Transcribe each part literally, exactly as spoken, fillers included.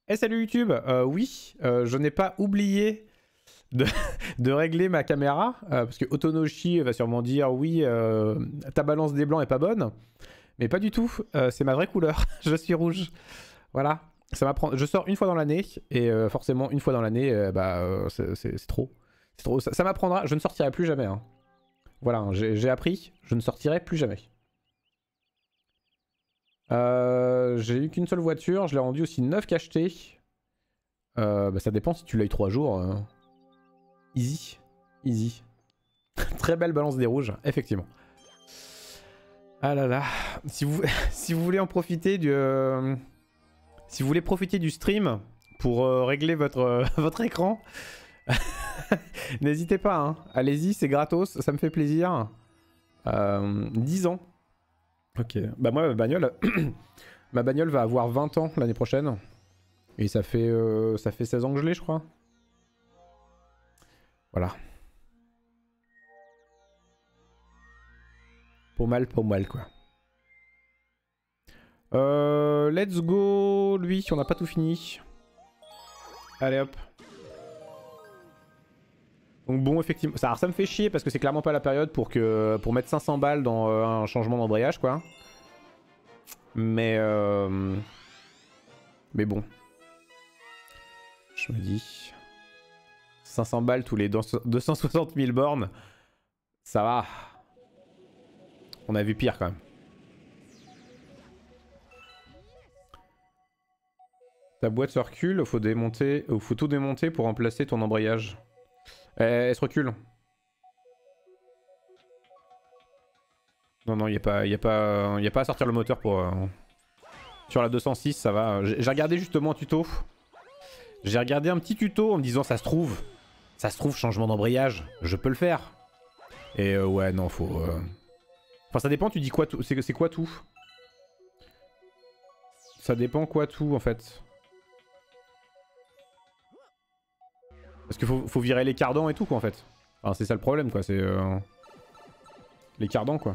Eh salut YouTube, euh, oui, euh, je n'ai pas oublié de, de régler ma caméra, euh, parce que Otonoshi va sûrement dire oui, euh, ta balance des blancs est pas bonne, mais pas du tout, euh, c'est ma vraie couleur, je suis rouge, voilà. Ça m'apprend. Je sors une fois dans l'année, et euh, forcément une fois dans l'année, euh, bah euh, c'est trop. C'est trop. Ça, ça m'apprendra, je ne sortirai plus jamais. Hein. Voilà, hein, j'ai appris, je ne sortirai plus jamais. Euh, j'ai eu qu'une seule voiture, je l'ai rendu aussi neuf cachetés. Euh, bah ça dépend si tu l'as eu trois jours. Euh... Easy. Easy. Très belle balance des rouges, effectivement. Ah là là. Si vous, si vous voulez en profiter du... Euh... Si vous voulez profiter du stream pour euh, régler votre, euh, votre écran, n'hésitez pas. Hein. Allez-y, c'est gratos, ça me fait plaisir. Euh, dix ans. Ok. Bah moi, ma bagnole... ma bagnole va avoir vingt ans l'année prochaine. Et ça fait, euh, ça fait seize ans que je l'ai, je crois. Voilà. Pas mal, pas mal, quoi. Euh, let's go, lui, on n'a pas tout fini. Allez, hop. Donc bon, effectivement, ça, alors ça me fait chier parce que c'est clairement pas la période pour, que, pour mettre cinq cents balles dans euh, un changement d'embrayage, quoi. Mais... Euh, mais bon. Je me dis... cinq cents balles tous les deux cent soixante mille bornes. Ça va. On a vu pire, quand même. Ta boîte se recule, faut démonter, euh, faut tout démonter pour remplacer ton embrayage. Eh, elle se recule. Non, non, il n'y a, pas, y a, pas, y a pas à sortir le moteur pour... Euh... Sur la deux cent six, ça va. J'ai regardé justement un tuto. J'ai regardé un petit tuto en me disant, ça se trouve. Ça se trouve, changement d'embrayage. Je peux le faire. Et euh, ouais, non, faut... Euh... Enfin, ça dépend, tu dis quoi tout. C'est quoi tout? Ça dépend quoi tout, en fait. Parce qu'il faut, faut virer les cardans et tout, quoi, en fait. Enfin, c'est ça le problème, quoi. C'est... Euh... Les cardans, quoi.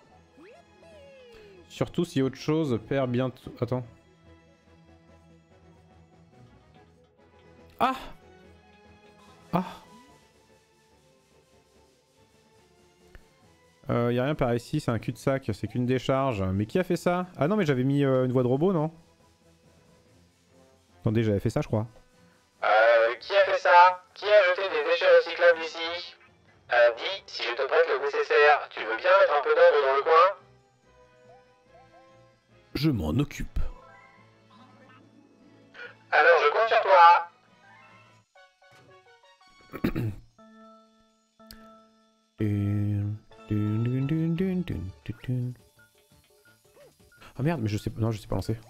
Surtout si autre chose perd bientôt... Attends. Ah Ah euh, y a rien par ici, c'est un cul-de-sac, c'est qu'une décharge. Mais qui a fait ça? Ah non, mais j'avais mis euh, une voie de robot, non? Attendez, j'avais fait ça, je crois. Euh, qui a fait ça? Qui a jeté des déchets recyclables ici? Euh, dis, si je te prête le nécessaire, tu veux bien mettre un peu d'ombre dans le coin? Je m'en occupe. Alors je compte sur toi. Oh merde, mais je sais pas. Non, je sais pas lancer.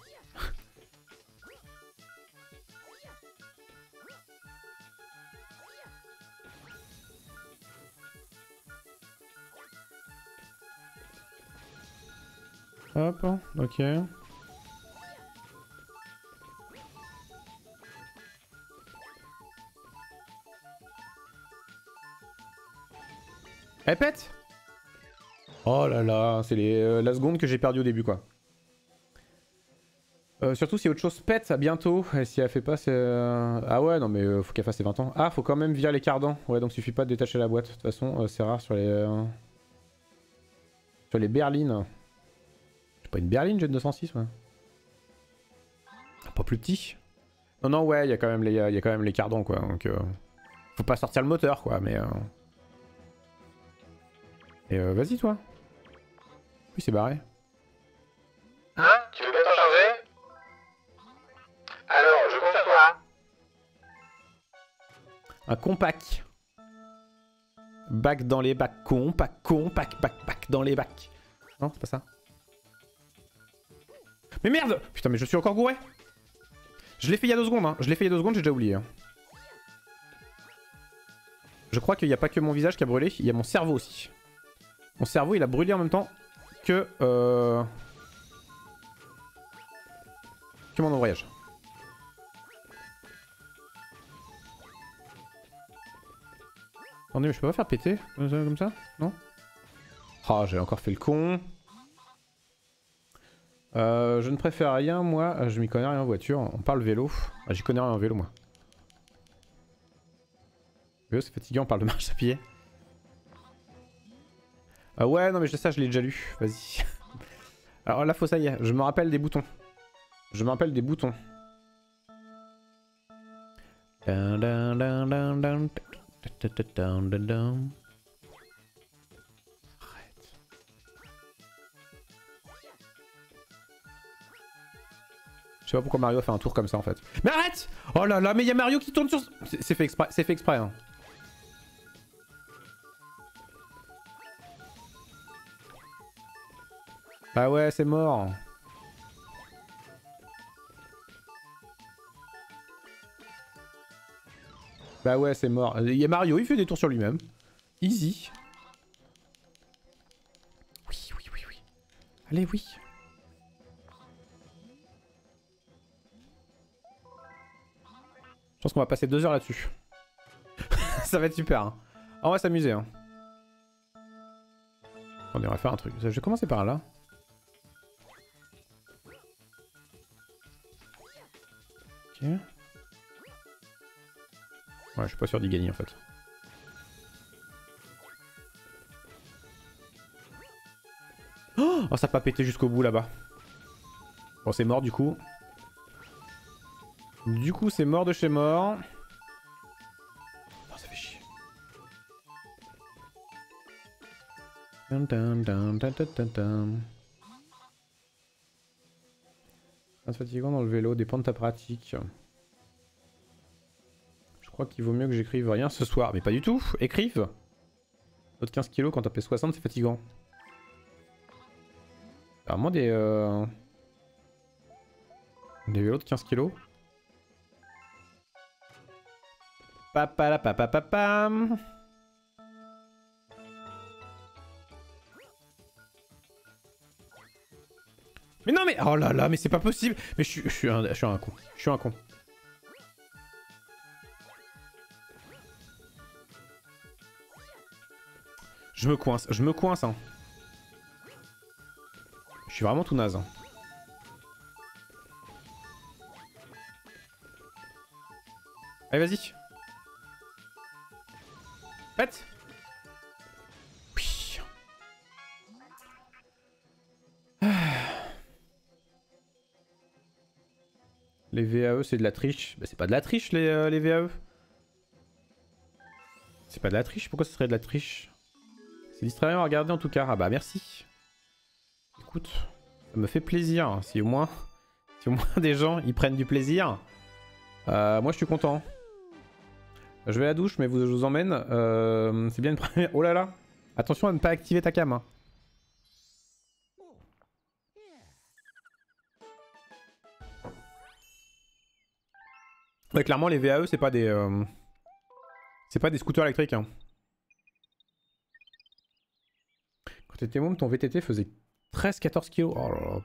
Hop, ok. Elle pète. Oh là là, c'est euh, la seconde que j'ai perdue au début, quoi. Euh, surtout si autre chose pète à bientôt. Et si elle fait pas, c'est... Euh... Ah ouais, non mais euh, faut qu'elle fasse ses vingt ans. Ah, faut quand même virer les cardans. Ouais, donc suffit pas de détacher la boîte. De toute façon, euh, c'est rare sur les... Euh... Sur les berlines. C'est pas une berline, j'ai une deux cent six, ouais. Pas plus petit. Non, non, ouais, il y a quand même les, y a quand même les cardans, quoi. Donc, euh... faut pas sortir le moteur, quoi, mais... Euh... Et euh, vas-y, toi. Oui, c'est barré. Hein? Tu veux bien t'en charger? Alors, je compte sur toi. Un compact. Bac dans les bacs. Compact, compact, bac, bac dans les bacs. Non, c'est pas ça. Mais merde! Putain, mais je suis encore gouré. Je l'ai fait il y a deux secondes, hein. Je l'ai fait il y a deux secondes, j'ai déjà oublié. Hein. Je crois qu'il n'y a pas que mon visage qui a brûlé, il y a mon cerveau aussi. Mon cerveau, il a brûlé en même temps que... Euh... Que mon embrayage. Attendez, mais je peux pas faire péter comme ça? Non? Ah, oh, j'ai encore fait le con. Euh, je ne préfère rien, moi. Je m'y connais rien en voiture. On parle vélo. Ah, j'y connais rien en vélo, moi. Vélo, c'est fatigant, on parle de marche à pied. Ah ouais, non mais je sais ça, je l'ai déjà lu. Vas-y. Alors là, faut ça y est. Je me rappelle des boutons. Je me rappelle des boutons. Dun, dun, dun, dun, dun, dun, dun, dun. Arrête. Je sais pas pourquoi Mario a fait un tour comme ça en fait. Mais arrête! Oh là là, mais il y a Mario qui tourne sur... C'est fait exprès, c'est fait exprès hein. Bah ouais, c'est mort. Bah ouais, c'est mort. Il y a Mario, il fait des tours sur lui-même. Easy. Oui, oui, oui, oui. Allez, oui. Je pense qu'on va passer deux heures là-dessus. Ça va être super. Hein. On va s'amuser. Hein. On va faire un truc. Je vais commencer par là. Ok. Ouais, je suis pas sûr d'y gagner en fait. Oh, oh ça a pas pété jusqu'au bout là-bas. Bon, c'est mort du coup. Du coup, c'est mort de chez mort. Non, ça fait chier. Dun, dun, dun, dun, dun, dun, dun. C'est fatigant dans le vélo, dépend de ta pratique. Je crois qu'il vaut mieux que j'écrive rien ce soir. Mais pas du tout, écrive. D'autres quinze kilos quand t'as fait soixante, c'est fatigant. Alors moi des... Euh... Des vélos de quinze kilos. Papa la papa papa. Mais non mais... Oh là là, mais c'est pas possible. Mais je suis, je suis un, je suis un con. Je suis un con. Je me coince, je me coince hein. Je suis vraiment tout naze hein. Allez vas-y. Pète. Oui. Les V A E c'est de la triche. Bah c'est pas de la triche les, euh, les V A E. C'est pas de la triche, pourquoi ce serait de la triche? C'est distrayant à regarder en tout cas. Ah bah merci. Écoute, ça me fait plaisir. Si au moins, si au moins des gens ils prennent du plaisir. Euh, moi je suis content. Je vais à la douche mais vous, je vous emmène. Euh, c'est bien une première... Oh là là. Attention à ne pas activer ta cam. Hein. Ouais, clairement les V A E c'est pas des... Euh... C'est pas des scooters électriques. Hein. Quand t'étais môme, ton V T T faisait treize quatorze kilos. Oh là là.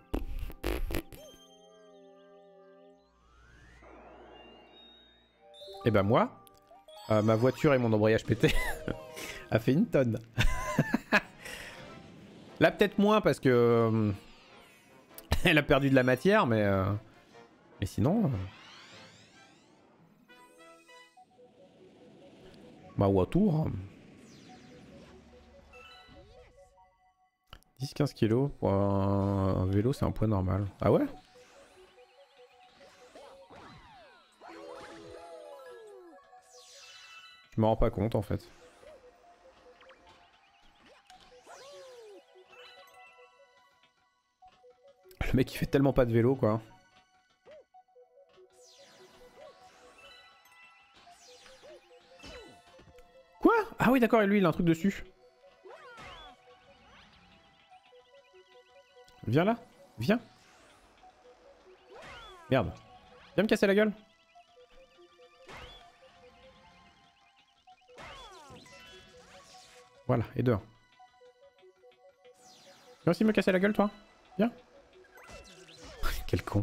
Et bah moi, euh, ma voiture et mon embrayage pété a fait une tonne. Là peut-être moins parce que... Euh, elle a perdu de la matière, mais... Euh, mais sinon... Euh... Ma voiture... dix quinze kilos pour un, un vélo, c'est un poids normal. Ah ouais? Je me rends pas compte en fait. Le mec il fait tellement pas de vélo quoi. Quoi? Ah oui d'accord, et lui il a un truc dessus. Viens là, viens. Merde. Viens me casser la gueule. Voilà, et dehors. Viens aussi me casser la gueule toi. Viens. Quel con.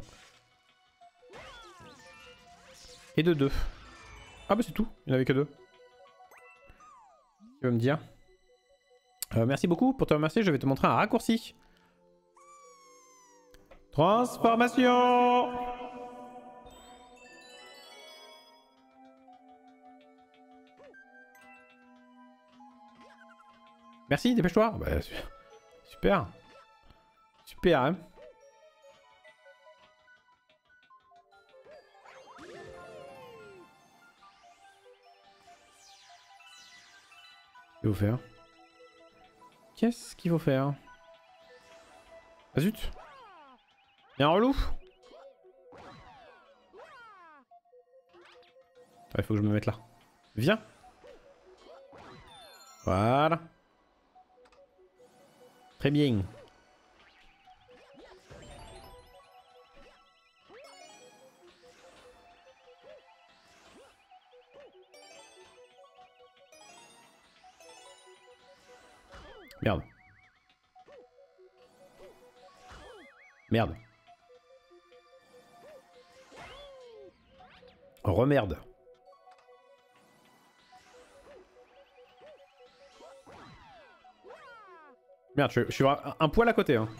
Et de deux. Ah bah c'est tout, il n'y en avait que deux. Tu vas me dire. Euh, merci beaucoup, pour te remercier je vais te montrer un raccourci. Transformation. Merci, dépêche-toi. Bah, super. Super, hein. Qu'est-ce qu'il faut faire? Qu'est-ce qu'il faut faire? Ah zut! Y'a un relou? Il faut que je me mette là. Viens! Voilà. Très bien. Merde. Merde. Remerde. Merde, je, je suis un, un poil à côté. Hein.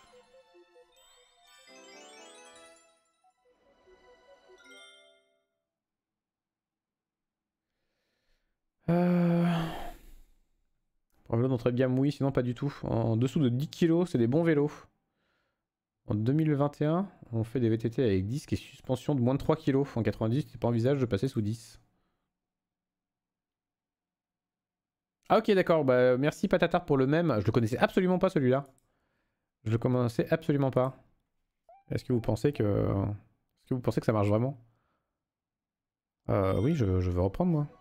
Euh... Pour un vélo d'entrée de gamme, oui, sinon pas du tout. En dessous de dix kilos, c'est des bons vélos. En deux mille vingt et un, on fait des V T T avec disque et suspension de moins de trois kilos. En quatre-vingt-dix, c'est pas envisage de passer sous dix. Ah ok, d'accord. Bah, merci Patatar pour le même. Je le connaissais absolument pas celui-là. Je le connaissais absolument pas. Est-ce que vous pensez que... Est-ce que vous pensez que ça marche vraiment? Euh, oui, je, je veux reprendre moi.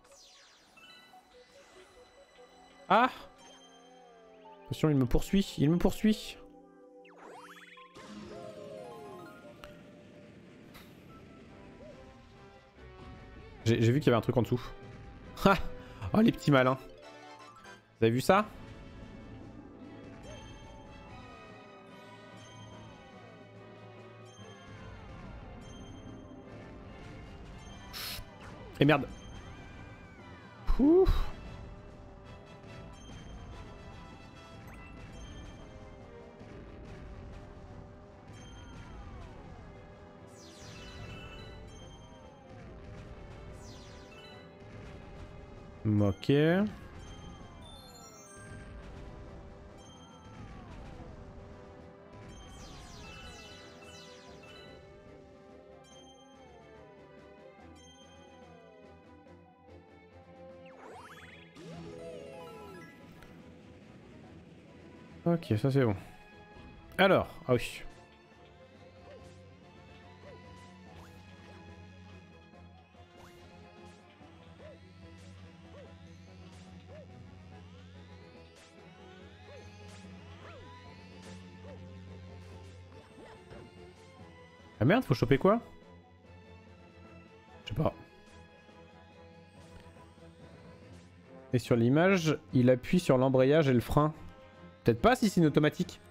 Ah! Attention, il me poursuit. Il me poursuit. J'ai vu qu'il y avait un truc en dessous. Ha! Oh les petits malins. Vous avez vu ça? Et merde. Ouh. Ok. Ok, ça c'est bon. Alors, ah oui. Ah merde, faut choper quoi? Je sais pas. Et sur l'image, il appuie sur l'embrayage et le frein. Peut-être pas si c'est une automatique.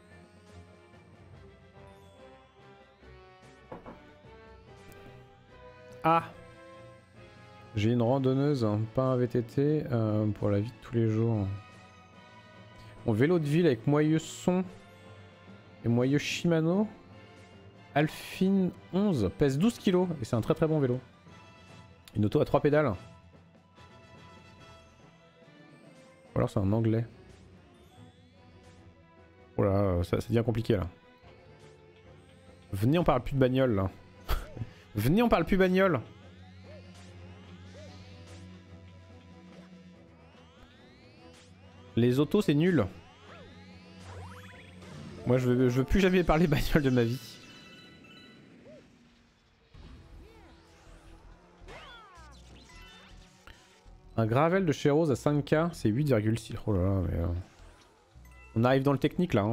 Ah! J'ai une randonneuse, hein, pas un V T T, euh, pour la vie de tous les jours. Mon vélo de ville avec moyeu son et moyeu Shimano. Alphine onze, pèse douze kilos et c'est un très très bon vélo. Une auto à trois pédales. Ou alors c'est un anglais. Oh là, ça, ça devient compliqué là. Venez, on parle plus de bagnole là. Venez, on parle plus bagnole. Les autos c'est nul. Moi je veux, je veux plus jamais parler bagnole de ma vie. Un gravel de chez Rose à cinq K, c'est huit virgule six. Oh là là, mais... Euh... On arrive dans le technique là. Hein.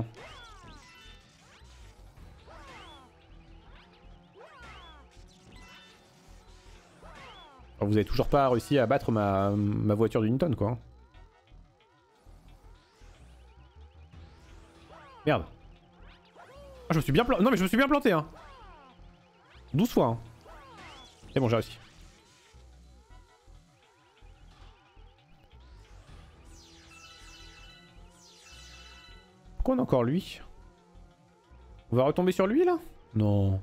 Alors, vous avez toujours pas réussi à battre ma, ma voiture d'une tonne quoi. Merde. Ah, je me suis bien planté. Non mais je me suis bien planté hein. douze fois. Hein. C'est bon, j'ai réussi. Pourquoi on a encore lui? On va retomber sur lui là? Non.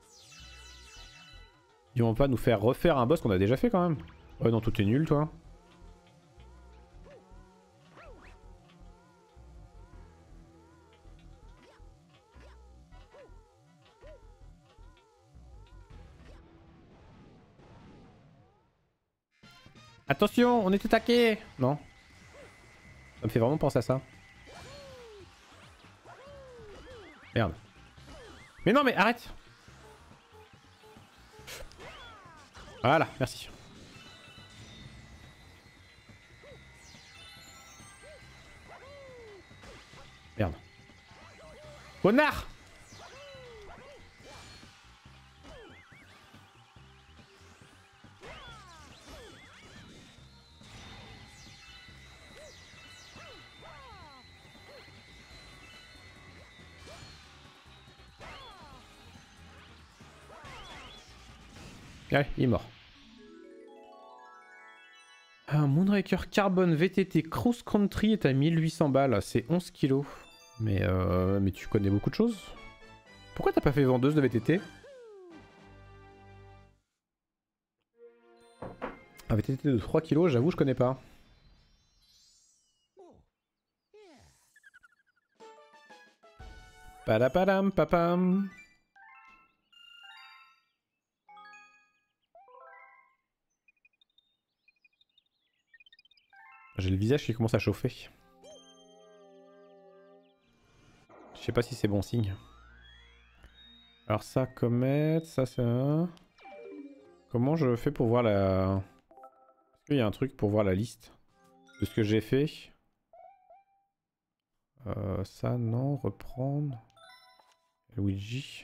Ils vont pas nous faire refaire un boss qu'on a déjà fait quand même. Ouais non, tout est nul toi. Attention, on est attaqué. Non. Ça me fait vraiment penser à ça. Merde. Mais non mais arrête. Voilà, merci. Merde. Connard! Allez, il est mort. Un Moonraker Carbon V T T Cross Country est à mille huit cents balles, c'est onze kilos. Mais euh, mais tu connais beaucoup de choses. Pourquoi t'as pas fait vendeuse de V T T? Un V T T de trois kilos, j'avoue, je connais pas. Padapadam papam. J'ai le visage qui commence à chauffer. Je sais pas si c'est bon signe. Alors ça, comète, ça c'est un... Comment je fais pour voir la... Est-ce qu'il y a un truc pour voir la liste de ce que j'ai fait? euh, Ça non, reprendre. Luigi.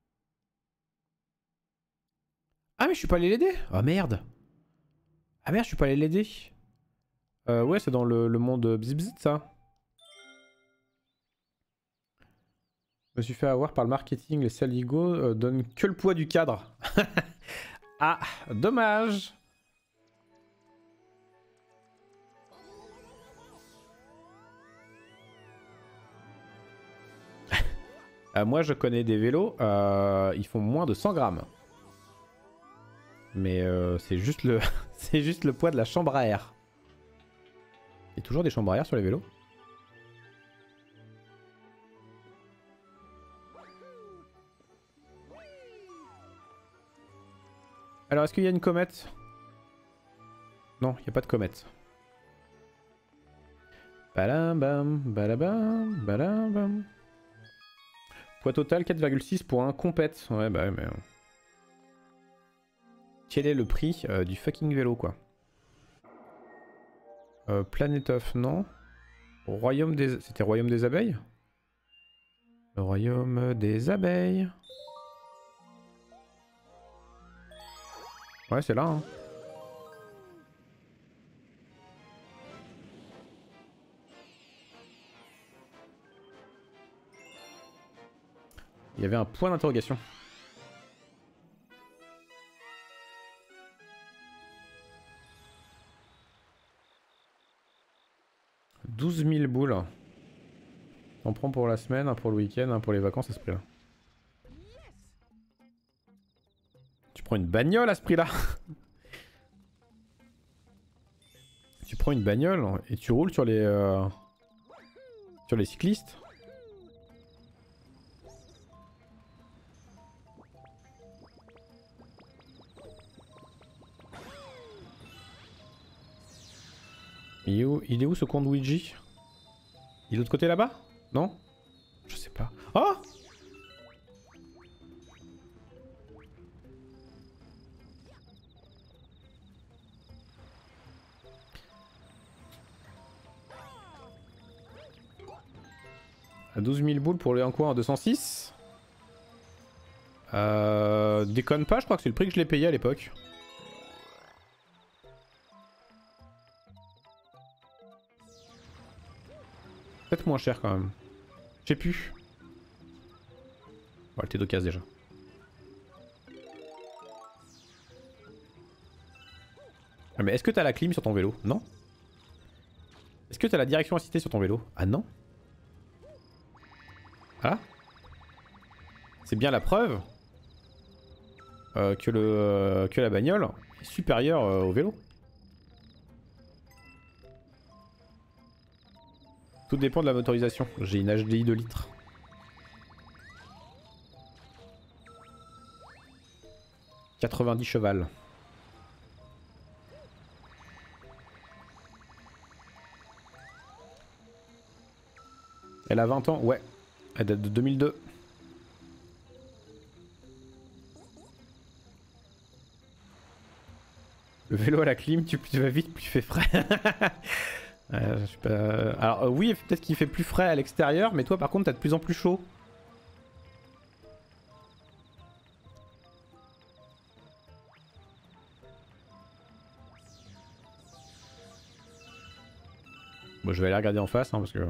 Ah mais je suis pas allé l'aider. Ah merde. Ah merde, je suis pas allé l'aider. Euh, ouais, c'est dans le, le monde bzz ça. Je me suis fait avoir par le marketing, les saligots euh, donnent que le poids du cadre. Ah, dommage. euh, moi, je connais des vélos, euh, ils font moins de cent grammes. Mais euh, c'est juste le, c'est juste le poids de la chambre à air. Il y a toujours des chambres à air sur les vélos. Alors, est-ce qu'il y a une comète? Non, il n'y a pas de comète. Balabam, balabam, balabam. Poids total quatre virgule six pour un compète. Ouais, bah ouais, mais... Quel est le prix euh, du fucking vélo, quoi? euh, Planet of, non. Royaume des... C'était Royaume des abeilles? Le Royaume des abeilles. Ouais, c'est là, hein. Il y avait un point d'interrogation. douze mille boules. On prend pour la semaine, un pour le week-end, un pour les vacances à ce prix-là. Tu prends une bagnole à ce prix-là. Tu prends une bagnole et tu roules sur les... Euh, sur les cyclistes. Il est où, il est où ce compte Luigi? Il est de l'autre côté là-bas? Non? Je sais pas. Oh! À douze mille boules pour un coin à deux cent six. Euh, déconne pas, je crois que c'est le prix que je l'ai payé à l'époque. Peut-être moins cher quand même. Je sais plus. Bon, elle était d'occasion déjà. Ah, mais est-ce que t'as la clim sur ton vélo? Non. Est-ce que t'as la direction assistée sur ton vélo? Ah non. Ah. C'est bien la preuve euh, que, le, euh, que la bagnole est supérieure euh, au vélo. Tout dépend de la motorisation. J'ai une H D I de litres. quatre-vingt-dix cheval. Elle a vingt ans, ouais. Elle date de deux mille deux. Le vélo à la clim, tu, plus tu vas vite, plus il fait frais. euh, je sais pas... Alors euh, oui, peut-être qu'il fait plus frais à l'extérieur, mais toi par contre t'as de plus en plus chaud. Bon, je vais aller regarder en face, hein, parce que...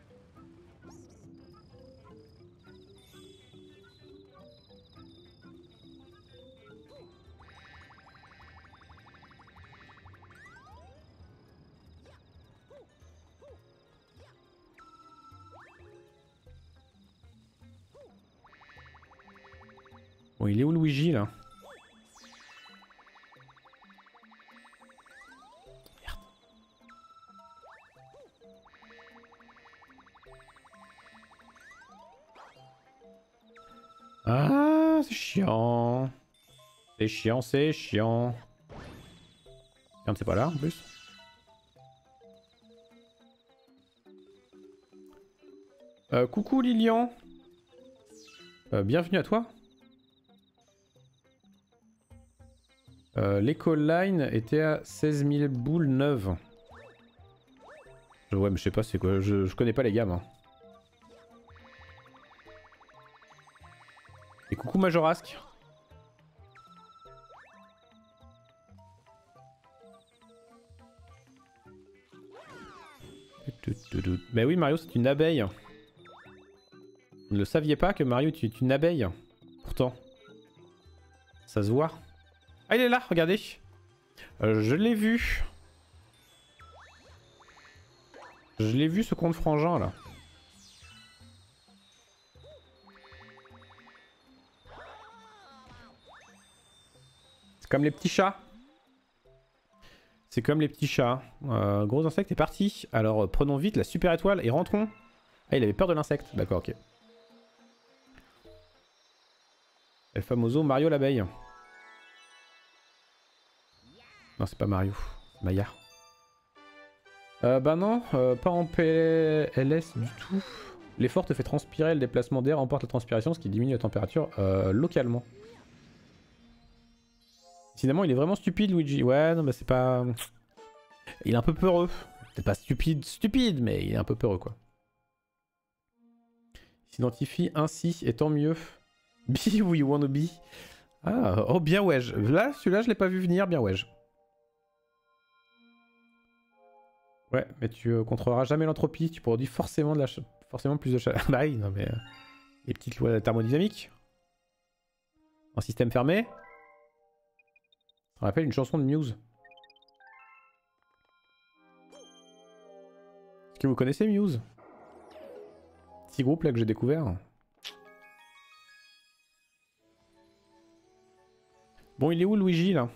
Bon, il est où Luigi, là? Merde. Ah, c'est chiant. C'est chiant, c'est chiant. Merde, c'est pas là, en plus. Euh, coucou Lilian. Euh, bienvenue à toi. Euh, L'école line était à seize mille boules neuves. Ouais, mais je sais pas c'est quoi, je, je connais pas les gammes. Hein. Et coucou Majorask. Bah oui, Mario, c'est une abeille. Vous ne le saviez pas que Mario est une abeille? Pourtant. Ça se voit. Ah, il est là, regardez. Euh, je l'ai vu. Je l'ai vu, ce compte frangin, là. C'est comme les petits chats. C'est comme les petits chats. Euh, gros insecte est parti. Alors, euh, prenons vite la super étoile et rentrons. Ah, il avait peur de l'insecte. D'accord, ok. El famoso Mario l'abeille. Non, c'est pas Mario. Maya. Euh, bah non, euh, pas en P L S du tout. L'effort te fait transpirer, le déplacement d'air emporte la transpiration, ce qui diminue la température euh, localement. Finalement, il est vraiment stupide, Luigi. Ouais, non, mais c'est pas... Il est un peu peureux. C'est pas stupide, stupide, mais il est un peu peureux, quoi. Il s'identifie ainsi, et tant mieux. Be we wanna be. Ah, oh, bien ouais. Là, celui-là, je l'ai pas vu venir, bien ouais. Ouais, mais tu euh, contrôleras jamais l'entropie, tu produis forcément, de la forcément plus de chaleur. Bah oui, non mais... Euh, les petites lois thermodynamiques. En système fermé. Ça rappelle une chanson de Muse. Est-ce que vous connaissez Muse? Petit groupe là que j'ai découvert. Bon, il est où Luigi là?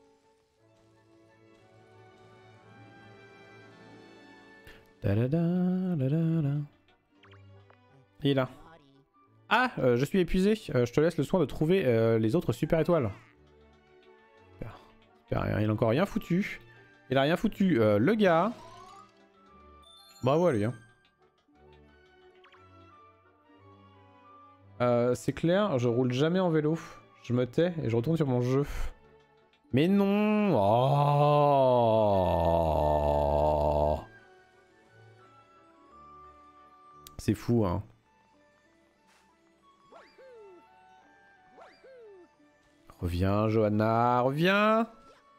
Da -da -da, da -da -da. Il est là. Ah, euh, je suis épuisé. Euh, je te laisse le soin de trouver euh, les autres super étoiles. Super. Super. Il a encore rien foutu. Il a rien foutu. Euh, le gars. Bravo à lui. Hein. Euh, C'est clair, je roule jamais en vélo. Je me tais et je retourne sur mon jeu. Mais non. Oh. C'est fou, hein. Reviens, Johanna, reviens.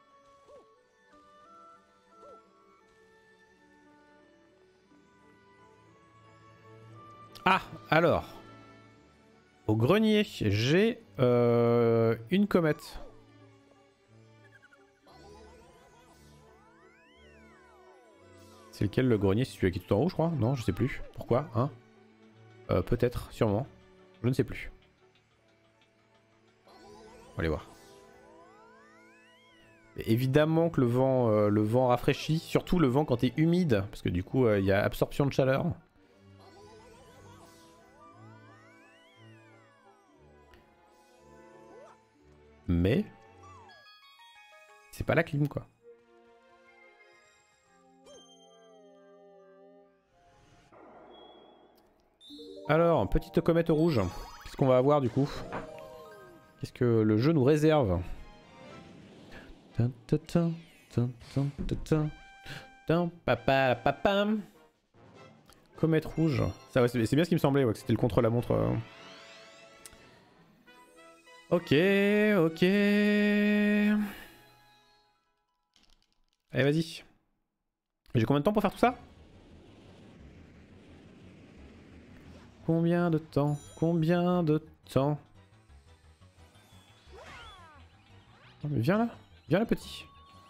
Ah, alors. Au grenier, j'ai euh, une comète. C'est lequel le grenier? C'est celui qui est tout en haut, je crois? Non, je sais plus. Pourquoi? Hein euh, Peut-être, sûrement. Je ne sais plus. va aller voir. Et évidemment que le vent, euh, le vent rafraîchit, surtout le vent quand t'es humide, parce que du coup il euh, y a absorption de chaleur. Mais c'est pas la clim quoi. Alors, petite comète rouge. Qu'est-ce qu'on va avoir du coup? Qu'est-ce que le jeu nous réserve? Comète rouge. Ça, ouais, c'est bien ce qui me semblait, ouais, que c'était le contre-la-montre. Euh... Ok, ok. Allez, vas-y. J'ai combien de temps pour faire tout ça? Combien de temps? Combien de temps? Non mais viens là. Viens là, petit.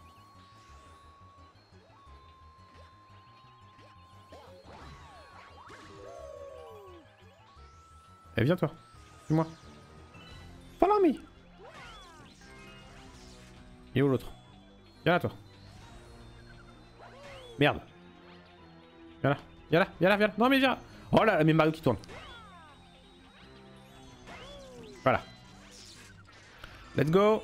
Eh, viens toi. Suis-moi. Follow me. Il est où l'autre? Viens là toi. Merde. Viens là. Viens là. Viens là. Viens là. Non mais viens. Oh là là, mais Mario qui tourne. Voilà. Let's go.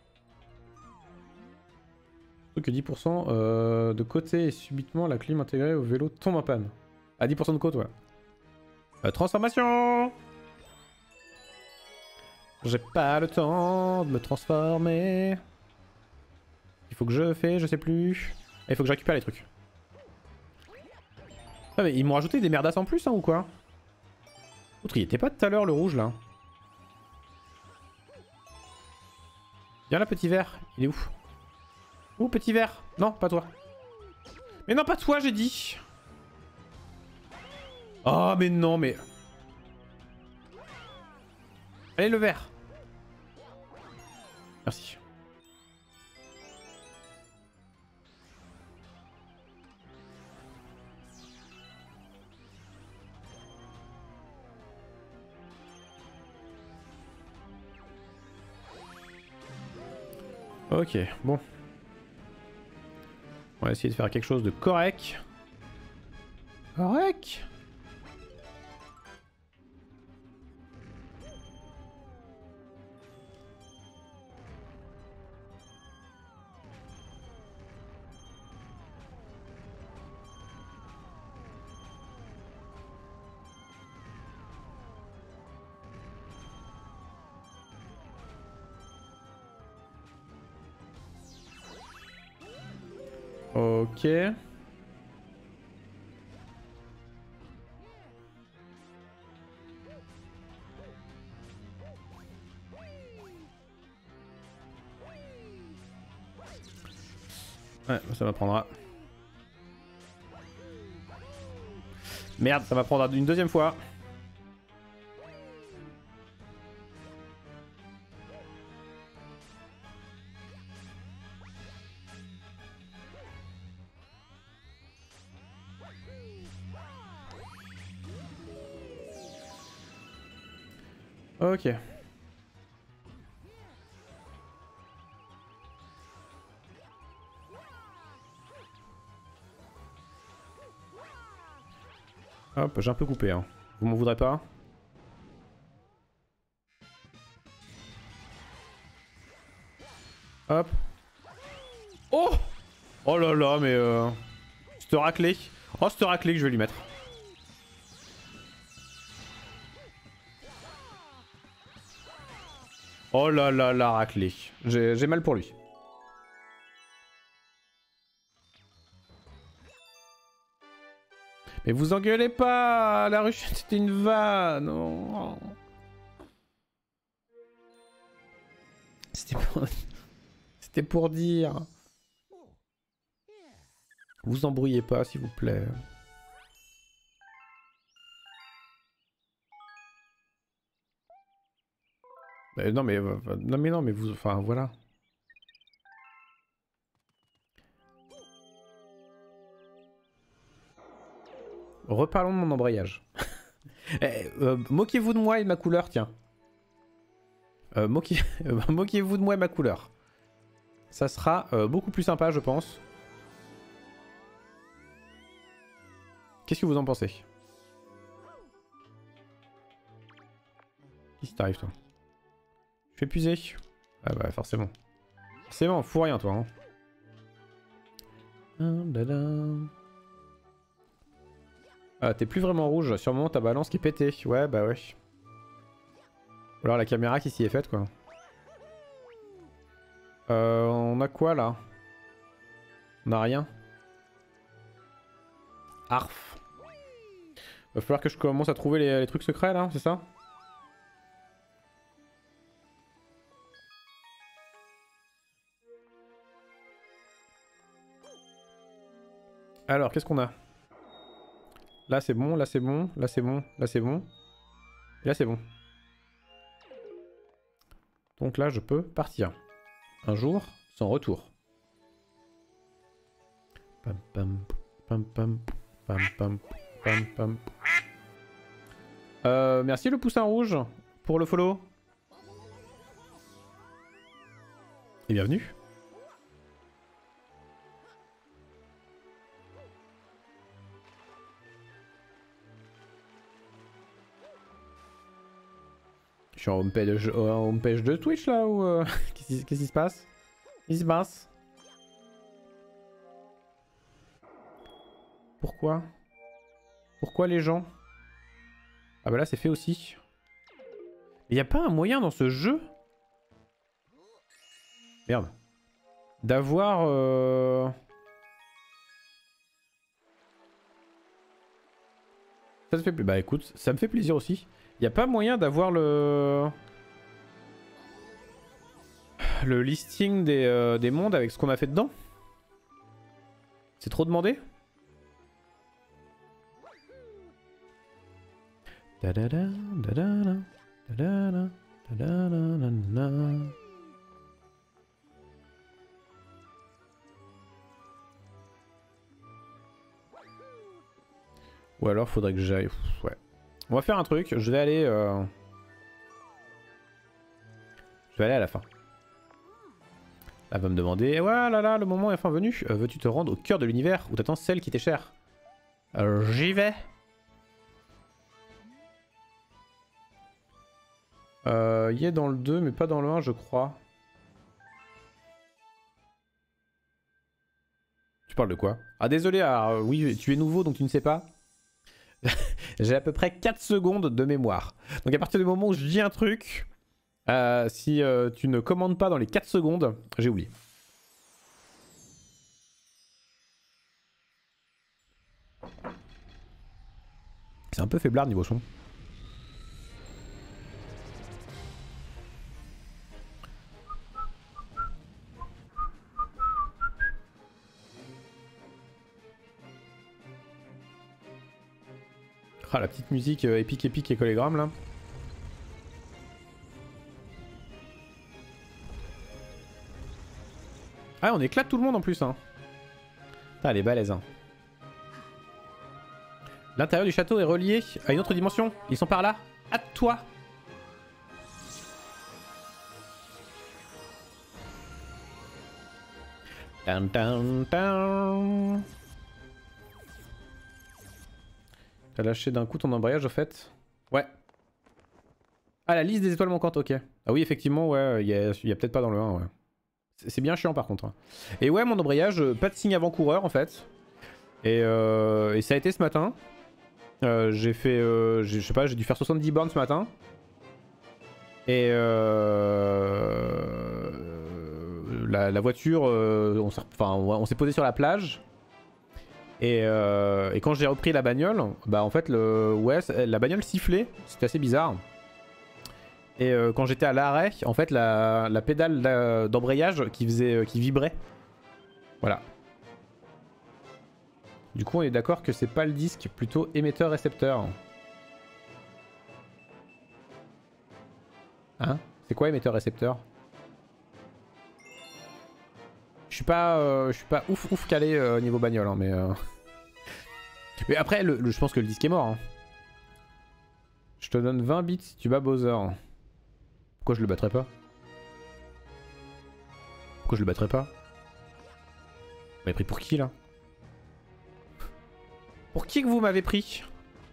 Que dix pour cent euh, de côté et subitement la clim intégrée au vélo tombe en panne. À dix pour cent de côte, ouais. Euh, transformation. J'ai pas le temps de me transformer. Il faut que je fais, je sais plus. Il faut que je récupère les trucs. Ah mais ils m'ont rajouté des merdasses en plus hein, ou quoi? Outre, il était pas tout à l'heure le rouge là. Viens là petit vert, il est où? Où petit vert? Non, pas toi. Mais non, pas toi j'ai dit. Oh mais non mais... Allez le vert. Merci. Ok, bon. On va essayer de faire quelque chose de correct. Correct. Ok. Ouais, ça m'apprendra. Merde, ça m'apprendra une deuxième fois. Ok. Hop, j'ai un peu coupé. Hein. Vous m'en voudrez pas? Hop. Oh! Oh là là, mais euh... cette raclée. Oh, cette raclée que je vais lui mettre. Oh là là, la raclée. J'ai mal pour lui. Mais vous engueulez pas! La ruchette c'était une vanne! Oh. C'était pour... C'était pour dire. Vous embrouillez pas s'il vous plaît. Euh, non mais... Euh, non mais non mais vous... Enfin voilà. Reparlons de mon embrayage. eh, euh, Moquez-vous de moi et de ma couleur, tiens. Euh, moquez... Moquez-vous de moi et ma couleur. Ça sera euh, beaucoup plus sympa, je pense. Qu'est-ce que vous en pensez? Qu'est-ce qui t'arrive, toi? Je suis épuisé. Ah bah, forcément. Forcément, fous rien, toi. Hein. Ah, t'es plus vraiment rouge. Sûrement ta balance qui est pétée. Ouais, bah ouais. Ou alors la caméra qui s'y est faite, quoi. Euh, on a quoi, là? On a rien. Arf. Va falloir que je commence à trouver les, les trucs secrets, là, c'est ça? Alors, qu'est-ce qu'on a? Là, c'est bon, là, c'est bon, là, c'est bon, là, c'est bon. Et là, c'est bon. Donc là, je peux partir. Un jour, sans retour. Pam pam pam pam pam pam pam pam. Euh, merci le poussin rouge pour le follow. Et bienvenue. Je suis en homepage, en homepage de Twitch là ou euh... qu'est-ce qui se passe? Qu'est-ce qui se passe? Pourquoi? Pourquoi les gens? Ah bah là c'est fait aussi. Il n'y a pas un moyen dans ce jeu? Merde. D'avoir... Euh... Ça te fait... Bah écoute, ça me fait plaisir aussi. Il n'y a pas moyen d'avoir le... Le listing des, euh, des mondes avec ce qu'on a fait dedans? C'est trop demandé? Da-da-da, da-da-da, da-da-da, da-da-da-da-da. Ou alors faudrait que j'aille... Ouais. On va faire un truc, je vais aller... Euh... Je vais aller à la fin. Elle va me demander... Ouais là là, le moment est enfin venu. Euh, Veux-tu te rendre au cœur de l'univers où t'attends celle qui t'est chère? euh, J'y vais. Euh, il est dans le deux mais pas dans le un je crois. Tu parles de quoi? Ah désolé, alors, oui tu es nouveau donc tu ne sais pas. J'ai à peu près quatre secondes de mémoire. Donc à partir du moment où je dis un truc, euh, si euh, tu ne commandes pas dans les quatre secondes, j'ai oublié. C'est un peu faiblard niveau son. Ah la petite musique euh, épique épique et collégramme là. Ah on éclate tout le monde en plus hein. Ah elle est balèze hein. L'intérieur du château est relié à une autre dimension. Ils sont par là. À toi. Down, down, down. T'as lâché d'un coup ton embrayage au fait? Ouais. Ah la liste des étoiles manquantes, ok. Ah oui effectivement ouais, il y a, a peut-être pas dans le un ouais. C'est bien chiant par contre. Hein. Et ouais mon embrayage, pas de signe avant-coureur en fait. Et, euh, et ça a été ce matin. Euh, j'ai fait, euh, je sais pas, j'ai dû faire soixante-dix bornes ce matin. Et euh, la, la voiture, euh, on s'est enfin, posé sur la plage. Et, euh, et quand j'ai repris la bagnole, bah en fait le, ouais, la bagnole sifflait, c'était assez bizarre. Et euh, quand j'étais à l'arrêt, en fait la, la pédale d'embrayage qui faisait, qui vibrait. Voilà. Du coup on est d'accord que c'est pas le disque, plutôt émetteur-récepteur. Hein? C'est quoi émetteur-récepteur? Je suis pas, euh, je suis pas ouf ouf calé euh, niveau bagnole, hein, mais... Euh... Mais après, le, le, je pense que le disque est mort. Hein. Je te donne vingt bits si tu bats Bowser. Pourquoi je le battrais pas? Pourquoi je le battrais pas? Vous m'avez pris pour qui là? Pour qui que vous m'avez pris?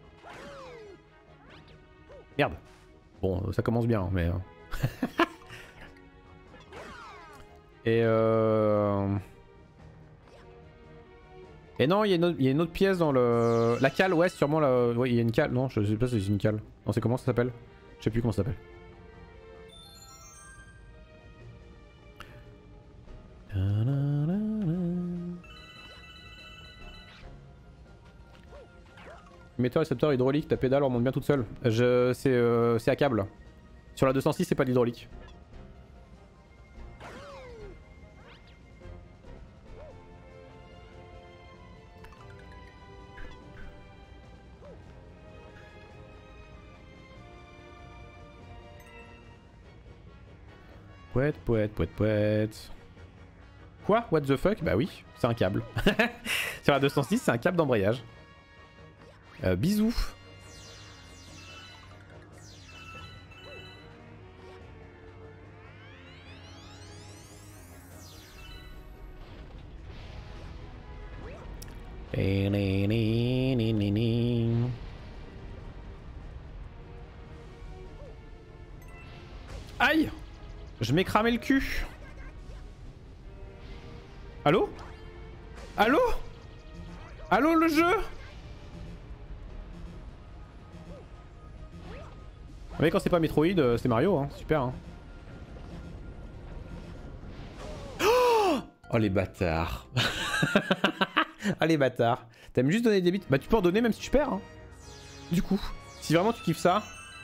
Merde. Bon, ça commence bien, mais... Et euh... Et non, il y, y a une autre pièce dans le... La cale, ouais, sûrement la... Ouais, il y a une cale. Non, je sais pas si c'est une cale. Non, c'est comment ça s'appelle? Je sais plus comment ça s'appelle. Émetteur, récepteur, hydraulique, ta pédale remonte bien toute seule. Je... C'est euh... à câble. Sur la deux cent six, c'est pas de l'hydraulique. Poète, poète, poète, poète. Quoi? What the fuck? Bah oui, c'est un câble. Sur la deux cent six, c'est un câble d'embrayage. Euh, bisous. Aïe! Je m'ai cramé le cul. Allô? Allô? Allô le jeu? Mais quand c'est pas Metroid, c'est Mario, hein. Super, hein. Oh les bâtards. Ah les bâtards. T'aimes juste donner des bits? Bah tu peux en donner même si tu perds, hein. Du coup, si vraiment tu kiffes ça.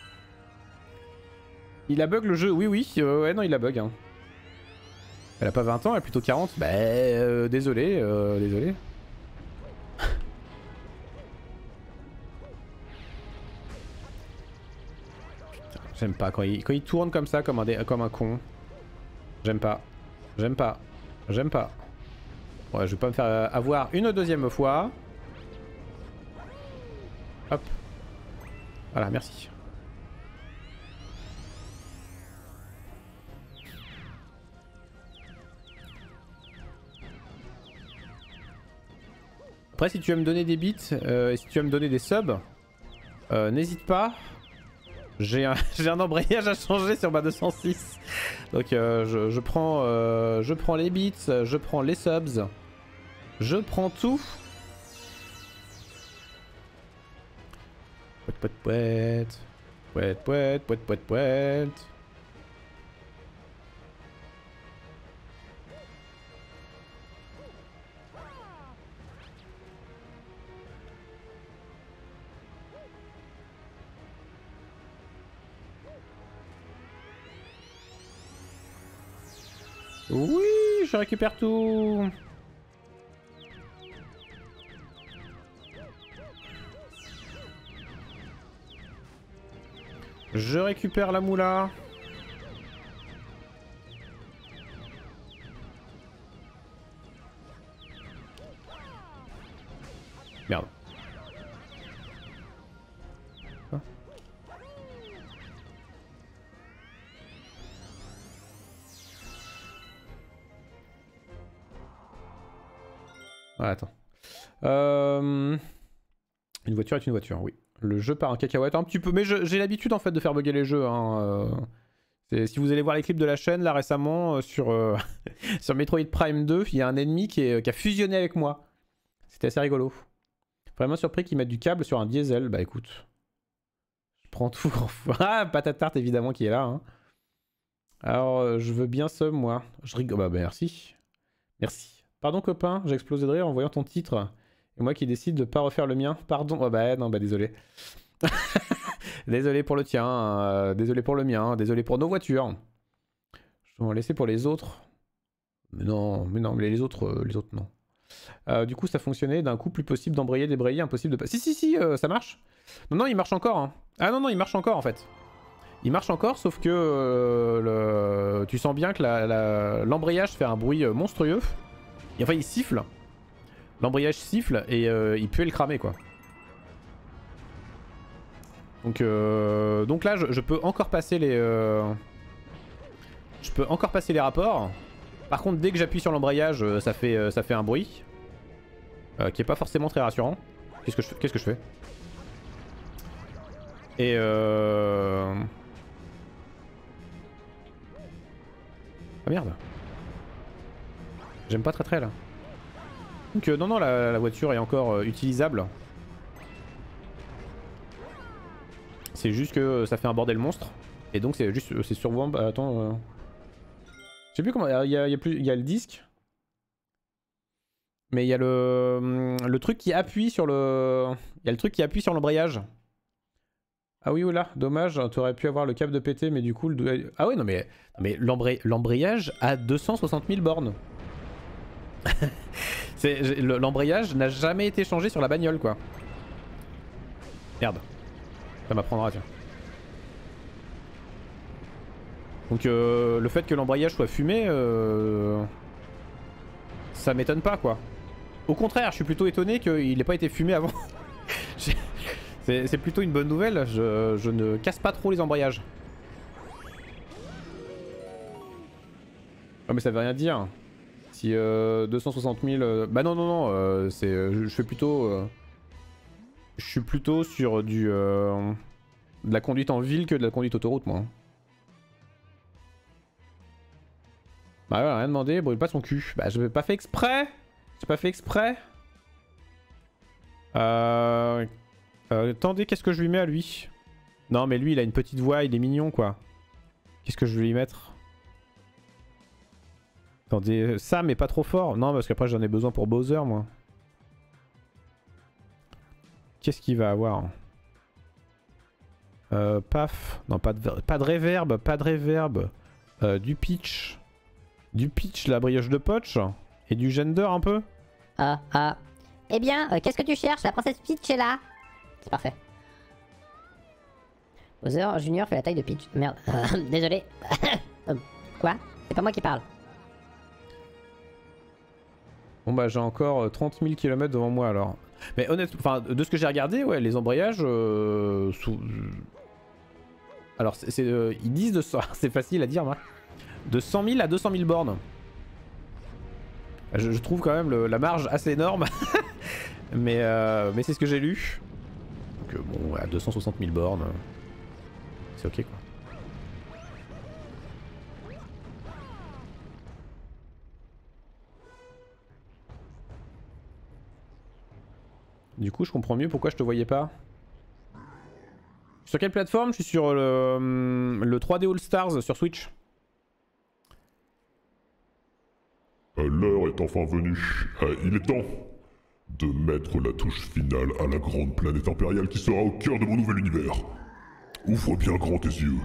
Il a bug le jeu? Oui oui, euh, ouais non il a bug, hein. Elle a pas vingt ans, elle a plutôt quarante. Bah euh, désolé, euh, désolé. J'aime pas quand il, quand il tourne comme ça, comme un, dé, comme un con. J'aime pas. J'aime pas. J'aime pas. Ouais, je vais pas me faire avoir une deuxième fois. Hop. Voilà, merci. Après, si tu veux me donner des bits, euh, et si tu veux me donner des subs, euh, n'hésite pas. J'ai un, j'ai un embrayage à changer sur ma deux cent six. Donc euh, je, je, prends, euh, je prends les bits, je prends les subs. Je prends tout. Pouet, pouet, pouet. Pouet, pouet, pouet, pouet, pouet. Oui, je récupère tout. Je récupère la moula. Merde. Quoi? Ah, attends. Euh... Une voiture est une voiture, oui. Le jeu part en cacahuète un petit peu, mais j'ai l'habitude en fait de faire bugger les jeux. Hein. Euh, si vous allez voir les clips de la chaîne, là récemment, euh, sur, euh, sur Metroid Prime deux, il y a un ennemi qui, est, qui a fusionné avec moi. C'était assez rigolo. Vraiment surpris qu'ils mettent du câble sur un diesel. Bah écoute, je prends tout. Ah, patate tarte évidemment qui est là. Hein. Alors, euh, je veux bien ça, moi. Je rigole. Bah, bah merci. Merci. Pardon copain, j'ai explosé de rire en voyant ton titre. Et moi qui décide de pas refaire le mien. Pardon. Oh bah non, bah désolé. Désolé pour le tien. Euh, désolé pour le mien. Désolé pour nos voitures. Je vais en laisser pour les autres. Mais non, mais non, mais les autres, euh, les autres non. Euh, du coup, ça fonctionnait. D'un coup, plus possible d'embrayer, débrayer, impossible de... Si, si, si, euh, ça marche. Non, non, il marche encore. Hein. Ah non, non, il marche encore en fait. Il marche encore, sauf que euh, le... tu sens bien que l'embrayage la, la, fait un bruit monstrueux. Et enfin, il siffle. L'embrayage siffle et euh, il peut le cramer quoi. Donc, euh, donc là, je, je peux encore passer les, euh, Je peux encore passer les rapports. Par contre, dès que j'appuie sur l'embrayage, euh, ça, fait, euh, ça fait un bruit. Euh, qui est pas forcément très rassurant. Qu'est-ce que je, qu'est-ce que je fais? Et euh... Ah merde. J'aime pas très très là. Donc euh, non non la, la voiture est encore euh, utilisable. C'est juste que euh, ça fait un bordel monstre. Et donc c'est juste c'est survouant. Bah, attends. Euh... Je sais plus comment. Il y a, il y a plus. Il y a le disque. Mais il y a le. Le truc qui appuie sur le. Il y a le truc qui appuie sur l'embrayage. Ah oui, oula, dommage, t'aurais pu avoir le câble de pété, mais du coup... Le... Ah ouais, non mais, mais l'embrayage a deux cent soixante mille bornes. L'embrayage n'a jamais été changé sur la bagnole, quoi. Merde. Ça m'apprendra, tiens. Donc euh, le fait que l'embrayage soit fumé, euh... ça m'étonne pas, quoi. Au contraire, je suis plutôt étonné qu'il n'ait pas été fumé avant. C'est plutôt une bonne nouvelle, je, je ne casse pas trop les embrayages. Oh mais ça veut rien dire. Si euh, deux cent soixante mille... Euh... Bah non non non, euh, c'est, je, je fais plutôt... Euh... Je suis plutôt sur du... Euh... de la conduite en ville que de la conduite autoroute moi. Bah ouais, rien demandé, brûle pas son cul. Bah je l'ai pas fait exprès. J'ai pas fait exprès. Euh... Euh, attendez, qu'est-ce que je lui mets à lui? Non mais lui il a une petite voix, il est mignon quoi. Qu'est-ce que je vais lui mettre? Attendez, ça mais pas trop fort. Non parce qu'après j'en ai besoin pour Bowser moi. Qu'est-ce qu'il va avoir? euh, Paf. Non pas de, pas de reverb, pas de reverb. Euh, du pitch. Du pitch, la brioche de Poch. Et du gender un peu. Ah ah. Eh bien, euh, qu'est-ce que tu cherches? La princesse Peach est là. C'est parfait. Bowser Junior fait la taille de Peach. Merde. Désolé. euh, quoi? C'est pas moi qui parle. Bon bah j'ai encore trente mille kilomètres devant moi alors. Mais honnêtement, enfin de ce que j'ai regardé, ouais, les embrayages... Euh, sous... Alors c'est, euh, ils disent de ça, c'est facile à dire moi. De cent mille à deux cent mille bornes. Je, je trouve quand même le, la marge assez énorme. mais euh, mais c'est ce que j'ai lu. Donc bon, à deux cent soixante mille bornes, c'est ok quoi. Du coup, je comprends mieux pourquoi je te voyais pas. Sur quelle plateforme? Je suis sur le, le trois D All Stars sur Switch. L'heure est enfin venue. Euh, il est temps de mettre la touche finale à la grande planète impériale qui sera au cœur de mon nouvel univers. Ouvre bien grand tes yeux.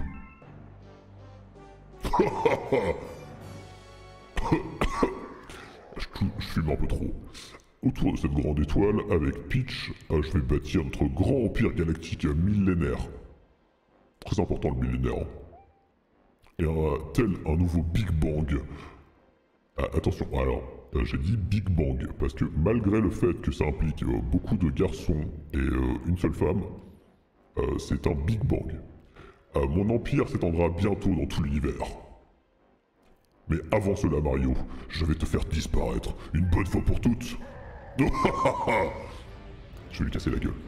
je, je fume un peu trop. Autour de cette grande étoile, avec Peach, euh, je vais bâtir notre grand empire galactique millénaire. Très important le millénaire. Et un, tel un nouveau Big Bang. Ah, attention, alors, euh, j'ai dit Big Bang, parce que malgré le fait que ça implique euh, beaucoup de garçons et euh, une seule femme, euh, c'est un Big Bang. Euh, mon empire s'étendra bientôt dans tout l'univers. Mais avant cela, Mario, je vais te faire disparaître, une bonne fois pour toutes. Je vais lui casser la gueule.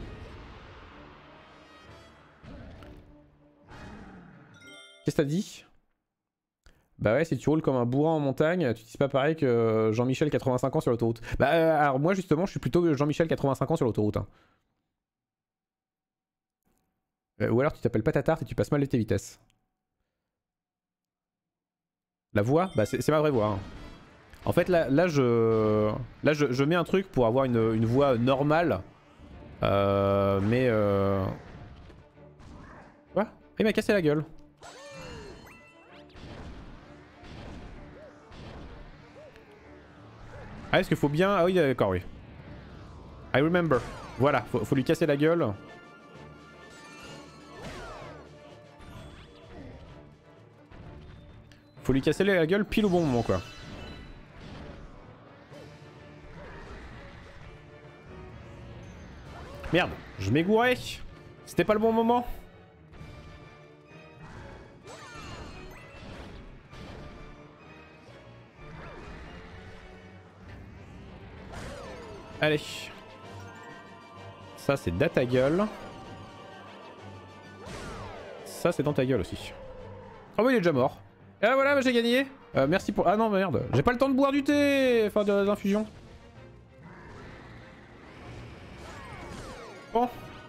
Qu'est-ce que t'as dit? Bah ouais, si tu roules comme un bourrin en montagne, tu dis pas pareil que Jean-Michel quatre-vingt-cinq ans sur l'autoroute. Bah euh, alors moi justement, je suis plutôt Jean-Michel quatre-vingt-cinq ans sur l'autoroute. Hein. Euh, ou alors tu t'appelles pas ta tarte et tu passes mal tes vitesses. La voix? Bah c'est ma vraie voix. Hein. En fait là, là, je, là je, je mets un truc pour avoir une, une voix normale. Euh, mais... Euh... Quoi? Il m'a cassé la gueule. Ah est-ce qu'il faut bien... Ah oui d'accord oui. I remember. Voilà, faut, faut lui casser la gueule. Faut lui casser la gueule pile au bon moment quoi. Merde, je m'égourais. C'était pas le bon moment. Allez. Ça c'est dans ta gueule. Ça c'est dans ta gueule aussi. Ah oh, oui il est déjà mort. Et ah, voilà j'ai gagné. Euh, merci pour... Ah non merde. J'ai pas le temps de boire du thé. Enfin de l'infusion. Bon.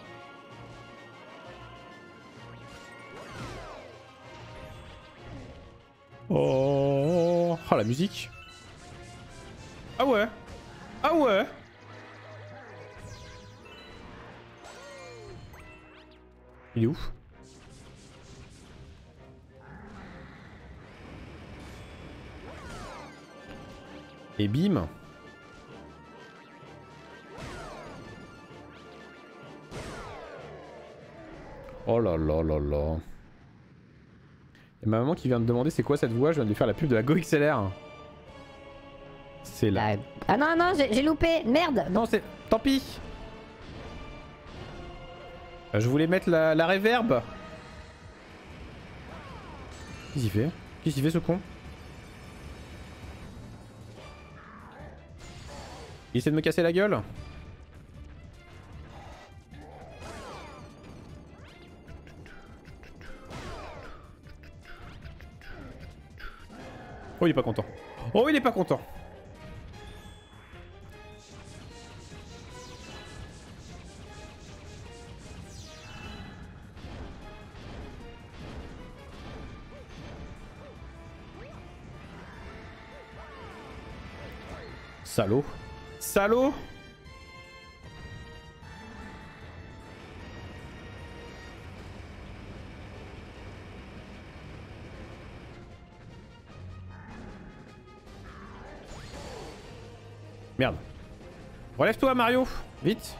Oh. Oh la musique. Ah ouais. Ah ouais. Il est où? Et bim. Oh là là là là. Il y a ma maman qui vient de demander c'est quoi cette voix, je viens de lui faire la pub de la Go X L R. C'est là. Ah, ah non, non, j'ai loupé, merde. Non, c'est... Tant pis. Je voulais mettre la, la reverb. Qu'est-ce qu'il fait? Qu'est-ce qu'il fait ce con? Il essaie de me casser la gueule. Oh il est pas content. Oh il est pas content. Salaud. Salaud. Merde. Relève-toi Mario. Vite.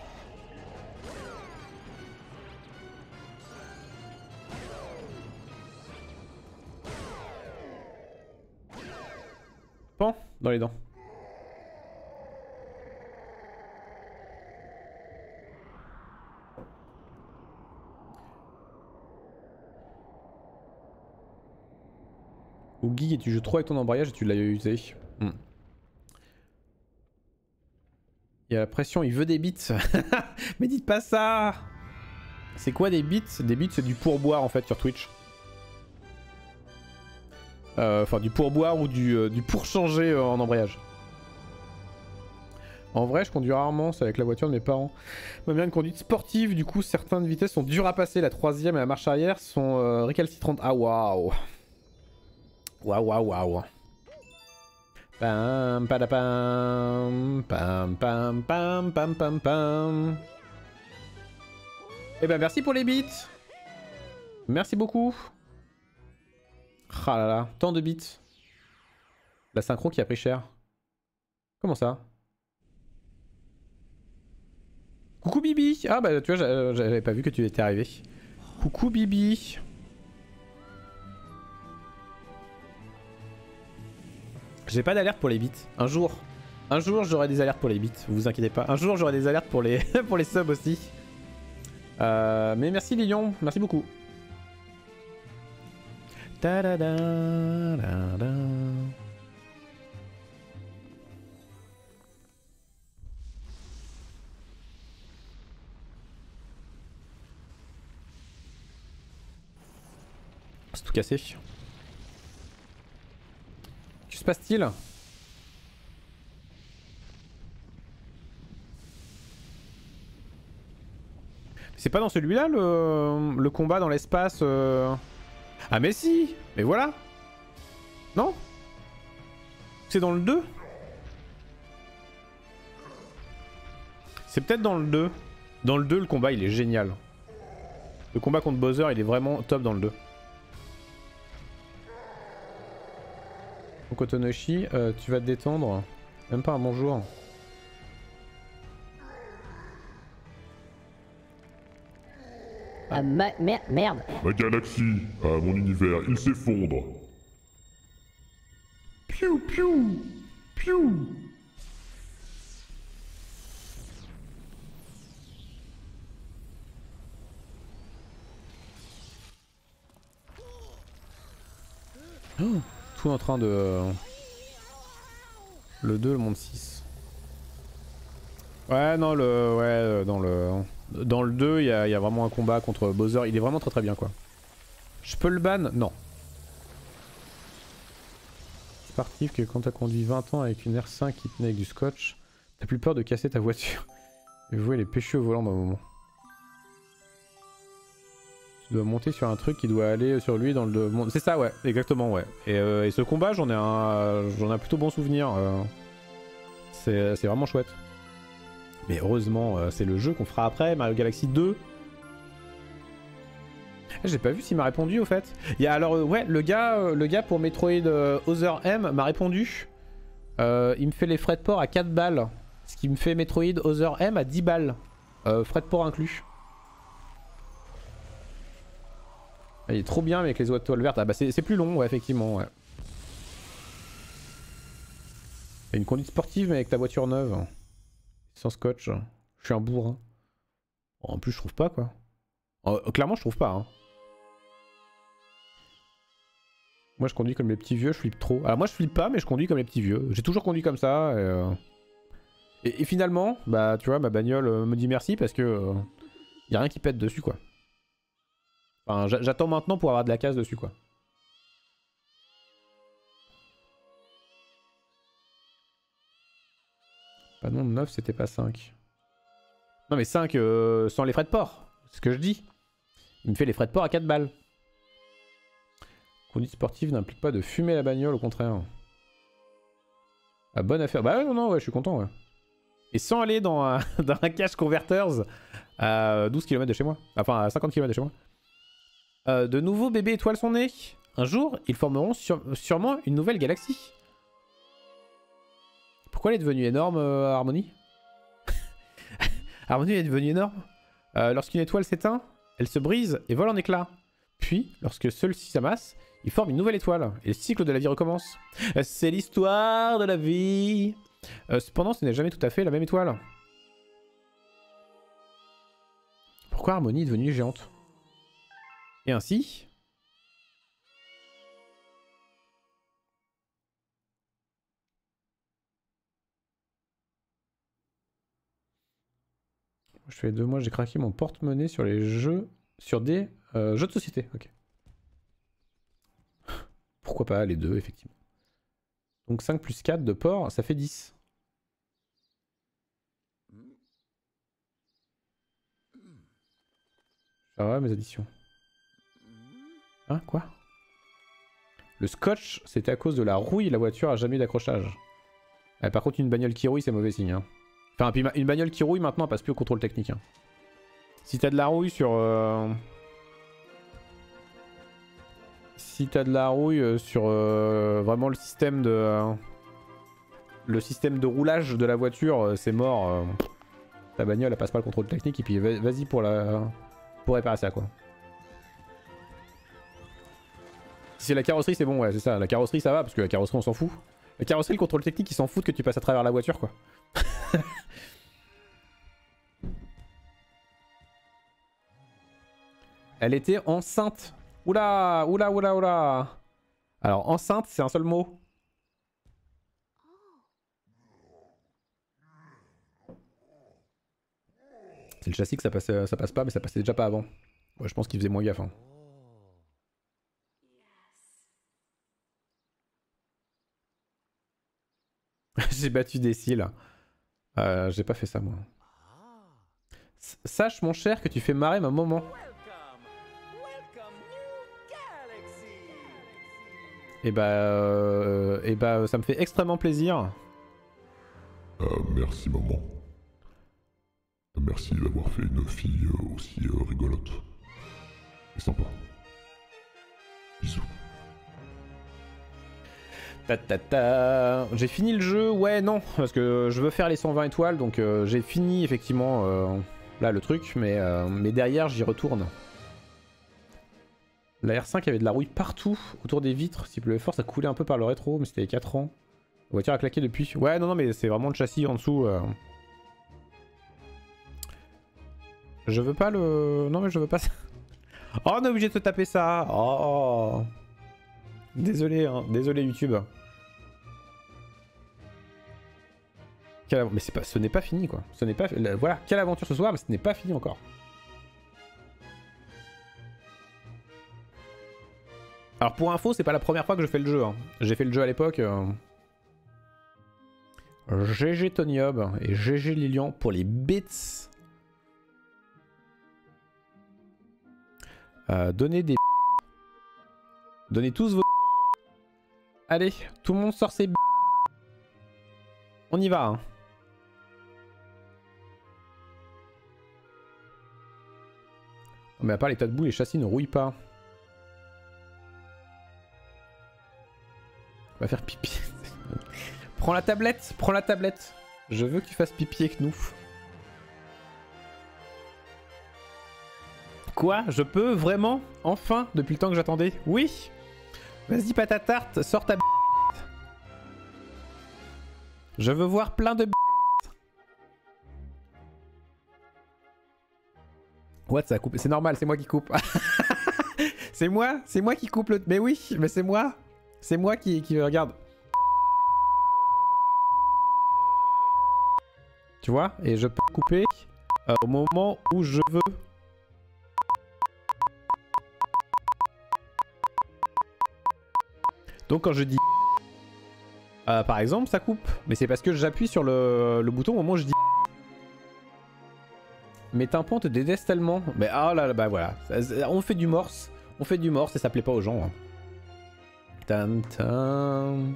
Pan dans les dents. Oogie, et tu joues trop avec ton embrayage et tu l'as usé. Hmm. Il y a la pression, il veut des bits. Mais dites pas ça. C'est quoi des bits? Des bits c'est du pourboire en fait sur Twitch. Enfin euh, du pourboire ou du, euh, du pourchanger euh, en embrayage. En vrai je conduis rarement, c'est avec la voiture de mes parents. Moi bien une conduite sportive, du coup certaines vitesses sont dures à passer. La troisième et la marche arrière sont euh, récalcitrantes. Ah waouh. Waouh waouh waouh. Pam padapam pam pam pam pam pam pam. Eh ben merci pour les bits. Merci beaucoup. Ah là là, tant de bits. La synchro qui a pris cher. Comment ça? Coucou Bibi. Ah bah tu vois j'avais pas vu que tu étais arrivé. Coucou Bibi. J'ai pas d'alerte pour les bits. Un jour. Un jour j'aurai des alertes pour les bits. Vous vous inquiétez pas. Un jour j'aurai des alertes pour les pour les subs aussi. Euh, mais merci Lilion. Merci beaucoup. Ta -da -da -da -da. C'est tout cassé. Que se passe-t-il? C'est pas dans celui-là le... le combat dans l'espace euh... Ah mais si. Mais voilà. Non? C'est dans le deux? C'est peut-être dans le deux. Dans le deux le combat il est génial. Le combat contre Bowser il est vraiment top dans le deux. Donc Otonoshi, euh, tu vas te détendre. Même pas un bonjour. Ah, ma mer merde. Ma galaxie, ah, mon univers, il s'effondre. Piou piou piou. Oh, tout en train de... Le deux, le monde six. Ouais, non, le, ouais, dans le, dans le deux, il y a, y a vraiment un combat contre Bowser. Il est vraiment très très bien, quoi. Je peux le ban? Non. C'est parti que quand t'as conduit vingt ans avec une R cinq qui tenait avec du scotch, t'as plus peur de casser ta voiture. Et vous voyez les péchus au volant d'un moment. Tu dois monter sur un truc qui doit aller sur lui dans le... C'est ça, ouais, exactement, ouais. Et, euh, et ce combat, j'en ai un, j'en ai un plutôt bon souvenir. Euh... C'est vraiment chouette. Mais heureusement, euh, c'est le jeu qu'on fera après, Mario Galaxy deux. J'ai pas vu s'il m'a répondu au fait. Il y a alors, euh, ouais, le gars, euh, le gars pour Metroid euh, Other M m'a répondu. Euh, il me fait les frais de port à quatre balles. Ce qui me fait Metroid Other M à dix balles. Euh, frais de port inclus. Il est trop bien avec les étoiles vertes. Ah bah c'est plus long, ouais, effectivement, ouais. Il y a une conduite sportive mais avec ta voiture neuve. Sans scotch. Je suis un bourrin. En plus je trouve pas quoi. Euh, clairement je trouve pas. Hein. Moi je conduis comme les petits vieux, je flippe trop. Alors moi je flippe pas mais je conduis comme les petits vieux. J'ai toujours conduit comme ça. Et, euh... et, et finalement, bah tu vois, ma bagnole euh, me dit merci parce que euh, y a rien qui pète dessus quoi. Enfin j'attends maintenant pour avoir de la casse dessus quoi. Bah non, neuf c'était pas cinq. Non mais cinq euh, sans les frais de port, c'est ce que je dis. Il me fait les frais de port à quatre balles. Conduite sportive n'implique pas de fumer la bagnole, au contraire. Ah, bonne affaire. Bah ouais, non, non, ouais, je suis content, ouais. Et sans aller dans un, dans un cache converters à douze kilomètres de chez moi. Enfin, à cinquante kilomètres de chez moi. Euh, de nouveaux bébés étoiles sont nés. Un jour, ils formeront sur, sûrement une nouvelle galaxie. Pourquoi elle est devenue énorme, euh, Harmony? Harmony est devenue énorme. Euh, Lorsqu'une étoile s'éteint, elle se brise et vole en éclats. Puis, lorsque celle-ci s'amasse, il forme une nouvelle étoile. Et le cycle de la vie recommence. C'est l'histoire de la vie. Euh, cependant, ce n'est jamais tout à fait la même étoile. Pourquoi Harmony est devenue géante? Et ainsi... Je fais deux mois, j'ai craqué mon porte-monnaie sur les jeux... Sur des euh, jeux de société, ok. Pourquoi pas les deux, effectivement. Donc cinq plus quatre de port, ça fait dix. Ça va mes additions. Hein, quoi? Le scotch, c'était à cause de la rouille, la voiture a jamais eu d'accrochage. Ah, par contre, une bagnole qui rouille, c'est mauvais signe. Hein. Enfin, puis une bagnole qui rouille, maintenant, elle passe plus au contrôle technique. Hein. Si t'as de la rouille sur... Euh... Si t'as de la rouille sur euh, vraiment le système de... Euh, le système de roulage de la voiture, euh, c'est mort. Euh, ta bagnole, elle passe pas le contrôle technique, et puis vas-y pour la... pour réparer ça, quoi. Si c'est la carrosserie, c'est bon, ouais, c'est ça. La carrosserie, ça va, parce que la carrosserie, on s'en fout. La carrosserie, le contrôle technique, ils s'en foutent que tu passes à travers la voiture, quoi. Elle était enceinte. Oula, oula, oula, oula. Alors, enceinte, c'est un seul mot. C'est le châssis que ça passe, ça passe pas, mais ça passait déjà pas avant. Ouais, je pense qu'il faisait moins gaffe. Hein. J'ai battu des cils. Euh, J'ai pas fait ça, moi. S Sache, mon cher, que tu fais marrer ma maman. Et bah, euh, et bah, ça me fait extrêmement plaisir. Euh, merci, maman. Merci d'avoir fait une fille aussi euh, rigolote. Et sympa. Bisous. Ta ta ta. J'ai fini le jeu, ouais non, parce que je veux faire les cent vingt étoiles, donc euh, j'ai fini effectivement euh, là le truc, mais, euh, mais derrière j'y retourne. La R cinq avait de la rouille partout, autour des vitres, s'il pleuvait fort ça coulait un peu par le rétro, mais c'était il y a quatre ans. La voiture a claqué depuis. Ouais non non mais c'est vraiment le châssis en dessous. Euh... Je veux pas le... Non mais je veux pas ça. Oh on est obligé de se taper ça. Oh. Désolé, hein. Désolé YouTube. Quelle... Mais pas... ce n'est pas fini quoi. Ce n'est pas... Voilà, quelle aventure ce soir, mais ce n'est pas fini encore. Alors pour info, c'est pas la première fois que je fais le jeu. Hein. J'ai fait le jeu à l'époque. Euh... G G Toniob et G G Lilian pour les bits. Euh, donnez des... Donnez tous vos... Allez, tout le monde sort ses... On y va. Hein. Mais à part les tas de boue, les châssis ne rouillent pas. On va faire pipi. Prends la tablette, prends la tablette. Je veux que tu fasses pipi avec nous. Quoi? Je peux vraiment? Enfin? Depuis le temps que j'attendais? Oui! Vas-y patatarte, sors ta b***. Je veux voir plein de b***. What, ça a coupé? C'est normal, c'est moi qui coupe. C'est moi? C'est moi qui coupe le... Mais oui, mais c'est moi. C'est moi qui, qui regarde. Tu vois? Et je peux couper euh, au moment où je veux. Donc quand je dis... Euh, par exemple, ça coupe. Mais c'est parce que j'appuie sur le, le bouton au moment où je dis... Mes tympans te détestent tellement. Mais ah oh là là, bah voilà. On fait du morse. On fait du morse et ça plaît pas aux gens. Hein. Tan, tan.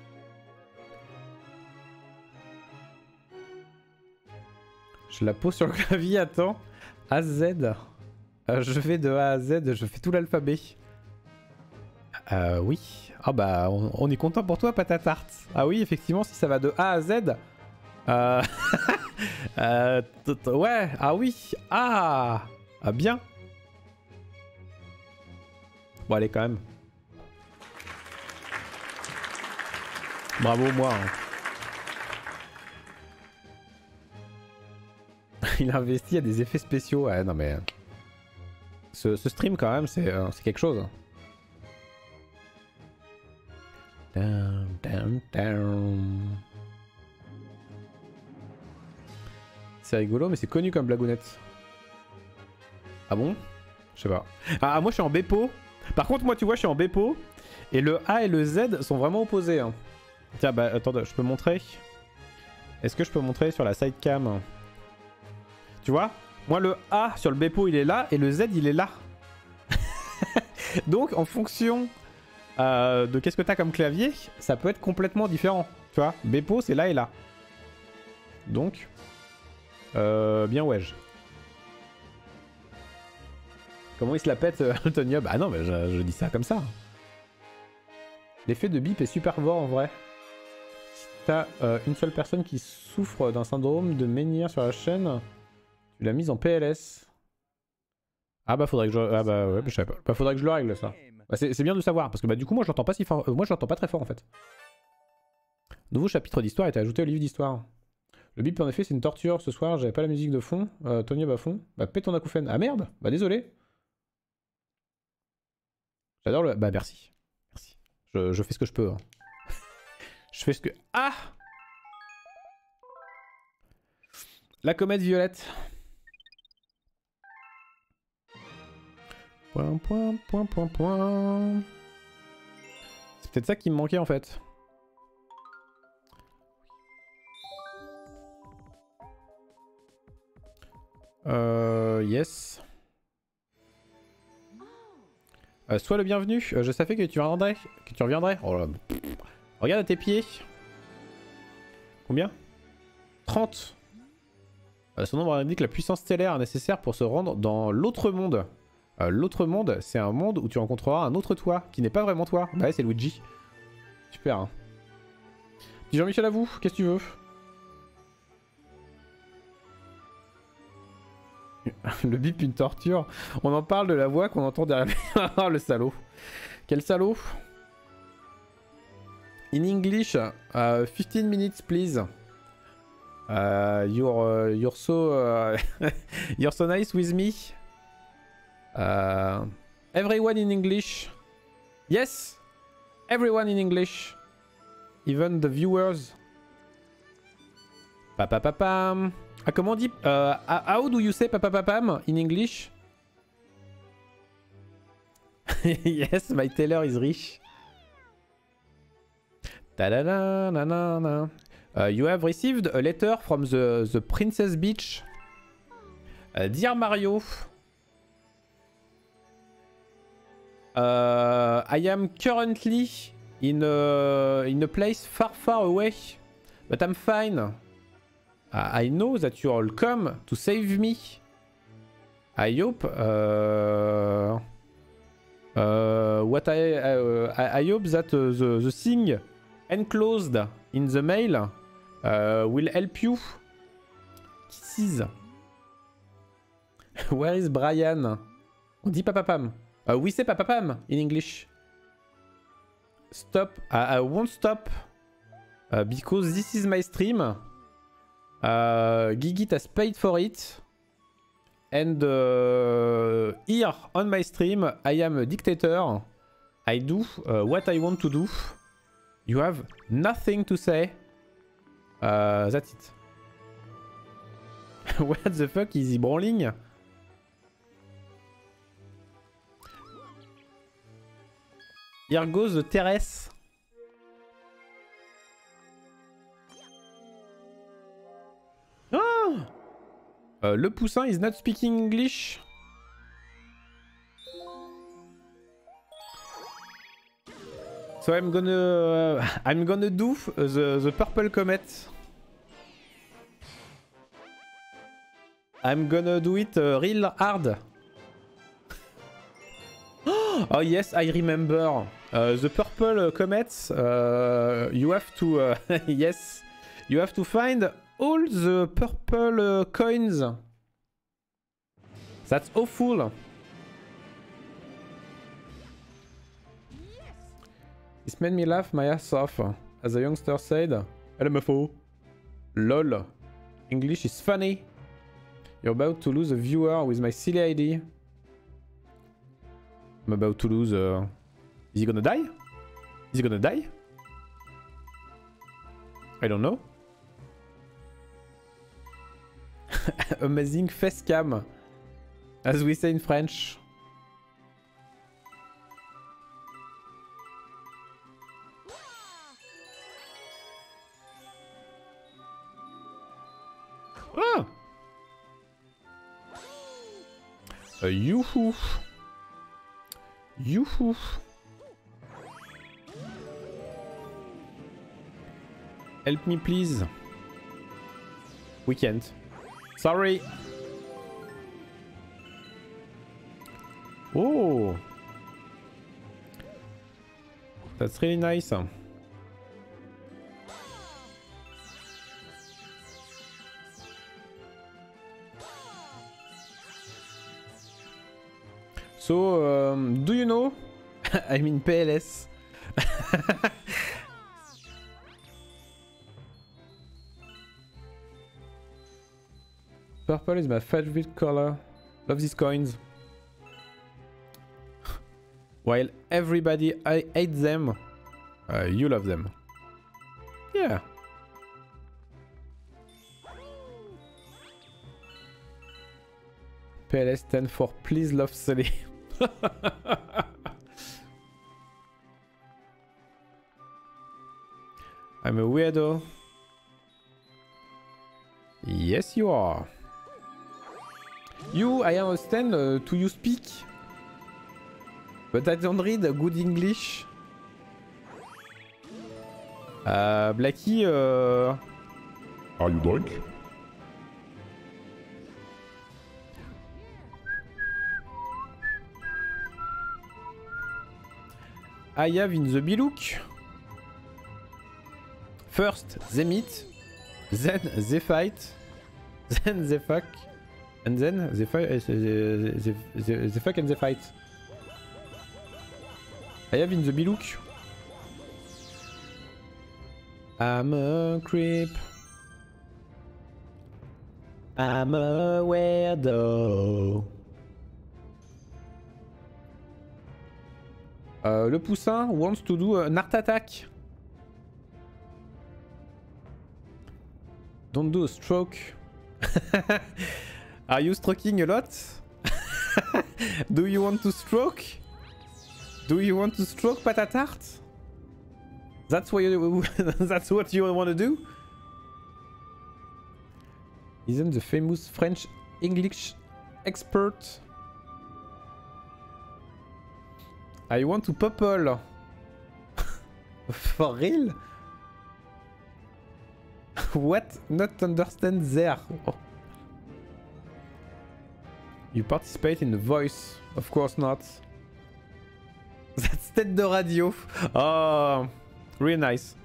Je la pose sur le clavier, attends. A Z. Euh, je vais de A à Z, je fais tout l'alphabet. Euh, oui. Ah bah, on, on est content pour toi, patatarte. Ah oui, effectivement, si ça va de A à Z. Euh... euh... Ouais, ah oui. Ah, ah bien. Bon, allez, quand même. Bravo, moi. Hein. Il a investi à des effets spéciaux. Ouais, non mais... Ce, ce stream, quand même, c'est euh, quelque chose. Down, down, down. C'est rigolo, mais c'est connu comme blagounette. Ah bon? Je sais pas. Ah, moi, je suis en Bepo. Par contre, moi, tu vois, je suis en Bepo. Et le A et le Z sont vraiment opposés. Hein. Tiens, bah, attends, je peux montrer. Est-ce que je peux montrer sur la sidecam? Tu vois? Moi, le A sur le Bepo, il est là. Et le Z, il est là. Donc, en fonction euh, de qu'est-ce que t'as comme clavier, ça peut être complètement différent. Tu vois? Bepo, c'est là et là. Donc, euh, bien ouais. Comment il se la pète, euh, Antonio? Bah non, mais je, je dis ça comme ça. L'effet de bip est super fort en vrai. Si t'as euh, une seule personne qui souffre d'un syndrome de menhir sur la chaîne, tu l'as mise en P L S. Ah bah faudrait que je... Ah bah ouais, je savais pas. Bah faudrait que je le règle ça. Bah, c'est bien de savoir, parce que bah du coup moi je l'entends pas si fort. Euh, moi je l'entends pas très fort en fait. Nouveau chapitre d'histoire a été ajouté au livre d'histoire. Le bip en effet c'est une torture. Ce soir j'avais pas la musique de fond. Euh, Tony à fond. Bah pète ton acouphène. Ah merde. Bah désolé. J'adore le... Bah merci. Merci. Je, je fais ce que je peux. Hein. Je fais ce que... Ah! La comète violette. Point, point, point, point, point. C'est peut-être ça qui me manquait en fait. Euh... Yes. Euh, sois le bienvenu. Euh, je savais que tu reviendrais. Que tu reviendrais. Oh là. Regarde à tes pieds. Combien? trente. Euh, son nombre indique la puissance stellaire nécessaire pour se rendre dans l'autre monde. Euh, l'autre monde, c'est un monde où tu rencontreras un autre toi, qui n'est pas vraiment toi. Bah ouais, c'est Luigi. Super. Hein. Petit Jean-Michel à vous, qu'est-ce que tu veux? Le bip, une torture. On en parle de la voix qu'on entend derrière. Ah, le salaud. Quel salaud. In English, uh, fifteen minutes please. Uh, you're, uh, you're so uh, you're so nice with me. Uh, everyone in English. Yes, everyone in English. Even the viewers. Papapapam. Ah, comment on dit uh, How do you say papapapam in English? Yes, my tailor is rich. Ta-da-da, na na na. Uh, you have received a letter from the, the Princess Beach. Uh, Dear Mario, uh, I am currently in a, in a place far far away, but I'm fine. Uh, I know that you all come to save me. I hope uh, uh, what I, uh, I I hope that uh, the, the thing enclosed in the mail uh, will help you. Kisses. Where is Brian? On dit papapam. Uh, we say papapam in English. Stop. I, I won't stop uh, because this is my stream. Uh, Gigit has paid for it. And uh, here on my stream, I am a dictator. I do uh, what I want to do. You have nothing to say. Uh, that's it. What the fuck is he brawling? Here goes the terrace. Oh! Uh, le poussin is not speaking English. So I'm gonna uh, I'm gonna do the the purple comet. I'm gonna do it uh, real hard. Oh yes, I remember uh, the purple uh, comets. Uh, you have to uh, yes, you have to find all the purple uh, coins. That's awful. This made me laugh my ass off, as the youngster said. L M F O. Lol. English is funny. You're about to lose a viewer with my silly I D. I'm about to lose... Uh... Is he gonna die? Is he gonna die? I don't know. Amazing face cam. As we say in French. Ah! Uh, Yoo-hoo! Yoo-hoo! Help me please. We can't. Sorry. Oh! That's really nice. So, um, do you know? I'm in P L S. Purple is my favorite color. Love these coins. While everybody I hate them, uh, you love them. Yeah. P L S stand for please love Sully. I'm a weirdo. Yes, you are. You, I understand uh, to you speak. But I don't read good English. Uh, Blackie, uh... Are you drunk? I have in the B-look. First, they meet. Then they fight. Then they fuck. And then they, fi they, they, they, they fuck and they fight. I have in the B-look. I'm a creep. I'm a weirdo. Euh, le poussin wants to do an art attack. Don't do a stroke. Are you stroking a lot? Do you want to stroke? Do you want to stroke patatart? That's what you, that's what you want to do? Isn't the famous French English expert? I want to popple. For real? What? Not understand there. Oh. You participate in the voice? Of course not. That's tête de radio. Oh, really nice.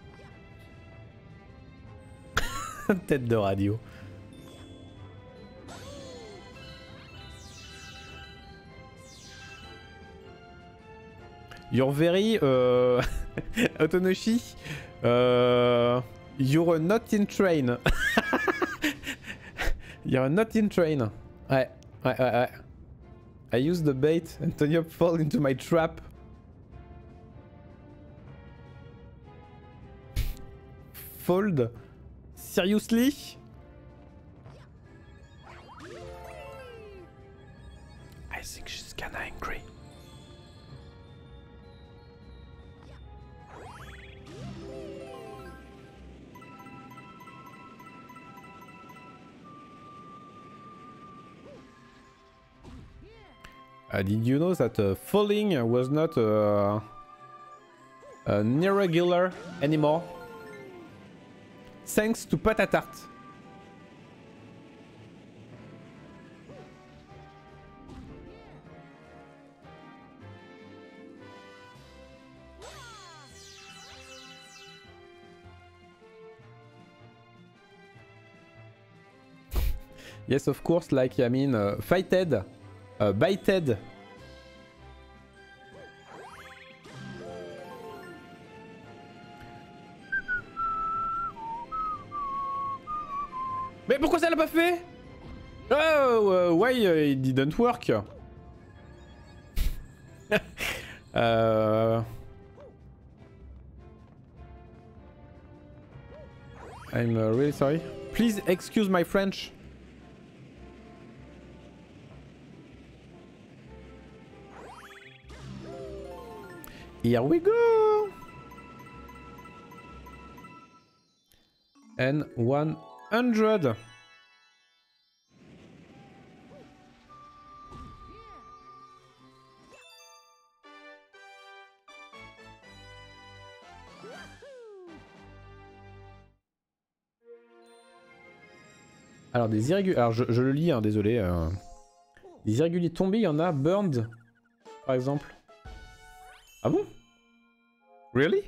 Tête de radio. You're very uh, Otonoshi. Uh, you're not in train. You're not in train. Ouais, ouais, ouais, ouais. I use the bait. Antonio fall into my trap. Fold? Seriously? I think she's kinda angry. Uh, did you know that uh, falling was not uh, an irregular anymore? Thanks to Patatart. Yes, of course, like, I mean, uh, fighted. Uh, bited. Mais pourquoi ça l'a pas fait? Oh, uh, why uh, it didn't work? uh... I'm uh, really sorry. Please excuse my French. Here we go! And one hundred. Alors des irréguliers, alors je, je le lis, hein, désolé. Euh... Des irréguliers tombés, il y en a. Burned, par exemple. Ah bon? Really?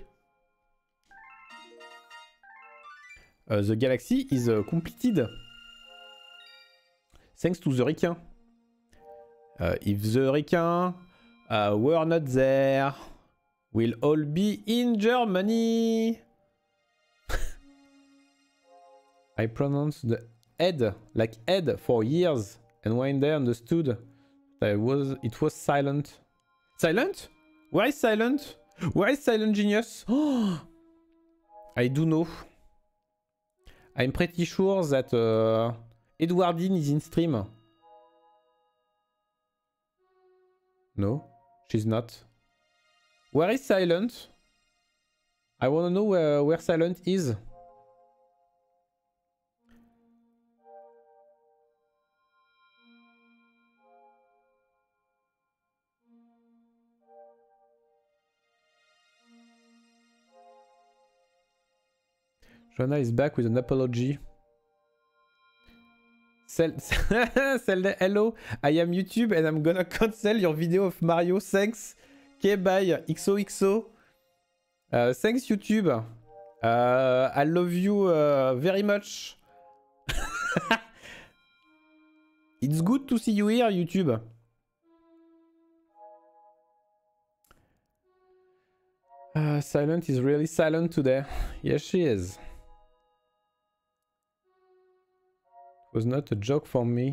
Uh, the galaxy is uh, completed. Thanks to the requin. Uh, if the requin uh, were not there, we'll all be in Germany. I pronounced the head like head for years, and when they understood that it was, it was silent. Silent? Where is silent? Where is silent genius? Oh, I do know. I'm pretty sure that uh, Edwardine is in stream. No, she's not. Where is silent? I wanna know where, where silent is. Joanna is back with an apology. Sel Sel hello, I am YouTube and I'm gonna cancel your video of Mario. Thanks. Okay, bye. X O X O. Uh, thanks, YouTube. Uh, I love you uh, very much. It's good to see you here, YouTube. Uh, Silent is really silent today. Yes, she is. It was not a joke for me.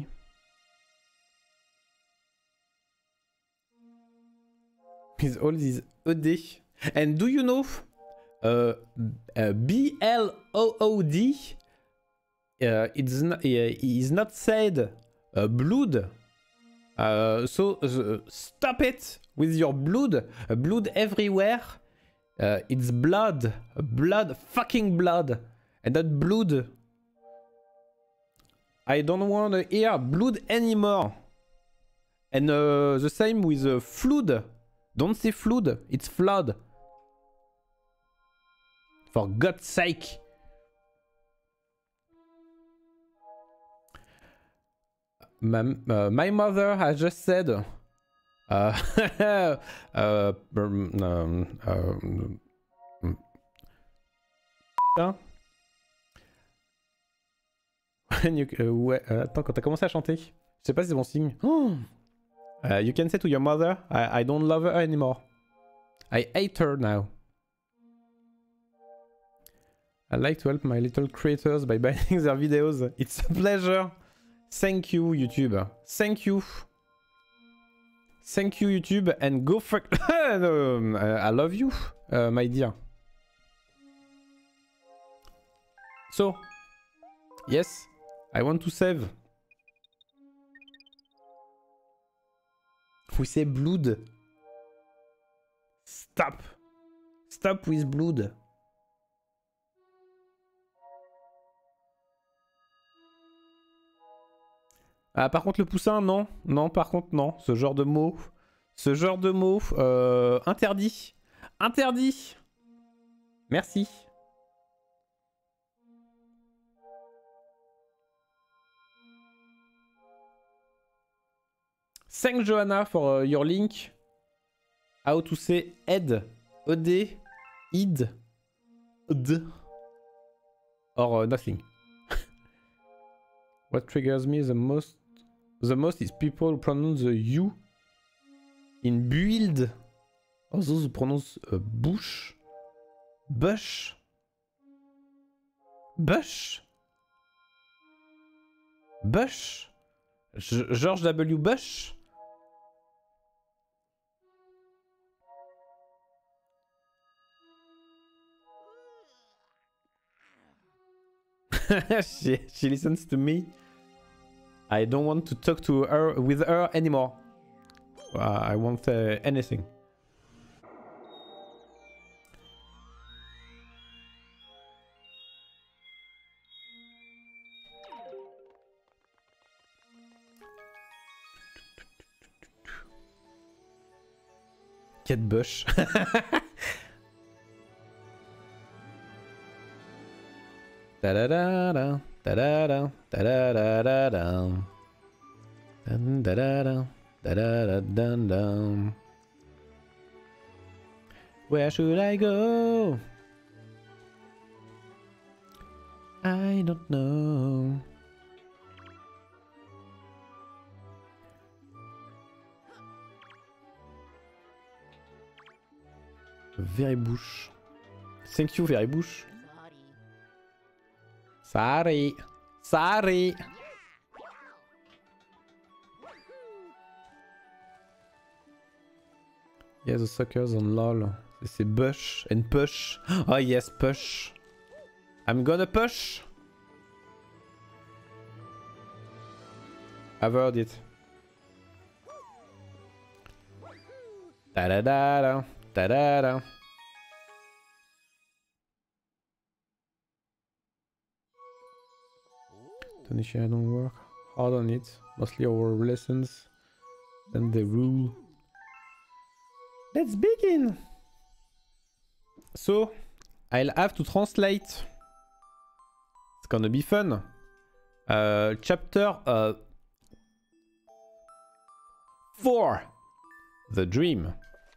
With all these E D. And do you know uh, uh, B L O O D uh, it's not, uh, is not said uh, blood. Uh, so uh, stop it with your blood. Uh, blood everywhere. Uh, it's blood. Blood. Fucking blood. And not blood. I don't want to hear blood anymore. And uh, the same with uh, flood. Don't say flood. It's flood. For God's sake. My, uh, my mother has just said, uh, uh, um, um, um, When you, uh, ouais, euh, attends, quand t'as commencé à chanter, je sais pas si c'est bon signe. Oh. Uh, you can say to your mother, I, I don't love her anymore. I hate her now. I like to help my little creators by buying their videos. It's a pleasure. Thank you, YouTube. Thank you. Thank you, YouTube. And go fuck... no, I love you, uh, my dear. So, yes, I want to save. We say blood. Stop. Stop with blood. Ah, par contre, le poussin, non. Non, par contre, non. Ce genre de mot. Ce genre de mot. Euh, interdit. Interdit. Merci. Thanks, Johanna, for uh, your link. How to say ed. E-D. Id. D. Or uh, nothing. What triggers me the most the most is people who pronounce the U in build. Or those who pronounce uh, bush. Bush. Bush. Bush. George W. Bush. she, she listens to me. I don't want to talk to her with her anymore. Uh, I won't uh, anything. Kate Bush. Da da da da da da da da da da da da da da da da da. Where should I go? I don't know. Very Bush. Thank you, Very Bush. Sorry. Sorry. Yeah, the suckers on LOL. They say Bush and push. Oh yes, push. I'm gonna push. I've heard it. Da da da da da da da. Tanisha, I don't work hard on it. Mostly our lessons. Then the rule. Let's begin! So, I'll have to translate. It's gonna be fun. Uh, chapter uh, four. The Dream.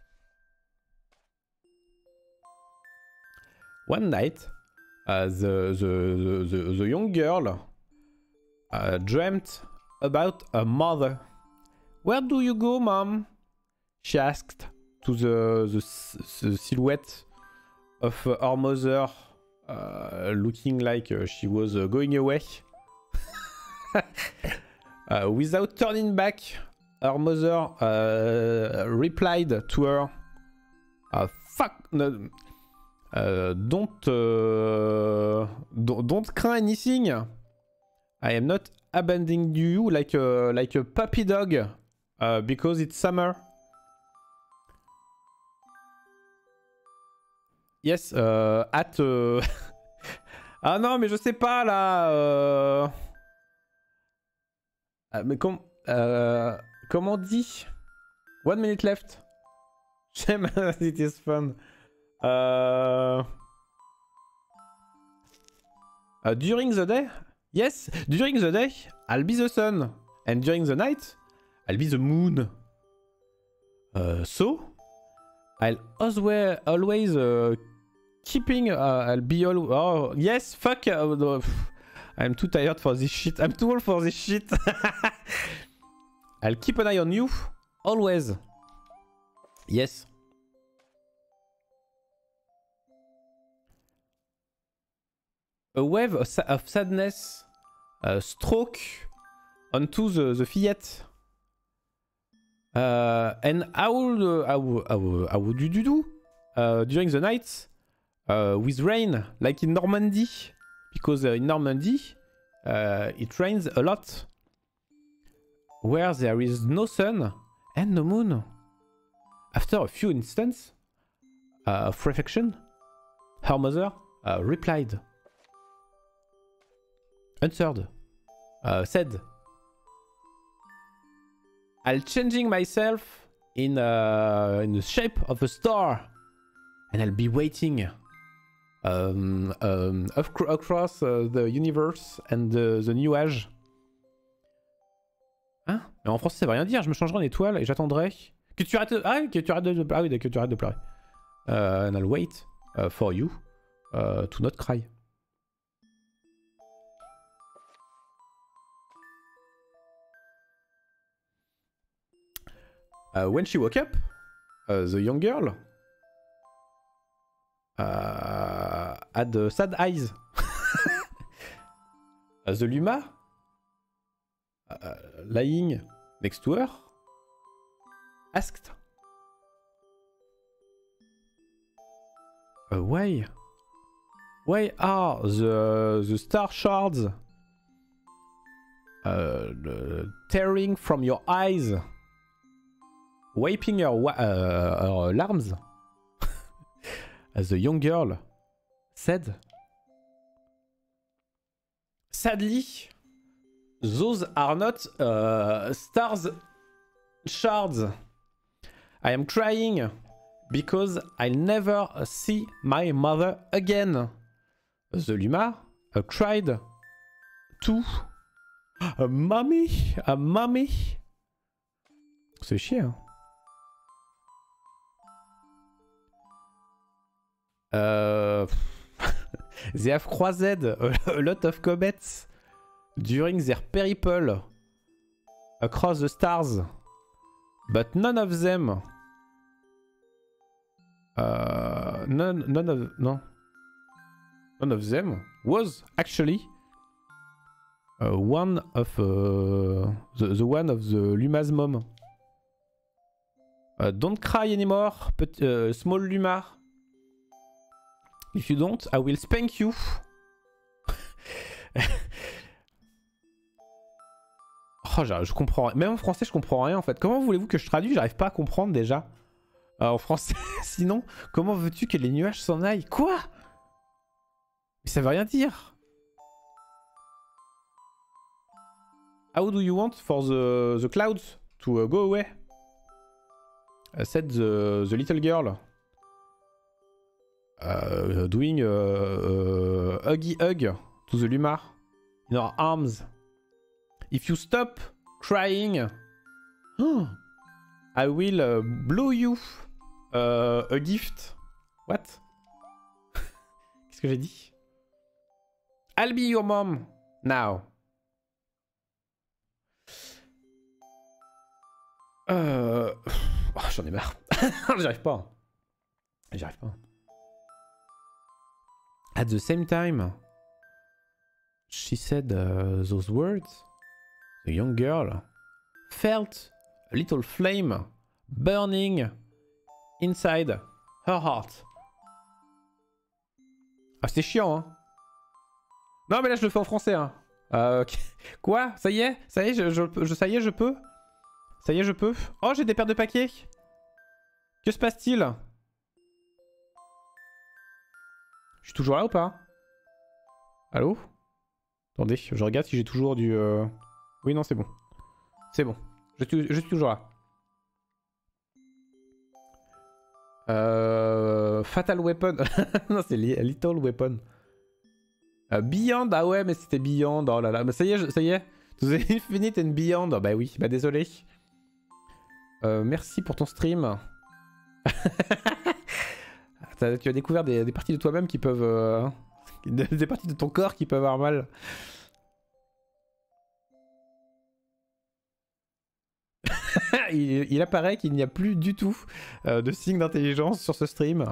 One night, uh, the, the, the, the, the young girl uh, dreamt about a mother. Where do you go, Mom? She asked to the, the, the silhouette of her mother, uh, looking like uh, she was uh, going away. uh, without turning back, her mother uh, replied to her, uh, fuck, no, uh, don't, uh, don't, don't cry anything. I am not abandoning you like a, like a puppy dog uh, because it's summer. Yes, euh, at... Euh... ah non, mais je sais pas, là... Euh... Ah, mais com euh... comment on dit? One minute left. Shame, it is fun. Euh... Uh, during the day? Yes, during the day, I'll be the sun. And during the night, I'll be the moon. Uh, so, I'll always, always uh, keeping, uh, I'll be all, oh, yes, fuck, uh, uh, I'm too tired for this shit, I'm too old for this shit. I'll keep an eye on you, always. Yes. A wave of, sa of sadness uh, stroke onto the, the Fiat. Uh, and how, uh, how, how, how would you do uh, during the night uh, with rain, like in Normandy? Because uh, in Normandy, uh, it rains a lot. Where there is no sun and no moon. After a few instants uh, of reflection, her mother uh, replied. Answered. Uh, said. I'll changing myself in, uh, in the shape of a star. And I'll be waiting um, um, across uh, the universe and the, the new age. Hein? Mais en français ça veut rien dire, je me changerai en étoile et j'attendrai que tu arrêtes de... Ah, que tu arrêtes de... Ah oui, que tu arrêtes de pleurer. Uh, and I'll wait uh, for you uh, to not cry. Uh, when she woke up, uh, the young girl uh, had uh, sad eyes. uh, the Luma, uh, lying next to her, asked, uh, "Why? Why are the the star shards uh, tearing from your eyes?" Wiping her, uh, her alarms, as the young girl said, sadly, those are not uh, stars shards. I am crying because I'll never see my mother again. The Luma uh, cried too. A mommy, a mommy. C'est chier, hein. Uh, they have crossed a, a lot of comets during their peripple across the stars, but none of them, uh, none, none of no, none of them was actually uh, one of uh, the the one of the Luma's mom. Uh, don't cry anymore, but, uh, small Luma. If you don't, I will spank you. Oh, je comprends. Même en français, je comprends rien en fait. Comment voulez-vous que je traduise? J'arrive pas à comprendre déjà. Euh, en français. Sinon, comment veux-tu que les nuages s'en aillent? Quoi? Mais ça veut rien dire. How do you want for the, the clouds to uh, go away? Uh, said the, the little girl. Uh, doing a uh, uh, huggy hug to the Luma in her arms. If you stop crying, I will uh, blow you uh, a gift. What? Qu'est-ce que j'ai dit? I'll be your mom now. Euh... Oh, j'en ai marre. J'y arrive pas. J'y arrive pas. At the same time, she said uh, those words. The young girl felt a little flame burning inside her heart. Ah, c'est chiant, hein. Non, mais là, je le fais en français, hein. Euh, quoi? Ça y est? Ça y est, je, je, je- ça y est, je peux? Ça y est, je peux? Oh, j'ai des paires de paquets! Que se passe-t-il? Je suis toujours là ou pas? Allô? Attendez, je regarde si j'ai toujours du... Euh... Oui, non, c'est bon. C'est bon. Je suis, je suis toujours là. Euh... Fatal Weapon. Non, c'est Little Weapon. Euh, Beyond, ah ouais, mais c'était Beyond. Oh là là, mais ça y est, je- ça y est. Vous avez Infinite and Beyond. Oh, bah oui, bah désolé. Euh, merci pour ton stream. Tu as découvert des, des parties de toi-même qui peuvent... Euh... Des parties de ton corps qui peuvent avoir mal. il, il apparaît qu'il n'y a plus du tout euh, de signe d'intelligence sur ce stream.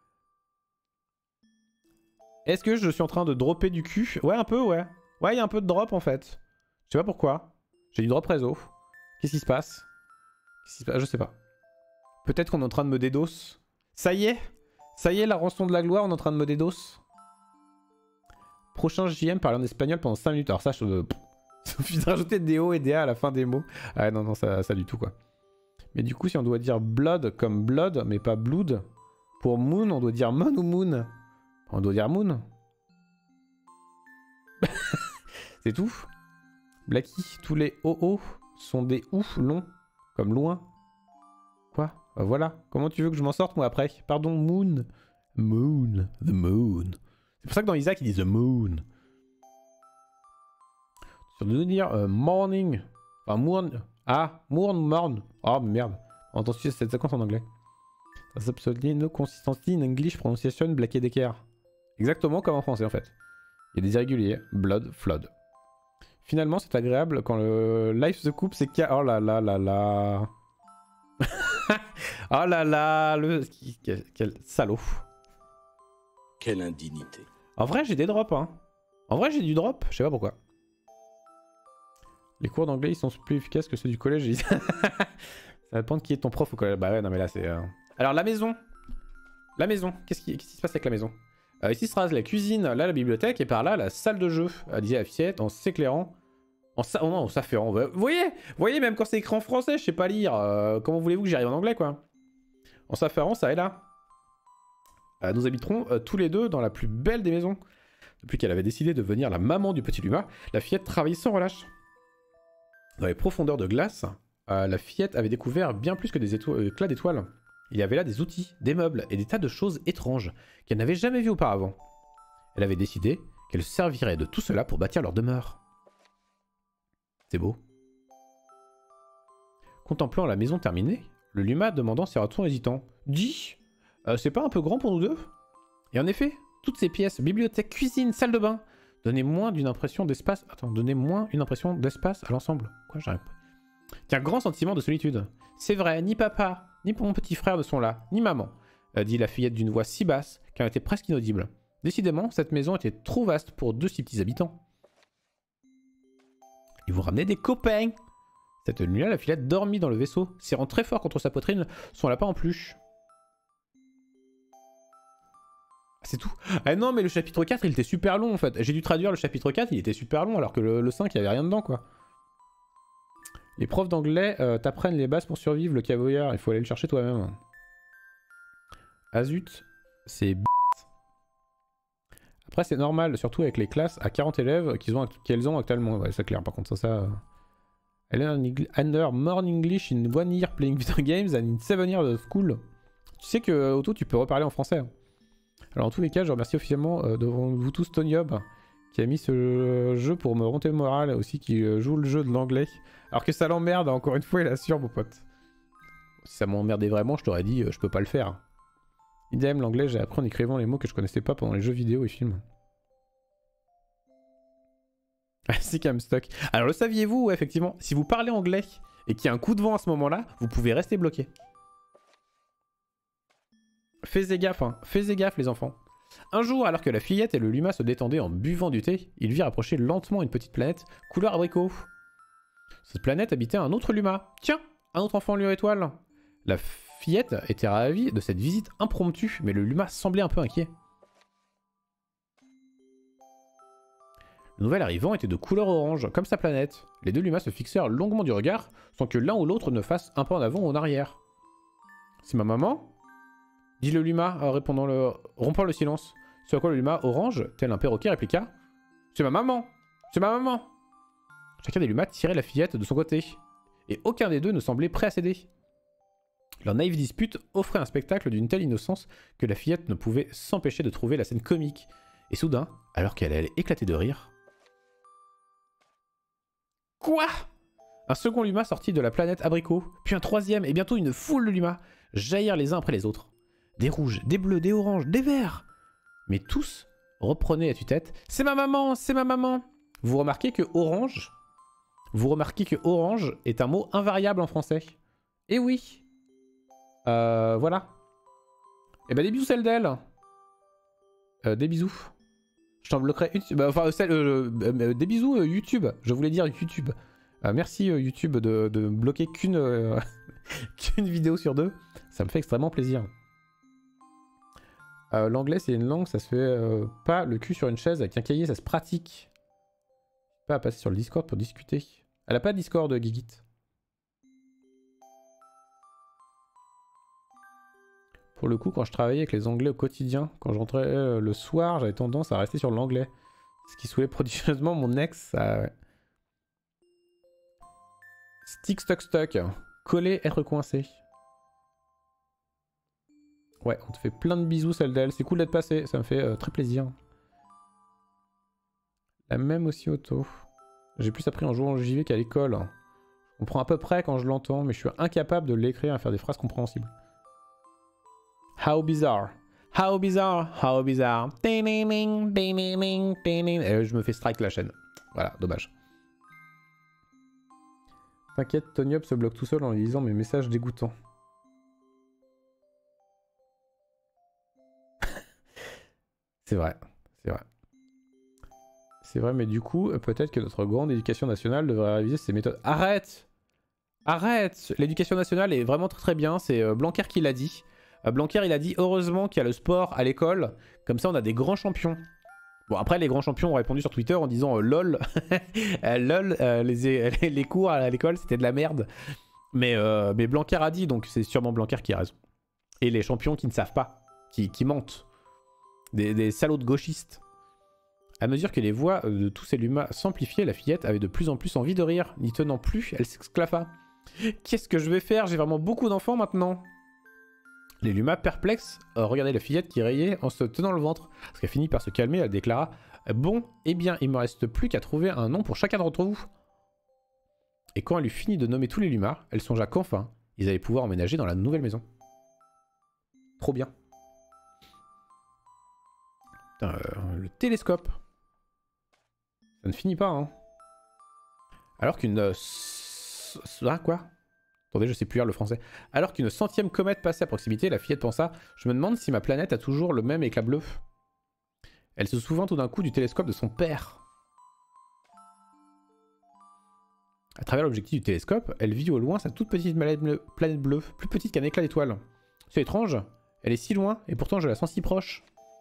Est-ce que je suis en train de dropper du cul? Ouais, un peu, ouais. Ouais, il y a un peu de drop en fait. Je sais pas pourquoi. J'ai du drop réseau. Qu'est-ce qui se passe? Qu'est-ce qui se passe? Je sais pas. Peut-être qu'on est en train de me dédos. Ça y est? Ça y est, la rançon de la gloire, on est en train de me dédos. Prochain J M parler en espagnol pendant cinq minutes. Alors ça, je... Il suffit de rajouter des O et des A à la fin des mots. Ah non, non, ça, ça du tout quoi. Mais du coup, si on doit dire blood comme blood, mais pas blood, pour moon, on doit dire moon ou moon? On doit dire moon. C'est tout. Blacky, tous les O O sont des OU longs, comme loin. Quoi? Bah voilà. Comment tu veux que je m'en sorte moi après? Pardon, moon. Moon. The moon. C'est pour ça que dans Isaac, ils disent the moon. Sur de dire euh, morning. Enfin, moon. Ah, moon, morn. Oh merde. On entend cette séquence en anglais. That's absolutely no consistency in English pronunciation, Black et Decker. Exactement comme en français en fait. Il y a des irréguliers. Blood, flood. Finalement, c'est agréable quand le life se coupe, c'est qu'il... Oh là là là là. Oh là là, le... Quel, quel salaud. Quelle indignité. En vrai, j'ai des drops, hein. En vrai, j'ai du drop, je sais pas pourquoi. Les cours d'anglais, ils sont plus efficaces que ceux du collège. Ça dépend de qui est ton prof au collège. Bah ouais, non mais là, c'est... Euh... Alors, la maison. La maison. Qu'est-ce qui... Qu'est-ce qui se passe avec la maison? euh, Ici sera la cuisine, là, la bibliothèque, et par là, la salle de jeu. Elle disait la fillette, en s'éclairant. En sa... oh non, en s'affairant. Vous voyez? Vous voyez, même quand c'est écrit en français, je sais pas lire. Euh, comment voulez-vous que j'y arrive en anglais, quoi? En s'affairant, ça est là. Euh, nous habiterons euh, tous les deux dans la plus belle des maisons. Depuis qu'elle avait décidé de devenir la maman du petit Luma, la fillette travaillait sans relâche. Dans les profondeurs de glace, euh, la fillette avait découvert bien plus que des éclats d'étoiles. Il y avait là des outils, des meubles et des tas de choses étranges qu'elle n'avait jamais vues auparavant. Elle avait décidé qu'elle servirait de tout cela pour bâtir leur demeure. C'est beau. Contemplant la maison terminée, le Luma demandant ses retours hésitants. « Dis, euh, c'est pas un peu grand pour nous deux ?» Et en effet, toutes ces pièces, bibliothèque, cuisine, salle de bain, donnaient moins d'une impression d'espace... Attends, donnaient moins une impression d'espace à l'ensemble. Quoi, j'arrive pas. Qu'un grand sentiment de solitude. C'est vrai, ni papa, ni mon petit frère ne sont là, ni maman, a dit la fillette d'une voix si basse qu'elle était presque inaudible. Décidément, cette maison était trop vaste pour deux si petits habitants. Ils vont ramener des copains. Cette nuit-là, la fillette dormit dans le vaisseau, serrant très fort contre sa poitrine son lapin en peluche. C'est tout. Ah non, mais le chapitre quatre, il était super long en fait. J'ai dû traduire le chapitre quatre, il était super long, alors que le, le cinq, il n'y avait rien dedans quoi. Les profs d'anglais euh, t'apprennent les bases pour survivre, le cavoyeur. Il faut aller le chercher toi-même. Ah zut, c'est b***. Après, c'est normal, surtout avec les classes à quarante élèves qu'ils ont, qu'elles ont actuellement. Ouais, c'est clair, par contre, ça, ça... I learn more English in one year playing video games than in seven years of school. Tu sais que, Otto, tu peux reparler en français. Hein. Alors, en tous les cas, je remercie officiellement euh, devant vous tous Tonyob, qui a mis ce jeu pour me remonter le moral, aussi qui euh, joue le jeu de l'anglais. Alors que ça l'emmerde, encore une fois, il assure, mon pote. Si ça m'emmerdait vraiment, je t'aurais dit, euh, je peux pas le faire. Idem, l'anglais, j'ai appris en écrivant les mots que je connaissais pas pendant les jeux vidéo et films. C'est quand même stock. Alors, le saviez-vous, ouais, effectivement, si vous parlez anglais et qu'il y a un coup de vent à ce moment-là, vous pouvez rester bloqué. Faites gaffe, hein. Faites gaffe, les enfants. Un jour, alors que la fillette et le Luma se détendaient en buvant du thé, ils virent approcher lentement une petite planète couleur abricot. Cette planète habitait un autre Luma. Tiens, un autre enfant Lion étoile. La fillette était ravie de cette visite impromptue, mais le Luma semblait un peu inquiet. Le nouvel arrivant était de couleur orange, comme sa planète. Les deux Lumas se fixèrent longuement du regard, sans que l'un ou l'autre ne fasse un pas en avant ou en arrière. « C'est ma maman ?» dit le Luma, en répondant le... rompant le silence. Sur quoi le Luma orange, tel un perroquet, répliqua « C'est ma maman! C'est ma maman !» Chacun des Lumas tirait la fillette de son côté, et aucun des deux ne semblait prêt à céder. Leur naïve dispute offrait un spectacle d'une telle innocence que la fillette ne pouvait s'empêcher de trouver la scène comique. Et soudain, alors qu'elle allait éclater de rire... Quoi? Un second Luma sortit de la planète abricot, puis un troisième, et bientôt une foule de Lumas jaillirent les uns après les autres. Des rouges, des bleus, des oranges, des verts. Mais tous reprenaient à tue-tête « C'est ma maman, c'est ma maman !» Vous remarquez que orange... Vous remarquez que orange est un mot invariable en français. Eh oui. Euh, voilà. Et bah des bisous celle d'elle. Euh, des bisous. Je t'en bloquerai une... Bah, enfin, celle, euh, euh, des bisous euh, YouTube. Je voulais dire YouTube. Euh, merci euh, YouTube de, de bloquer qu'une euh, qu'une vidéo sur deux. Ça me fait extrêmement plaisir. Euh, L'anglais c'est une langue, ça se fait euh, pas le cul sur une chaise avec un cahier, ça se pratique. Pas à passer sur le Discord pour discuter. Elle a pas de Discord, Guigit. Pour le coup, quand je travaillais avec les anglais au quotidien, quand je rentrais euh, le soir, j'avais tendance à rester sur l'anglais. Ce qui saoulait prodigieusement mon ex. Ça... Ouais. Stick, stuck, stuck. Coller, être coincé. Ouais, on te fait plein de bisous, celle d'elle. C'est cool d'être passé, ça me fait euh, très plaisir. La même aussi auto. J'ai plus appris en jouant au J V qu'à l'école. Je comprends à peu près quand je l'entends, mais je suis incapable de l'écrire et faire des phrases compréhensibles. How bizarre. How bizarre. How bizarre. Et je me fais strike la chaîne. Voilà, dommage. T'inquiète, Tonyop se bloque tout seul en lisant mes messages dégoûtants. C'est vrai, c'est vrai. C'est vrai, mais du coup, peut-être que notre grande éducation nationale devrait réviser ses méthodes. Arrête! Arrête! L'éducation nationale est vraiment très très bien, c'est euh, Blanquer qui l'a dit. Euh, Blanquer, il a dit, heureusement qu'il y a le sport à l'école, comme ça on a des grands champions. Bon, après, les grands champions ont répondu sur Twitter en disant euh, lol, euh, lol, euh, les, les cours à l'école c'était de la merde. Mais, euh, mais Blanquer a dit, donc c'est sûrement Blanquer qui a raison. Et les champions qui ne savent pas, qui, qui mentent. Des, des salauds de gauchistes. À mesure que les voix de tous ces Lumas s'amplifiaient, la fillette avait de plus en plus envie de rire. N'y tenant plus, elle s'exclama. « Qu'est-ce que je vais faire? J'ai vraiment beaucoup d'enfants maintenant !» Les Lumas, perplexes, regardaient la fillette qui rayait en se tenant le ventre. Parce qu'elle finit par se calmer, elle déclara « Bon, eh bien, il me reste plus qu'à trouver un nom pour chacun d'entre vous. » Et quand elle eut fini de nommer tous les Lumas, elle songea qu'enfin, ils allaient pouvoir emménager dans la nouvelle maison. Trop bien. Putain, euh, le télescope. Ça ne finit pas, hein. Alors qu'une... Euh, ah, quoi? Attendez, je sais plus lire le français. Alors qu'une centième comète passait à proximité, la fillette pensa « Je me demande si ma planète a toujours le même éclat bleu. » Elle se souvint tout d'un coup du télescope de son père. À travers l'objectif du télescope, elle vit au loin sa toute petite planète bleue, plus petite qu'un éclat d'étoile. C'est étrange, elle est si loin, et pourtant je la sens si proche.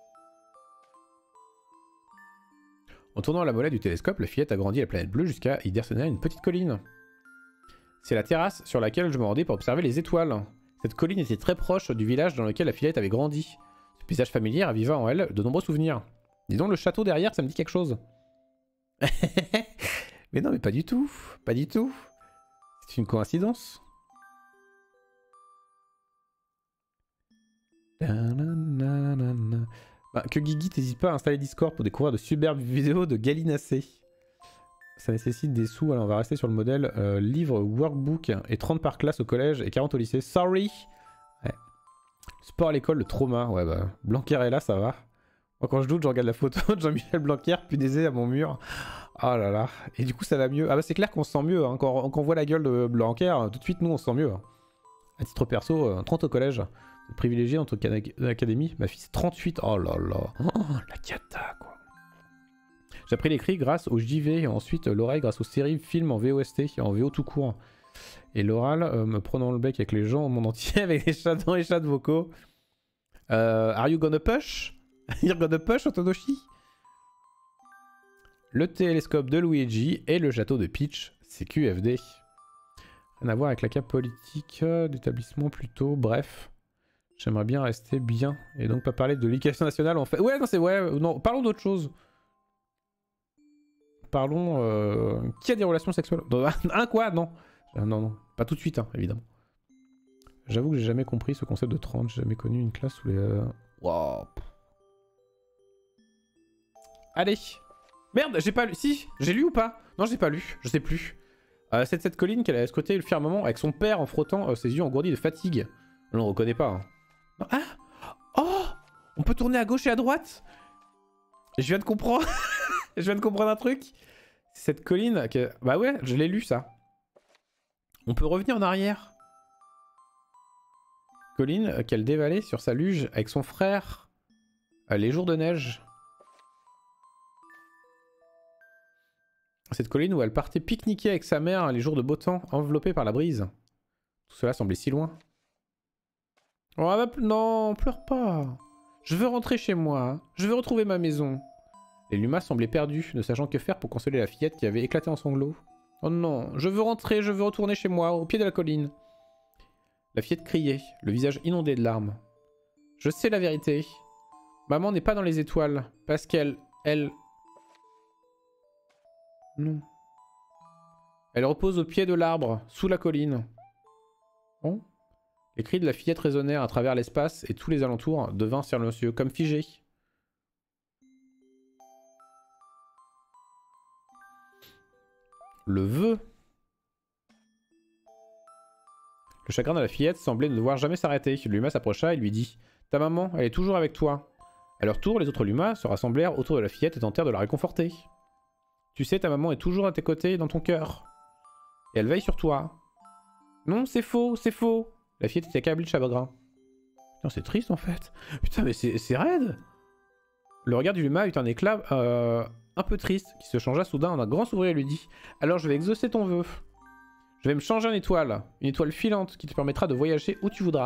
En tournant la molette du télescope, la fillette agrandit la planète bleue jusqu'à y décerner une petite colline. C'est la terrasse sur laquelle je me rendais pour observer les étoiles. Cette colline était très proche du village dans lequel la fillette avait grandi. Ce paysage familier raviva en elle de nombreux souvenirs. Dis donc, le château derrière, ça me dit quelque chose. Mais non, mais pas du tout. Pas du tout. C'est une coïncidence. Bah, que Guigui n'hésite pas à installer Discord pour découvrir de superbes vidéos de Galinacé. Ça nécessite des sous, alors on va rester sur le modèle euh, livre workbook et trente par classe au collège et quarante au lycée. Sorry. Ouais. Sport à l'école, le trauma. Ouais bah, Blanquer est là, ça va. Moi quand je doute, je regarde la photo de Jean-Michel Blanquer punaisé à mon mur. Oh là là. Et du coup ça va mieux. Ah bah c'est clair qu'on se sent mieux. Hein. Quand, quand on voit la gueule de Blanquer, tout de suite nous on se sent mieux. Hein. À titre perso, trente au collège. Privilégié entre académie. Ma fille c'est trente-huit. Oh là là. Oh, la cata quoi. J'ai appris l'écrit grâce au J V et ensuite l'oreille grâce aux séries, films en V O S T, en V O tout court. Et l'oral, euh, me prenant le bec avec les gens au monde entier avec des chats dans les chats vocaux. Euh, are you gonna push? You're gonna push, Otonoshi? le télescope de Luigi et le château de Peach, C Q F D. Rien à voir avec la cape politique euh, d'établissement plutôt, bref. J'aimerais bien rester bien et donc pas parler de l'éducation nationale en fait. Ouais, non, c'est vrai, non, parlons d'autre chose. Parlons... Euh... Qui a des relations sexuelles? Un quoi? Non. Non, non, pas tout de suite, hein, évidemment. J'avoue que j'ai jamais compris ce concept de trente, j'ai jamais connu une classe où les... Euh... Wow. Allez. Merde, j'ai pas lu. Si, j'ai lu ou pas? Non, j'ai pas lu, je sais plus. Euh, c'est cette colline qu'elle a escorté le firmament avec son père en frottant euh, ses yeux engourdis de fatigue. On le reconnaît pas. Hein. Non, ah oh, on peut tourner à gauche et à droite. Je viens de comprendre. Je viens de comprendre un truc. Cette colline... Que... Bah ouais, je l'ai lu ça. On peut revenir en arrière. Colline qu'elle dévalait sur sa luge avec son frère euh, les jours de neige. Cette colline où elle partait pique-niquer avec sa mère les jours de beau temps, enveloppée par la brise. Tout cela semblait si loin. Oh, bah, non, pleure pas. Je veux rentrer chez moi. Je veux retrouver ma maison. Les Luma semblaient perdus, ne sachant que faire pour consoler la fillette qui avait éclaté en sanglots. Oh non, je veux rentrer, je veux retourner chez moi, au pied de la colline. La fillette criait, le visage inondé de larmes. Je sais la vérité. Maman n'est pas dans les étoiles, parce qu'elle... Elle... Non. Elle repose au pied de l'arbre, sous la colline. Bon. Les cris de la fillette résonnèrent à travers l'espace et tous les alentours devinrent silencieux, comme figés. Le vœu. Le chagrin de la fillette semblait ne devoir jamais s'arrêter. Luma s'approcha et lui dit « Ta maman, elle est toujours avec toi. » À leur tour, les autres Luma se rassemblèrent autour de la fillette et tentèrent de la réconforter. « Tu sais, ta maman est toujours à tes côtés, dans ton cœur. Et elle veille sur toi. »« Non, c'est faux, c'est faux. » La fillette était accablée de chagrin. Putain, c'est triste en fait. Putain, mais c'est raide. Le regard du Luma eut un éclat euh, un peu triste, qui se changea soudain en un grand sourire et lui dit « Alors je vais exaucer ton vœu. Je vais me changer en étoile, une étoile filante qui te permettra de voyager où tu voudras. »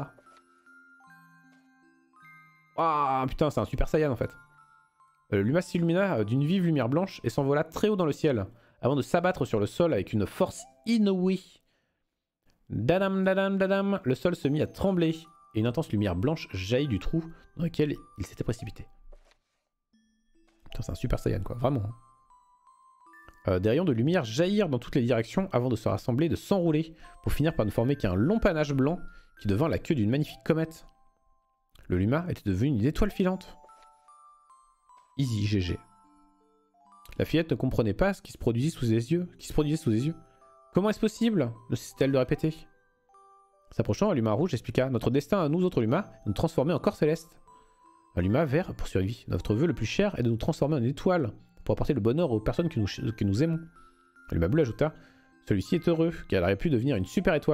Ah putain, c'est un super saiyan en fait. Le Luma s'illumina d'une vive lumière blanche et s'envola très haut dans le ciel, avant de s'abattre sur le sol avec une force inouïe. Dadam dadam dadam, le sol se mit à trembler et une intense lumière blanche jaillit du trou dans lequel il s'était précipité. Putain, c'est un super saiyan quoi, vraiment. Euh, des rayons de lumière jaillirent dans toutes les directions avant de se rassembler, de s'enrouler, pour finir par ne former qu'un long panache blanc qui devint la queue d'une magnifique comète. Le Luma était devenu une étoile filante. Easy, G G. La fillette ne comprenait pas ce qui se produisait sous ses yeux. Qui se produisait sous ses yeux. Comment est-ce possible? Ne cessait-elle de répéter. S'approchant, un Luma rouge expliqua « Notre destin à nous autres Luma est de nous transformer en corps céleste. » Un Luma vert poursuivit « Notre vœu le plus cher est de nous transformer en étoile pour apporter le bonheur aux personnes que nous, que nous aimons. » Un Luma bleu ajouta « Celui-ci est heureux car il aurait pu devenir une super étoile. »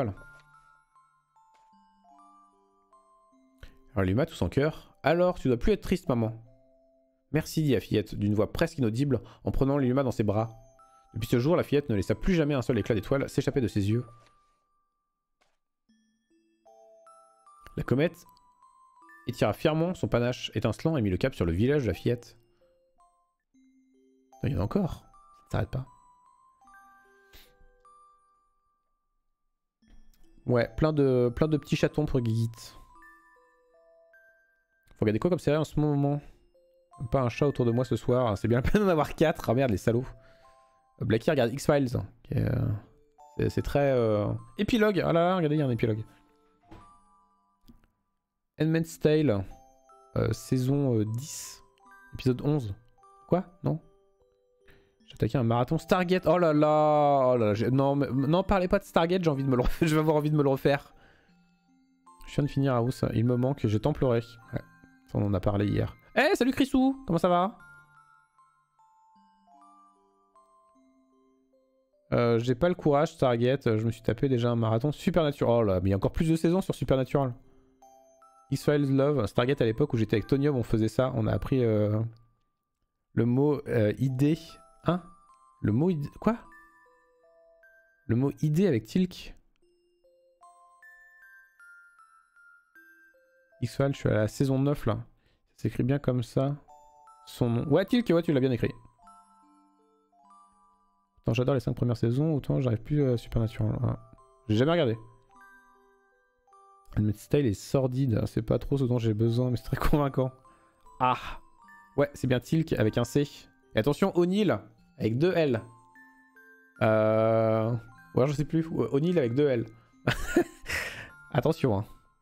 Un Luma tout son cœur « Alors, tu dois plus être triste, maman. » Merci, dit la fillette, d'une voix presque inaudible, en prenant le Luma dans ses bras. Depuis ce jour, la fillette ne laissa plus jamais un seul éclat d'étoile s'échapper de ses yeux. La comète étira fièrement son panache étincelant et mit le cap sur le village de la fillette. Il y en a encore, ça ne s'arrête pas. Ouais, plein de, plein de petits chatons pour Guigit. Faut regarder quoi comme série en ce moment? Pas un chat autour de moi ce soir, c'est bien la peine d'en avoir quatre. Ah merde, les salauds. Blackie regarde X-Files. Euh, c'est très... Euh... Épilogue. Ah là là, regardez, il y a un épilogue. Handmaid's Tale. Euh, saison euh, dix. Épisode onze. Quoi? Non? J'ai attaqué un marathon. Stargate. Oh là là, oh là, là non, mais, non, parlez pas de Stargate, j'ai envie de me le refaire. Je vais avoir envie de me le refaire. Je viens de finir House. Il me manque, j'ai tant pleuré. Ouais. On en a parlé hier. Eh, hey, salut Chrisou, comment ça va? euh, J'ai pas le courage, Stargate. Je me suis tapé déjà un marathon Supernatural. Oh là, mais il y a encore plus de saisons sur Supernatural. X-Files Love, Stargate à l'époque où j'étais avec Tonium, on faisait ça. On a appris euh, le mot euh, idée. Hein? Le mot idée. Quoi? Le mot idée avec Tilk. X-Files, je suis à la saison neuf là. Ça s'écrit bien comme ça. Son nom. Ouais, Tilk, ouais, tu l'as bien écrit. Autant j'adore les cinq premières saisons, autant j'arrive plus à Supernatural. Voilà. J'ai jamais regardé. Le style est sordide, c'est pas trop ce dont j'ai besoin, mais c'est très convaincant. Ah! Ouais, c'est bien Tilk avec un C. Et attention, O'Neill avec deux L. Euh... Ou alors je sais plus. O'Neill avec deux L. Attention, hein.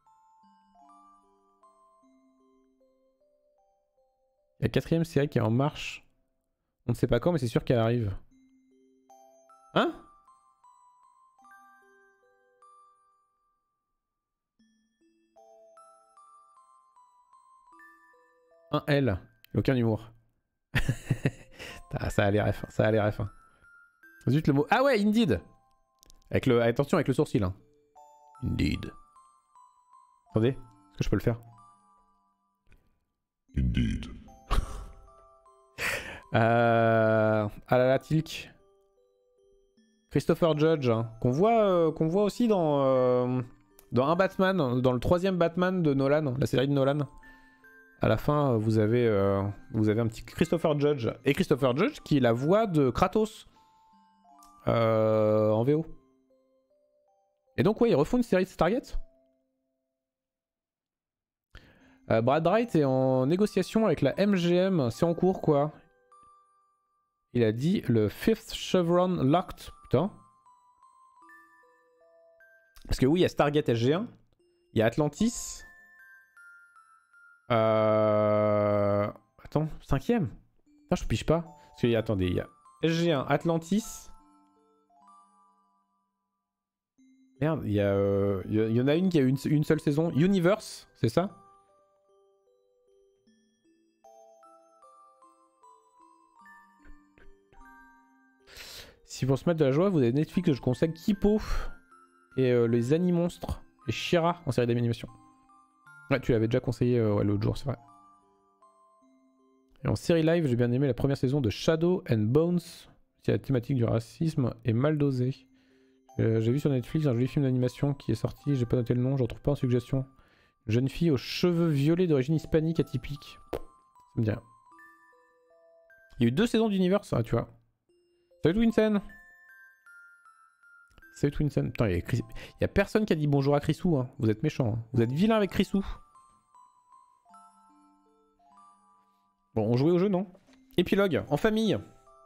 Il y a la quatrième série qui est en marche. On ne sait pas quand, mais c'est sûr qu'elle arrive. Hein? Un L. Aucun humour. Ça a l'air F. Ça a l'air F. Zut le mot. Ah ouais, Indeed. Avec le... Attention avec le sourcil. Hein. Indeed. Attendez, est-ce que je peux le faire? Indeed. euh... Ah là là, Tilk. Christopher Judge, hein, qu'on voit, euh, qu'on voit aussi dans, euh, dans un Batman, dans le troisième Batman de Nolan, la série de Nolan. À la fin, vous avez, euh, vous avez un petit Christopher Judge. Et Christopher Judge qui est la voix de Kratos euh, en V O. Et donc, ouais, ils refont une série de Stargate. Euh, Brad Wright est en négociation avec la M G M. C'est en cours, quoi. Il a dit le fifth Chevron locked. Putain. Parce que oui, il y a Stargate S G un. Il y a Atlantis. Euh... Attends, cinquième? Non, je pige pas. Parce que, attendez, il y a S G un, Atlantis. Merde, il y, a, euh, il y en a une qui a une, une seule saison. Universe, c'est ça? Si pour se mettre de la joie, vous avez Netflix, je conseille Kipo et euh, les Animonstres et She-Ra en série d'animation. Ouais, tu l'avais déjà conseillé euh, ouais, l'autre jour, c'est vrai. Et en série live, j'ai bien aimé la première saison de Shadow and Bones, qui est la thématique du racisme est mal dosée. Euh, j'ai vu sur Netflix un joli film d'animation qui est sorti, j'ai pas noté le nom, je retrouve pas en suggestion. Une jeune fille aux cheveux violets d'origine hispanique atypique. Ça me dit rien. Il y a eu deux saisons d'univers, ça, tu vois. Salut Twinsen. Salut Twinsen. Putain, il y, Chris... il y a personne qui a dit bonjour à Chrisou, hein. Vous êtes méchant. Hein. Vous êtes vilain avec Chrisou. Bon, on jouait au jeu, non? Épilogue, en famille.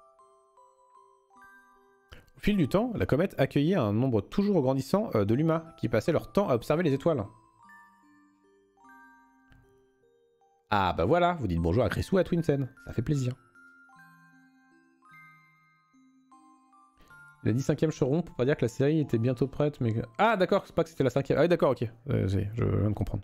Au fil du temps, la comète accueillait un nombre toujours grandissant euh, de l'humain qui passaient leur temps à observer les étoiles. Ah bah voilà, vous dites bonjour à Chrisou et à Twinsen. Ça fait plaisir. Il a dit cinquième Cheron pour pas dire que la série était bientôt prête, mais... Ah d'accord, c'est pas que c'était la cinquième. Ah oui d'accord, ok. Euh, je viens de comprendre.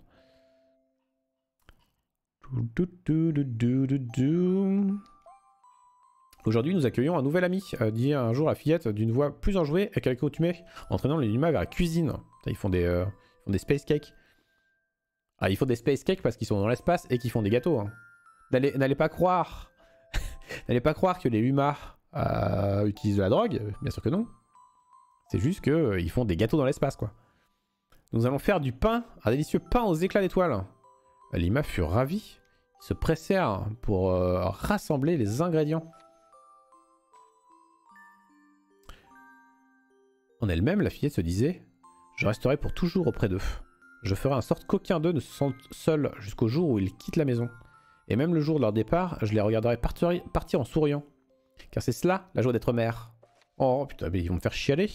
Aujourd'hui, nous accueillons un nouvel ami, euh, dit un jour la fillette d'une voix plus enjouée et qu'accoutumée, entraînant les humains vers la cuisine. Ils font des, euh, ils font des space cakes. Ah, ils font des space cakes parce qu'ils sont dans l'espace et qu'ils font des gâteaux. Hein. N'allez pas croire, n'allez pas croire que les humains euh, utilisent de la drogue, bien sûr que non. C'est juste qu'ils euh, font des gâteaux dans l'espace, quoi. Nous allons faire du pain, un délicieux pain aux éclats d'étoiles. Les humains furent ravis. Ils se pressèrent pour euh, rassembler les ingrédients. En elle-même, la fillette se disait « Je resterai pour toujours auprès d'eux. Je ferai en sorte qu'aucun d'eux ne se sente seul jusqu'au jour où ils quittent la maison. Et même le jour de leur départ, je les regarderai partir, partir en souriant. Car c'est cela, la joie d'être mère. Oh putain, mais ils vont me faire chialer.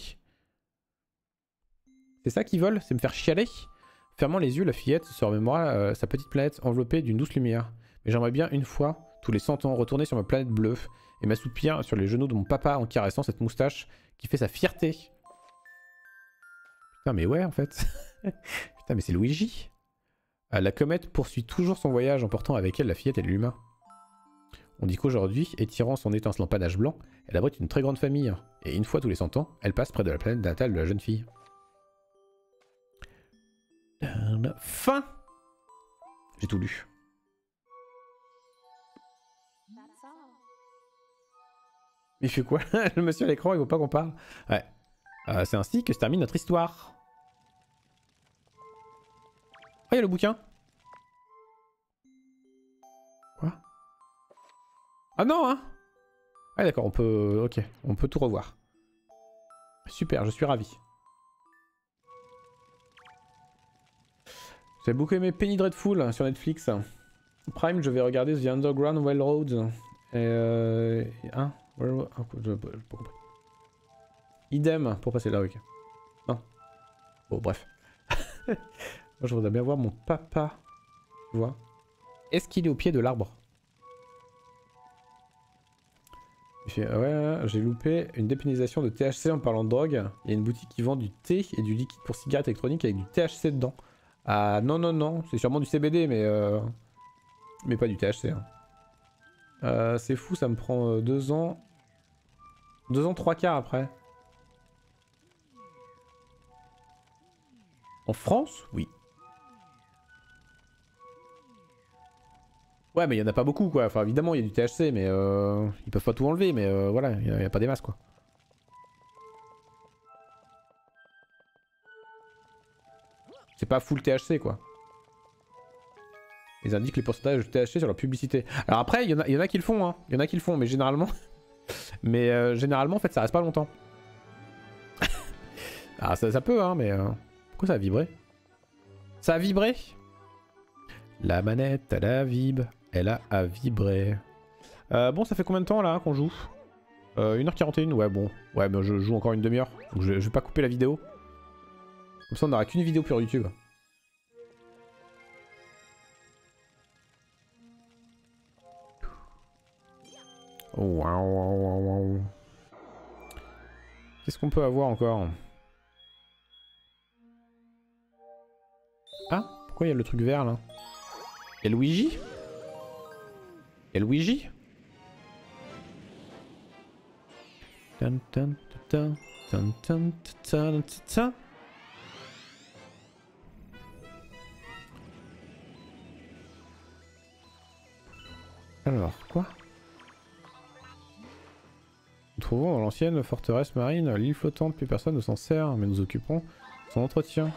C'est ça qu'ils veulent, c'est me faire chialer. » Fermant les yeux, la fillette se remémora euh, sa petite planète enveloppée d'une douce lumière. Mais j'aimerais bien une fois, tous les cent ans, retourner sur ma planète bleue et m'assoupir sur les genoux de mon papa en caressant cette moustache qui fait sa fierté. Putain, mais ouais, en fait. Putain, mais c'est Luigi. Euh, la comète poursuit toujours son voyage, emportant avec elle la fillette et l'humain. On dit qu'aujourd'hui, étirant son étincelant panache blanc, elle abrite une très grande famille. Et une fois tous les cent ans, elle passe près de la planète natale de la jeune fille. Fin. J'ai tout lu. Il fait quoi? Le monsieur à l'écran, il veut pas qu'on parle. Ouais. Euh, c'est ainsi que se termine notre histoire. Ah, il y a le bouquin. Quoi? Ah non, hein. Ouais d'accord, on peut... Ok, on peut tout revoir. Super, je suis ravi. J'ai beaucoup aimé Penny Dreadful sur Netflix. Prime, je vais regarder The Underground Railroad. Et euh... Hein Railroad... Ah, je... Pas compris. Idem pour passer là, ok. Non. Bon, bref. Moi, je voudrais bien voir mon papa. Tu vois. Est-ce qu'il est au pied de l'arbre? Il fait, ouais, j'ai loupé une dépénalisation de T H C en parlant de drogue. Il y a une boutique qui vend du thé et du liquide pour cigarettes électroniques avec du T H C dedans. Ah non, non, non, c'est sûrement du C B D, mais euh... mais pas du T H C. Hein. Euh, c'est fou, ça me prend euh, deux ans. Deux ans, trois quarts après. En France? Oui. Ouais, mais il y en a pas beaucoup, quoi. Enfin, évidemment, il y a du T H C, mais euh, ils peuvent pas tout enlever, mais euh, voilà, il n'y a, a pas des masses, quoi. C'est pas full T H C, quoi. Ils indiquent les pourcentages de T H C sur leur publicité. Alors après, il y, y en a qui le font, hein. Il y en a qui le font, mais généralement... mais euh, généralement, en fait, ça reste pas longtemps. Ah, ça, ça peut, hein, mais... Euh... Pourquoi ça a vibré? Ça a vibré? La manette, elle a vib. Elle a à vibrer. Euh, bon, ça fait combien de temps, là, qu'on joue? euh, une heure quarante et un, ouais, bon. Ouais, mais je joue encore une demi-heure. Donc je, je vais pas couper la vidéo. Comme ça, on n'aura qu'une vidéo sur YouTube. Oh, waouh, waouh, waouh. Qu'est-ce qu'on peut avoir encore? Ah, pourquoi il y a le truc vert là? Et Luigi? Et Luigi? Tan tan tan tan tan tan tan. Alors, quoi? Nous trouvons dans l'ancienne forteresse marine l'île flottante, plus personne ne s'en sert, mais nous occupons son entretien.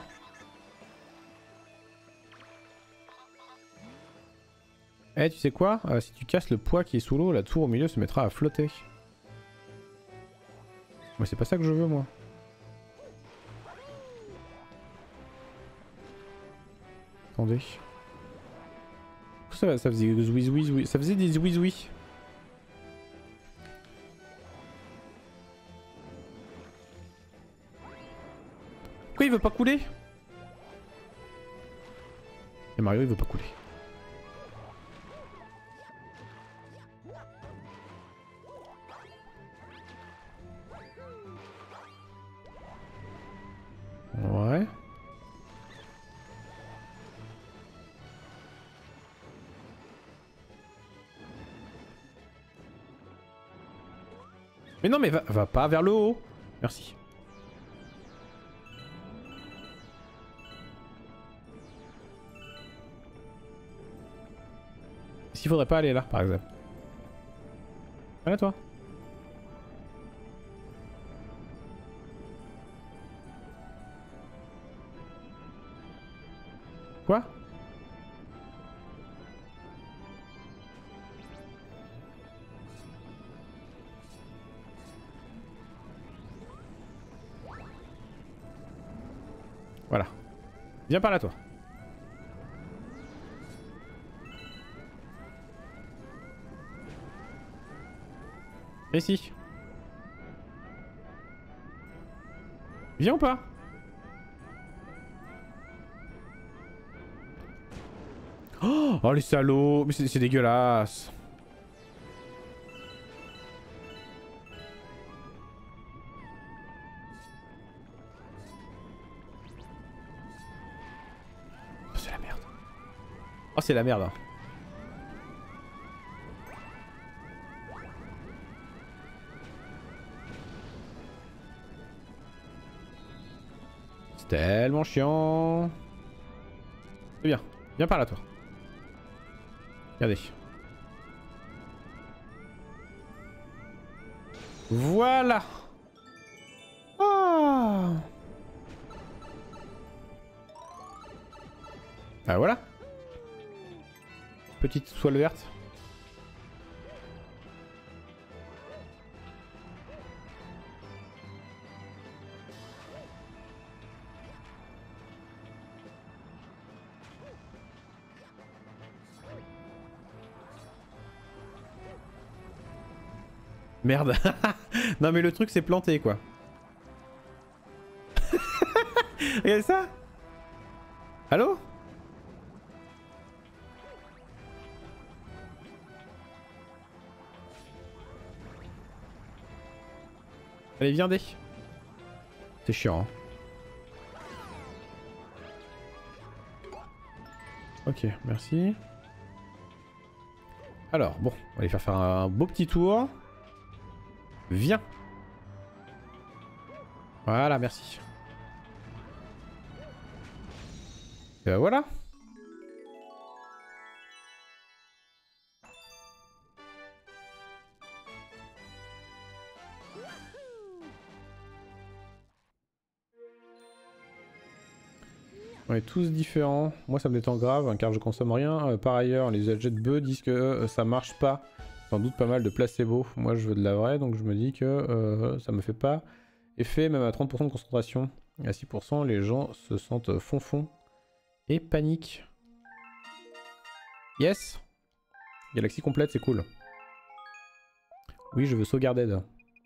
Eh, tu sais quoi? euh, Si tu casses le poids qui est sous l'eau, la tour au milieu se mettra à flotter. Mais c'est pas ça que je veux, moi. Attendez. Ça, ça faisait zouis zouis zouis. Ça faisait des zouis zouis. Pourquoi il veut pas couler? Et Mario il veut pas couler. Ouais. Mais non mais va, va pas vers le haut. Merci. S'il faudrait pas aller là par exemple. Allez toi. Quoi? Voilà. Viens par là toi. Ici. Viens ou pas? Oh, oh les salauds. Mais c'est dégueulasse. Oh, c'est la merde. Oh c'est la merde. C'est tellement chiant. C'est bien. Viens par là toi. Regardez. Voilà. Ah. Ah voilà. Petite toile verte. Merde. Non mais le truc c'est planté quoi. Regardez ça. Allô? Allez, viens dès. C'est chiant. Hein. Ok, merci. Alors, bon, on va aller faire faire un beau petit tour. Viens. Voilà, merci. Et ben voilà. On est tous différents. Moi ça me détend grave hein, car je consomme rien. Euh, par ailleurs, les U S G de bœufs disent que euh, ça marche pas. Sans doute pas mal de placebo. Moi je veux de la vraie donc je me dis que euh, ça me fait pas effet même à trente pour cent de concentration. Et à six pour cent les gens se sentent fond-fond et paniquent. Yes. Galaxie complète c'est cool. Oui je veux sauvegarder.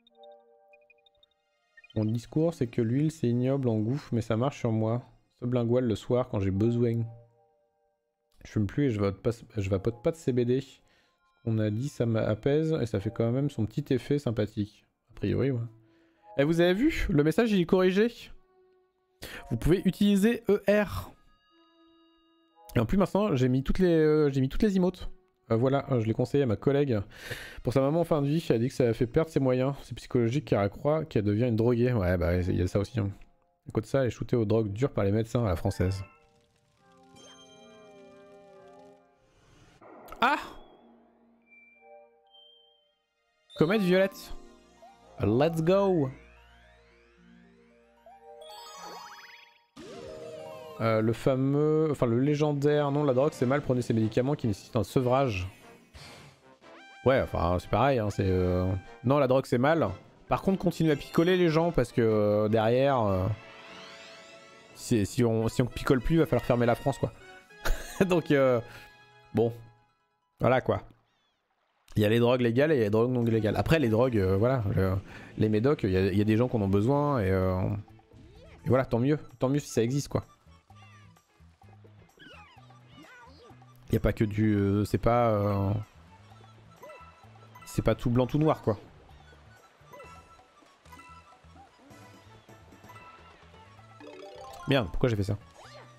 Mon discours c'est que l'huile c'est ignoble en goût mais ça marche sur moi. Sublingual le soir quand j'ai besoin. Je fume plus et je vapote pas, je vapote pas de C B D. On a dit ça m'apaise et ça fait quand même son petit effet sympathique. A priori ouais. Et vous avez vu, le message il est corrigé. Vous pouvez utiliser E R. Et en plus maintenant j'ai mis toutes les euh, j'ai mis toutes les emotes. Euh, voilà, je l'ai conseillé à ma collègue. Pour sa maman en fin de vie, elle a dit que ça a fait perdre ses moyens. C'est psychologique car elle croit qu'elle devient une droguée. Ouais bah il y a ça aussi. Hein. Écoute ça, elle est shootée aux drogues dures par les médecins à la française. Ah! Comète violette. Let's go! Euh, le fameux... Enfin le légendaire... Non, la drogue c'est mal, prenez ces médicaments qui nécessitent un sevrage. Ouais, enfin c'est pareil, hein, c'est... Euh... Non, la drogue c'est mal. Par contre, continuez à picoler les gens parce que euh, derrière... Euh... Si, si, on, si on picole plus, il va falloir fermer la France, quoi. Donc, euh, bon. Voilà, quoi. Il y a les drogues légales et il y a les drogues non légales. Après, les drogues, euh, voilà. Le, les médocs, il y, a, il y a des gens qui en ont besoin et, euh, et voilà, tant mieux. Tant mieux si ça existe, quoi. Il n'y a pas que du... Euh, c'est pas... Euh, c'est pas tout blanc, tout noir, quoi. Merde, pourquoi j'ai fait ça?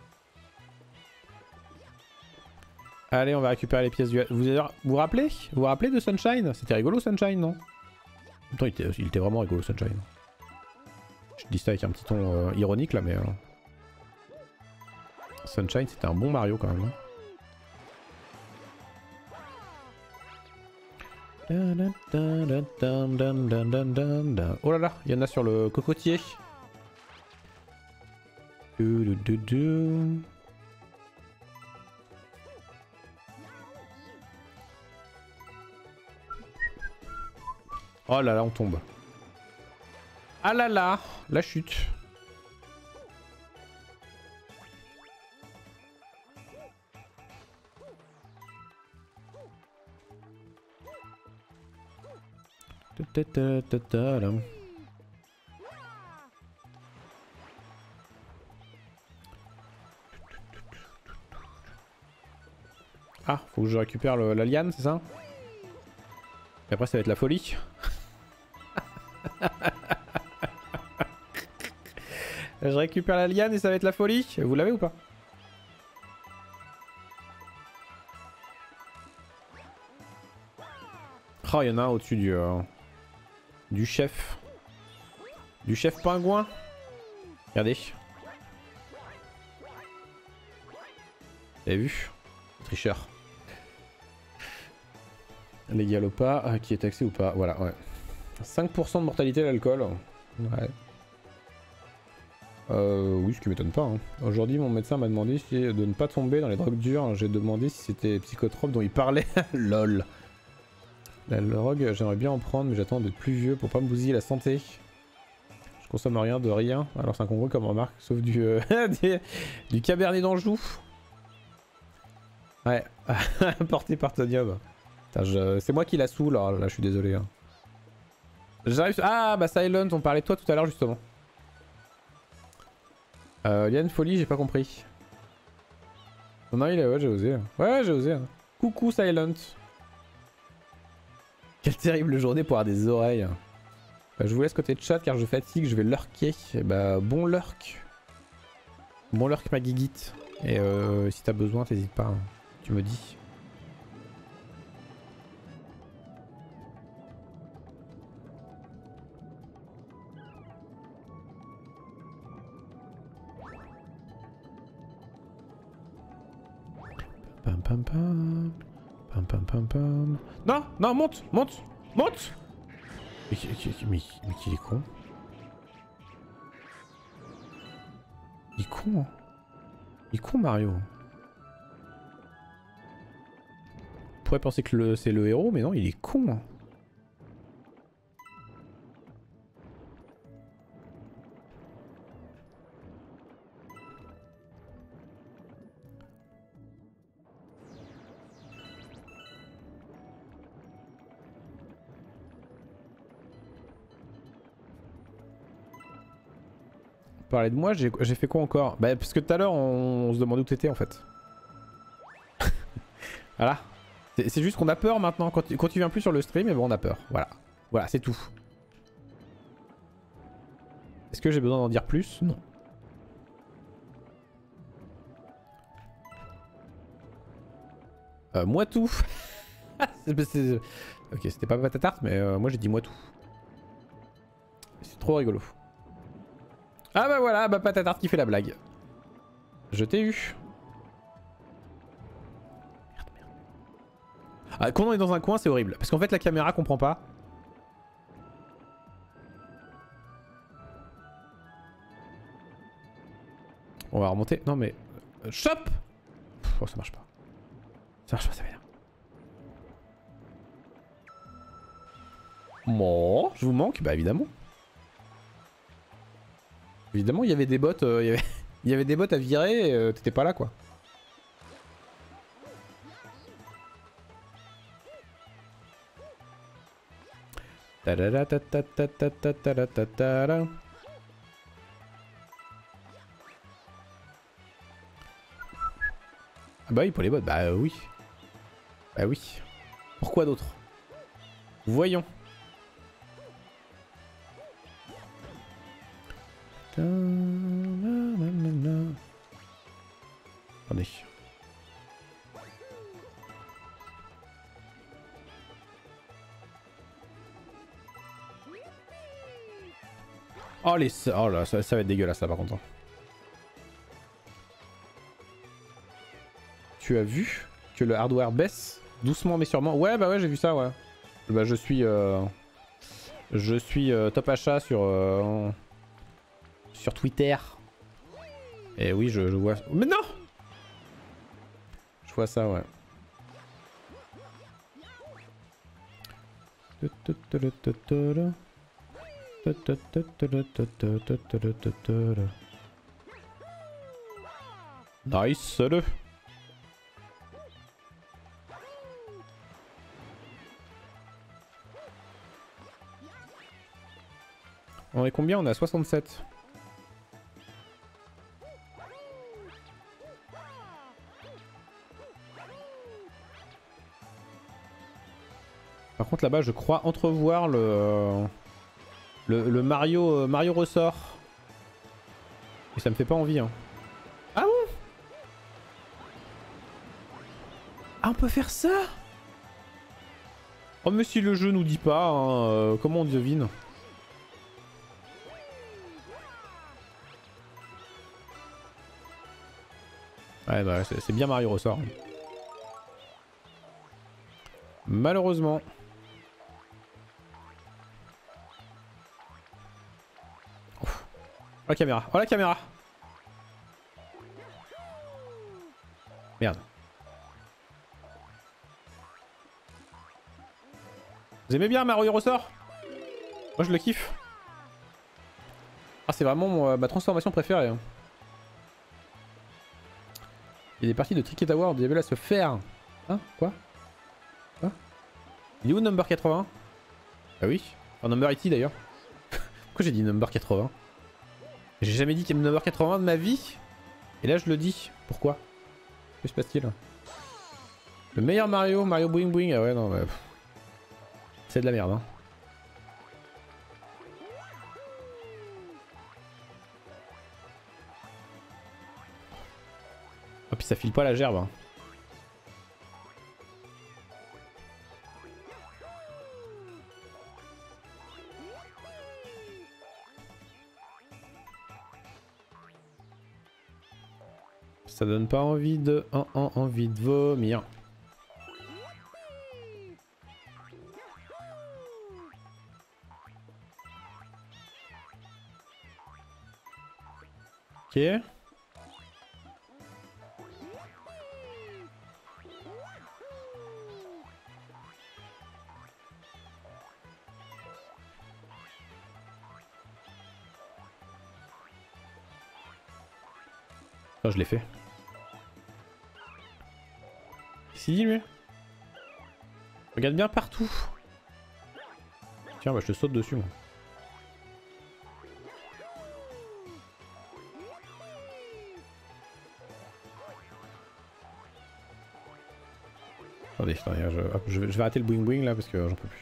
Allez, on va récupérer les pièces du... Vous vous, vous rappelez Vous vous rappelez de Sunshine? C'était rigolo Sunshine, non? Attends, il était, il était vraiment rigolo Sunshine. Je dis ça avec un petit ton euh, ironique là, mais... Euh... Sunshine, c'était un bon Mario quand même. Hein. Oh là là, il y en a sur le cocotier. Du, du, du. Oh là là, on tombe. Ah là là, la chute. Ta ta ta ta ta. Ah, faut que je récupère le, la liane, c'est ça? Et après ça va être la folie. Je récupère la liane et ça va être la folie. Vous l'avez ou pas? Oh, il y en a un au-dessus du... Euh, du chef. Du chef pingouin. Regardez. Vous avez vu? Tricheur. Légal ou pas, euh, qui est taxé ou pas, voilà, ouais. cinq pour cent de mortalité à l'alcool. Ouais. Euh, oui, ce qui m'étonne pas. Hein. Aujourd'hui, mon médecin m'a demandé si, de ne pas tomber dans les drogues dures. J'ai demandé si c'était psychotrope dont il parlait. Lol. La drogue, j'aimerais bien en prendre, mais j'attends d'être plus vieux pour pas me bousiller la santé. Je consomme rien de rien. Alors c'est incongru comme remarque, sauf du, euh, du, du Cabernet d'Anjou. Ouais, porté par Tonium. C'est moi qui la saoule, alors là je suis désolé. Hein. J'arrive... Ah bah Silent, on parlait de toi tout à l'heure justement. Euh, Liane Folie, j'ai pas compris. Non, non, il est... Ouais, j'ai osé. Ouais, j'ai osé. Coucou Silent. Quelle terrible journée pour avoir des oreilles. Bah, je vous laisse côté chat car je fatigue, je vais lurker. Et bah bon lurk. Bon lurk ma guiguite. Et euh, si t'as besoin, t'hésites pas. Hein. Tu me dis. Pam pam pam. Pam pam pam pam. Non, non, monte, monte, monte. Mais, mais, mais qu'il est con. Il est con. Hein. Il est con Mario. On pourrait penser que c'est le héros, mais non, il est con. Hein. Parler de moi, j'ai fait quoi encore? Bah parce que tout à l'heure on, on se demandait où t'étais en fait. Voilà. C'est juste qu'on a peur maintenant. Quand tu, quand tu viens plus sur le stream, et bon on a peur. Voilà. Voilà, c'est tout. Est-ce que j'ai besoin d'en dire plus? Non. Euh, moi tout. Ok, c'était pas patatarte, mais euh, moi j'ai dit moi tout. C'est trop rigolo. Ah bah voilà, bah patatarte qui fait la blague. Je t'ai eu. Merde, merde. Ah, quand on est dans un coin, c'est horrible. Parce qu'en fait, la caméra comprend pas. On va remonter. Non mais... Euh, chop. Oh, ça marche pas. Ça marche pas, ça m'énerve. Bon, je vous manque? Bah évidemment. Évidemment, il y avait des bots, euh, il, y avait... il y avait des bots à virer et euh, t'étais pas là quoi. Ah bah oui, pour les bots, bah euh, oui. Bah oui. Pourquoi d'autre? Voyons. Attendez. Oh les... Oh là, ça, ça va être dégueulasse là par contre. Tu as vu que le hardware baisse doucement mais sûrement? Ouais bah ouais j'ai vu ça ouais. Bah je suis... Euh... Je suis euh, top achat sur... Euh... Sur Twitter. Et oui, je, je vois... Mais non! Je vois ça, ouais. Nice, le. On est combien? On est à soixante-sept. Par contre là-bas je crois entrevoir le, le, le Mario, Mario ressort. Et ça me fait pas envie hein. Ah bon? Ah on peut faire ça? Oh mais si le jeu nous dit pas, hein, euh, comment on devine? Ouais bah c'est bien Mario ressort. Malheureusement. Oh la caméra, oh la caméra. Merde. Vous aimez bien Mario ressort? Moi je le kiffe. Ah c'est vraiment mon, ma transformation préférée. Hein. Il y a des parties de Tricky Tower, on devait à se faire. Hein? Quoi? Quoi? Il est où number quatre-vingts? Ah oui. Enfin, number eighty d'ailleurs. Pourquoi j'ai dit number quatre-vingts? J'ai jamais dit qu'il y a number quatre-vingts de ma vie. Et là je le dis. Pourquoi? Que se passe-t-il? Le meilleur Mario, Mario Boing Boing. Ah ouais non mais... C'est de la merde hein. Oh puis ça file pas la gerbe hein. Ça donne pas envie de... En, en, envie de vomir. Ok. Oh, je l'ai fait. Si lui. Regarde bien partout. Tiens, bah je te saute dessus moi. Attendez, attendez je, hop, je, vais, je vais arrêter le boing boing là parce que j'en peux plus.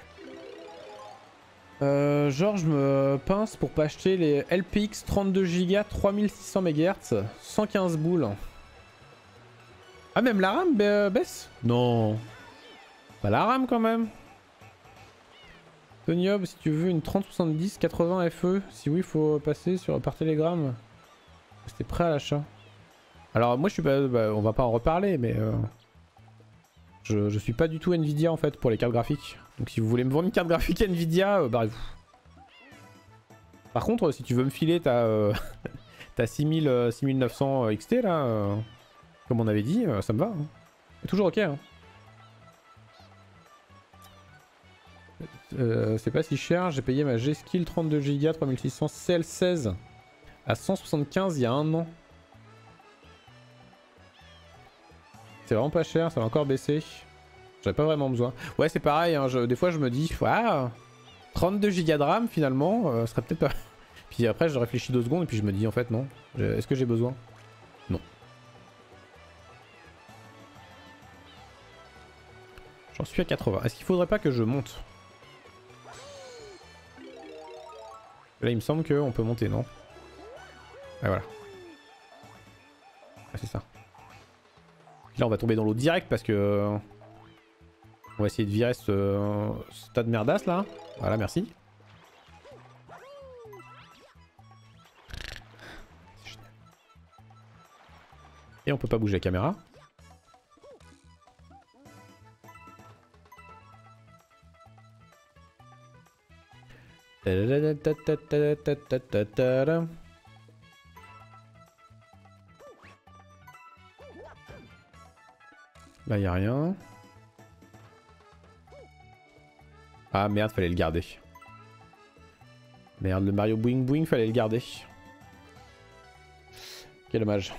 Euh, genre je me pince pour pas acheter les L P X trente-deux giga trois mille six cents mégahertz, cent quinze boules. Ah même la RAM baisse? Non. Pas la RAM quand même. Tonyob, si tu veux une trente soixante-dix quatre-vingts F E, si oui il faut passer sur, par télégramme. C'était prêt à l'achat. Alors moi je suis pas... Bah, on va pas en reparler mais... Euh, je, je suis pas du tout Nvidia en fait pour les cartes graphiques. Donc si vous voulez me vendre une carte graphique Nvidia, euh, barrez-vous. Par contre si tu veux me filer ta, euh, ta six mille, euh, six mille neuf cents X T là, euh, comme on avait dit, euh, ça me va. Hein. C'est toujours ok. Hein. Euh, c'est pas si cher, j'ai payé ma G-Skill trente-deux giga trois mille six cents C L seize à cent soixante-quinze il y a un an. C'est vraiment pas cher, ça va encore baisser. J'avais pas vraiment besoin. Ouais c'est pareil, hein, je, des fois je me dis, ah, trente-deux giga de RAM finalement, euh, serait peut-être pas... Puis après je réfléchis deux secondes et puis je me dis en fait non. Est-ce que j'ai besoin? Non. J'en suis à quatre-vingts. Est-ce qu'il faudrait pas que je monte? Là il me semble qu'on peut monter, non? Ah voilà. Ah c'est ça. Là on va tomber dans l'eau direct parce que... On va essayer de virer ce, ce tas de merdasse là. Voilà, merci. Et on peut pas bouger la caméra. Là, y a rien. Ah merde, fallait le garder. Merde, le Mario Boing Boing, fallait le garder. Quel dommage.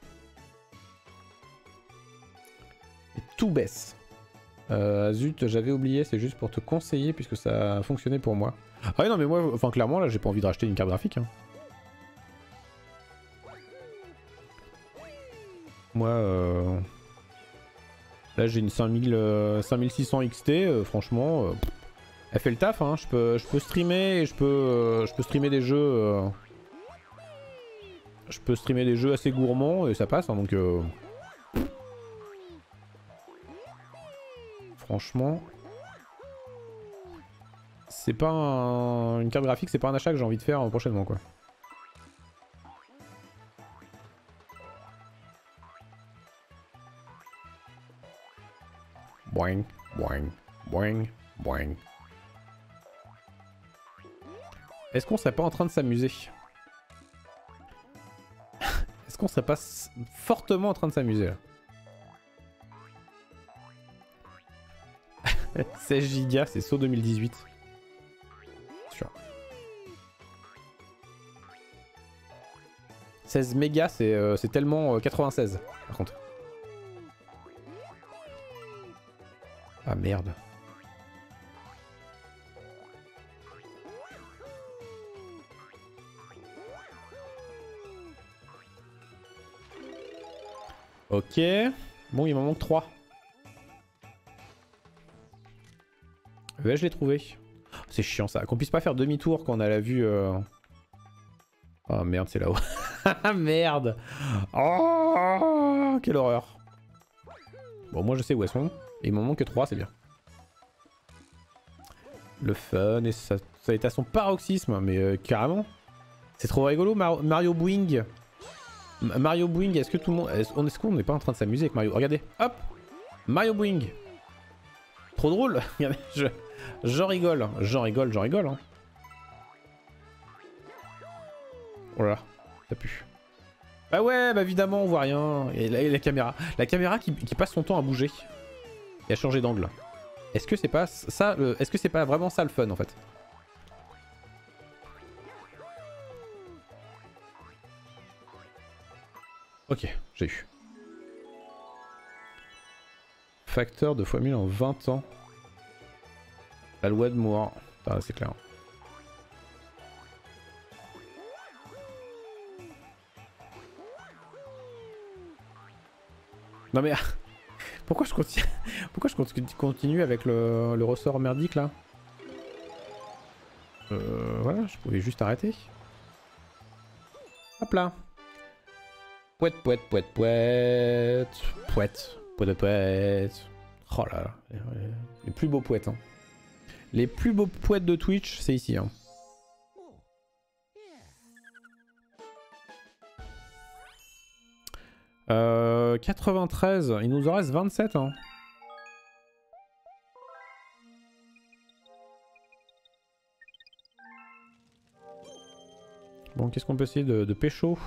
Et tout baisse. Euh, zut, j'avais oublié, c'est juste pour te conseiller puisque ça a fonctionné pour moi. Ah oui, non mais moi, enfin clairement là j'ai pas envie de racheter une carte graphique. Hein. Moi, euh... là j'ai une cinq mille, euh, cinq mille six cents X T, euh, franchement, euh, elle fait le taf. Hein. Je peux, je peux streamer, et je peux, euh, je peux streamer des jeux, euh... je peux streamer des jeux assez gourmands et ça passe. Hein, donc, euh... franchement, c'est pas un... une carte graphique, c'est pas un achat que j'ai envie de faire prochainement quoi. Boing, boing, boing, boing. Est-ce qu'on serait pas en train de s'amuser? Est-ce qu'on serait pas fortement en train de s'amuser là? seize gigas, c'est S O deux mille dix-huit. Sûr. seize mégas, c'est euh, tellement euh, quatre-vingt-seize par contre. Ah merde. Ok. Bon, il m'en manque trois. Ouais, je l'ai trouvé. C'est chiant ça. Qu'on puisse pas faire demi-tour quand on a la vue... Euh... Oh merde, c'est là-haut. Merde. Oh, quelle horreur. Bon, moi je sais où elles sont. Et il m'en manque que trois, c'est bien. Le fun, et ça, ça a été à son paroxysme, mais euh, carrément. C'est trop rigolo, Mar Mario Boing. M Mario Boing, est-ce que tout le monde... Est-ce qu'on n'est pas en train de s'amuser avec Mario? Regardez, hop, Mario Boing. Trop drôle. Regardez, je... J'en rigole, j'en rigole, j'en rigole. Hein. Oh là là, ça pue. Bah ouais, bah évidemment, on voit rien. Et la, et la caméra. La caméra qui, qui passe son temps à bouger. Et à changer d'angle. Est-ce que c'est pas ça, euh, est-ce que c'est pas vraiment ça le fun en fait? Ok, j'ai eu. Facteur de fois mille en vingt ans. La loi de Moore. Ah, c'est clair. Non mais... Pourquoi je continue, Pourquoi je continue avec le, le ressort merdique là? Euh, voilà, je pouvais juste arrêter. Hop là. Pouette, pouette, pouette, pouette. Pouette, pouette, pouette. Oh là là. Les plus beaux pouettes. Hein. Les plus beaux pouettes de Twitch, c'est ici. Hein. Euh, quatre-vingt-treize, il nous en reste vingt-sept. Hein. Bon, qu'est-ce qu'on peut essayer de, de pécho?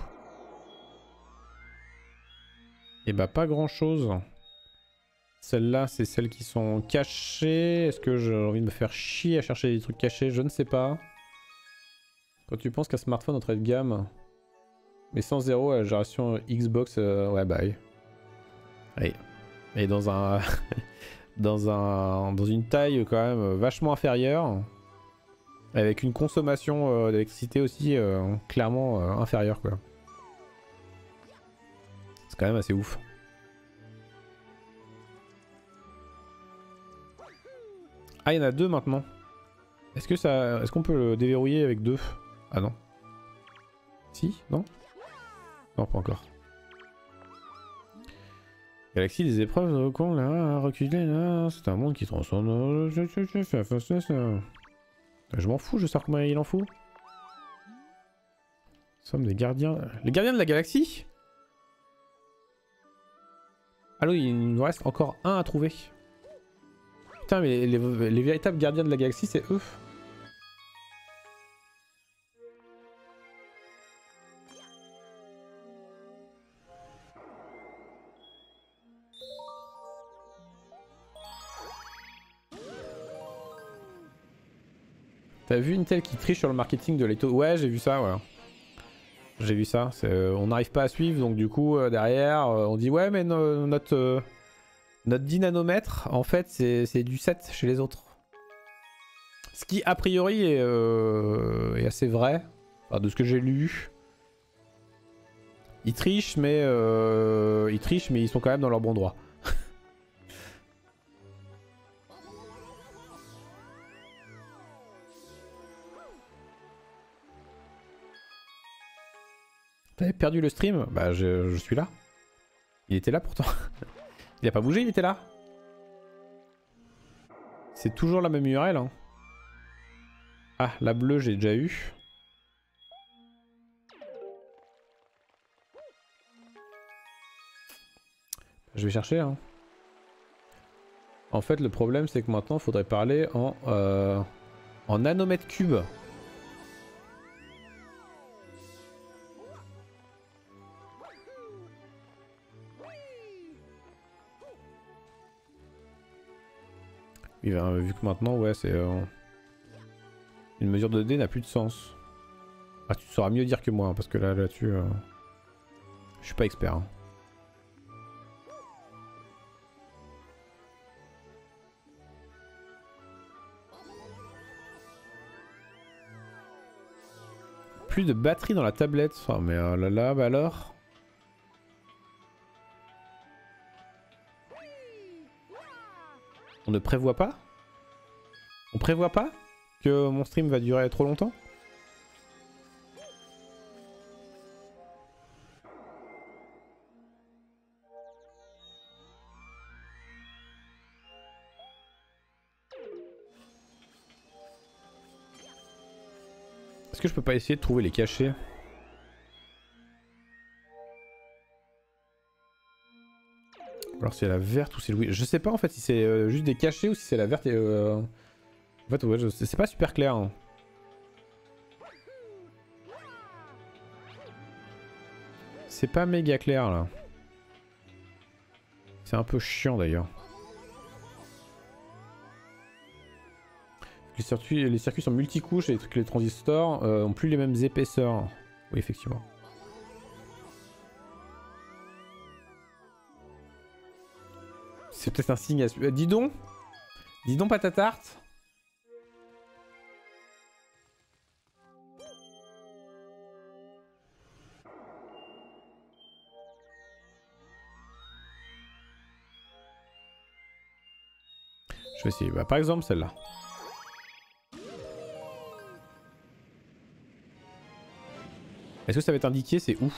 Et bah pas grand-chose. Celles-là, c'est celles qui sont cachées. Est-ce que j'ai envie de me faire chier à chercher des trucs cachés? Je ne sais pas. Quand tu penses qu'un smartphone entrée de gamme... Mais sans zéro à la génération Xbox, euh, ouais bah oui. Oui. Et dans un, dans un, dans une taille quand même vachement inférieure, avec une consommation euh, d'électricité aussi euh, clairement euh, inférieure quoi. C'est quand même assez ouf. Ah, il y en a deux maintenant. Est-ce que ça, est-ce qu'on peut le déverrouiller avec deux? Ah non. Si? Non? Non, pas encore. Galaxie des épreuves de con là, reculer là, c'est un monde qui transcende. Je m'en fous, je sais combien il en faut. Nous sommes des gardiens. Les gardiens de la galaxie? Allô, il nous reste encore un à trouver. Putain, mais les, les, les véritables gardiens de la galaxie, c'est eux. T'as vu une telle qui triche sur le marketing de Leto? Ouais, j'ai vu ça, ouais. J'ai vu ça. Euh, on n'arrive pas à suivre, donc du coup, euh, derrière, euh, on dit ouais, mais no, notre, euh, notre dix nanomètres, en fait, c'est du sept chez les autres. Ce qui, a priori, est, euh, est assez vrai. Enfin, de ce que j'ai lu. Ils trichent, mais euh, ils trichent, mais ils sont quand même dans leur bon droit. T'avais perdu le stream? Bah je, je suis là. Il était là pourtant. Il a pas bougé, il était là. C'est toujours la même U R L. Hein. Ah, la bleue j'ai déjà eu. Je vais chercher. Hein. En fait le problème c'est que maintenant il faudrait parler en, euh, en nanomètres cubes. Oui, bah, vu que maintenant, ouais, c'est... Euh, une mesure de D n'a plus de sens. Ah, tu sauras mieux dire que moi, hein, parce que là, là-dessus... Euh, je suis pas expert. Hein. Plus de batterie dans la tablette. Oh, mais euh, là, là, bah alors... On ne prévoit pas? On prévoit pas que mon stream va durer trop longtemps? Est-ce que je peux pas essayer de trouver les cachets? Alors c'est la verte ou c'est le Louis. Je sais pas en fait si c'est euh, juste des cachets ou si c'est la verte et... Euh... En fait ouais, je... c'est pas super clair. Hein. C'est pas méga clair là. C'est un peu chiant d'ailleurs. Les circuits, les circuits sont multicouches et les, trucs, les transistors euh, ont plus les mêmes épaisseurs. Oui effectivement. C'est peut-être un signe à... Euh, dis donc Dis donc patatarte. Je vais essayer. Bah, par exemple celle-là. Est-ce que ça va être indiqué? C'est où?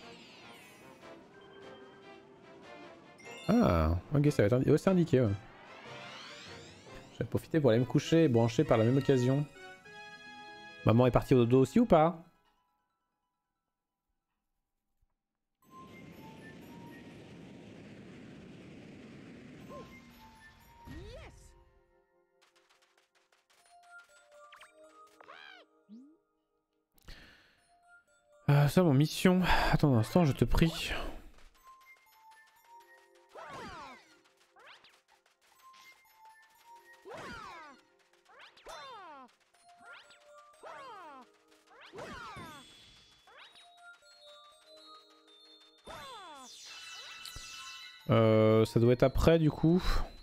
Ah, ok, ça va être indi oh, c'est indiqué. Ouais. Je vais profiter pour aller me coucher et brancher par la même occasion. Maman est partie au dodo aussi ou pas? Euh, ça, mon mission. Attends un instant, je te prie. Euh, ça doit être après du coup.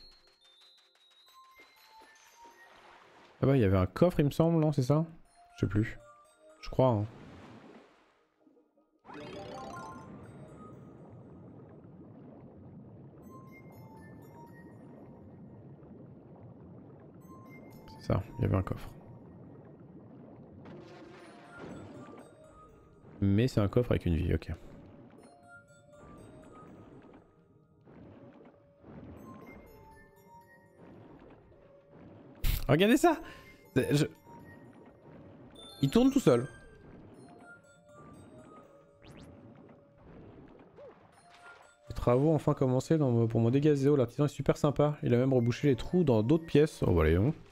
Ah bah il y avait un coffre il me semble, non c'est ça? Je sais plus. Je crois. Hein. C'est ça, il y avait un coffre. Mais c'est un coffre avec une vie, ok. Regardez ça! Je... Il tourne tout seul. Les travaux ont enfin commencé dans, pour mon dégazéo. L'artisan est super sympa. Il a même rebouché les trous dans d'autres pièces. Oh bah allez, non.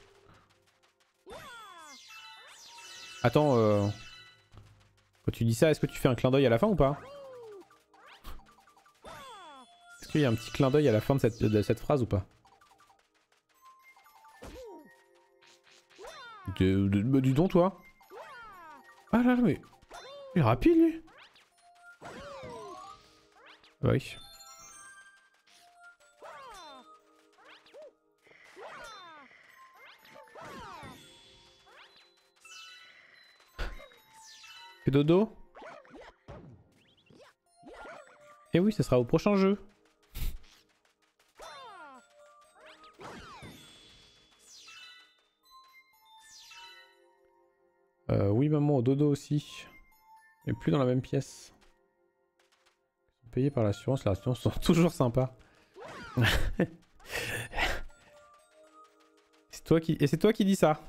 Attends, euh... quand tu dis ça, est-ce que tu fais un clin d'œil à la fin ou pas? Est-ce qu'il y a un petit clin d'œil à la fin de cette, de cette phrase ou pas? De, de, de, dis donc toi. Ah là là mais... Il est rapide lui. Oui. Fais dodo. Et oui, ça sera au prochain jeu. Euh, oui maman, au dodo aussi. Mais plus dans la même pièce. Ils sont payés par l'assurance, les assurances sont toujours sympas. C'est toi qui... Et c'est toi qui dis ça.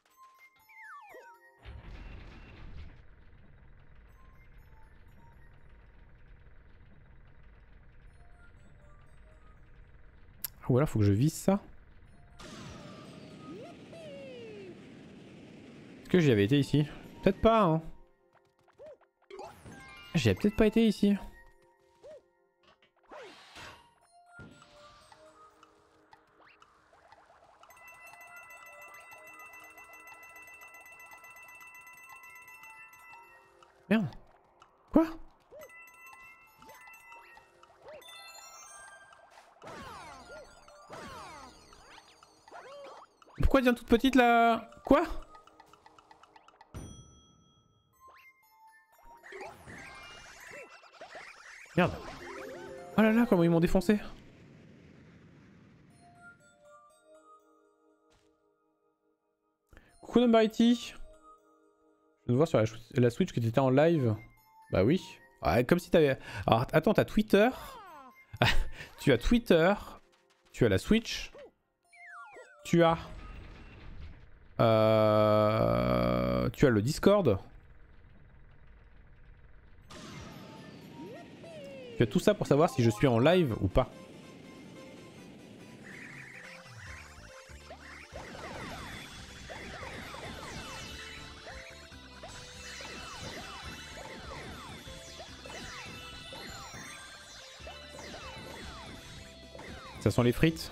Ah ou alors faut que je vise ça. Est-ce que j'y avais été ici? Peut-être pas hein. J'y ai peut-être pas été ici. Merde. Quoi? Pourquoi elle devient toute petite là? Quoi? Merde. Oh là là, comment ils m'ont défoncé. Coucou Numberity. Je viens de voir sur la, la Switch que tu étais en live. Bah oui. Ouais, comme si t'avais... Alors attends, t'as Twitter. Tu as Twitter. Tu as la Switch. Tu as... Euh... Tu as le Discord. Tu as tout ça pour savoir si je suis en live ou pas. Ça sent les frites.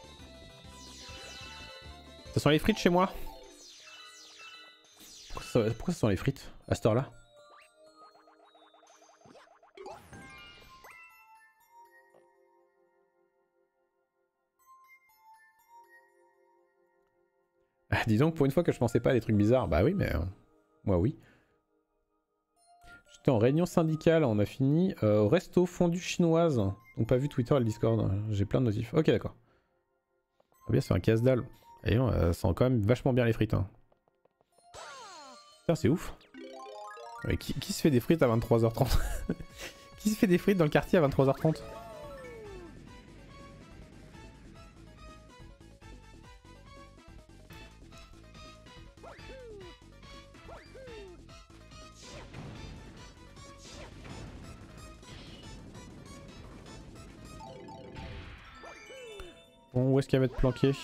Ça sent les frites chez moi. Pourquoi ça, pourquoi ça sent les frites à cette heure-là? Ah, dis donc, pour une fois que je pensais pas à des trucs bizarres. Bah oui, mais... Euh, moi oui. J'étais en réunion syndicale, on a fini. Euh, au resto fondue chinoise. Donc pas vu Twitter et le Discord. J'ai plein de notifs. Ok, d'accord. Ah bien, c'est un casse-dalle. Et non, ça sent quand même vachement bien les frites. Hein. Putain, c'est ouf. Ouais, qui, qui se fait des frites à vingt-trois heures trente? Qui se fait des frites dans le quartier à vingt-trois heures trente? Bon, où est-ce qu'elle va être planquée?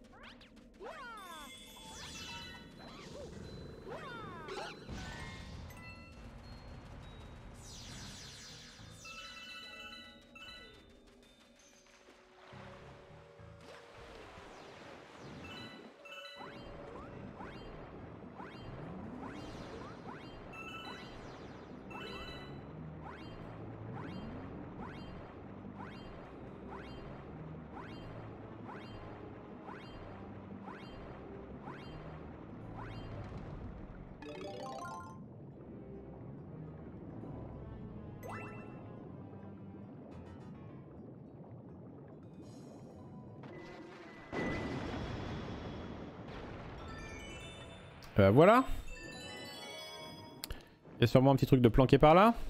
Euh, voilà. Il y a sûrement un petit truc de planqué par là.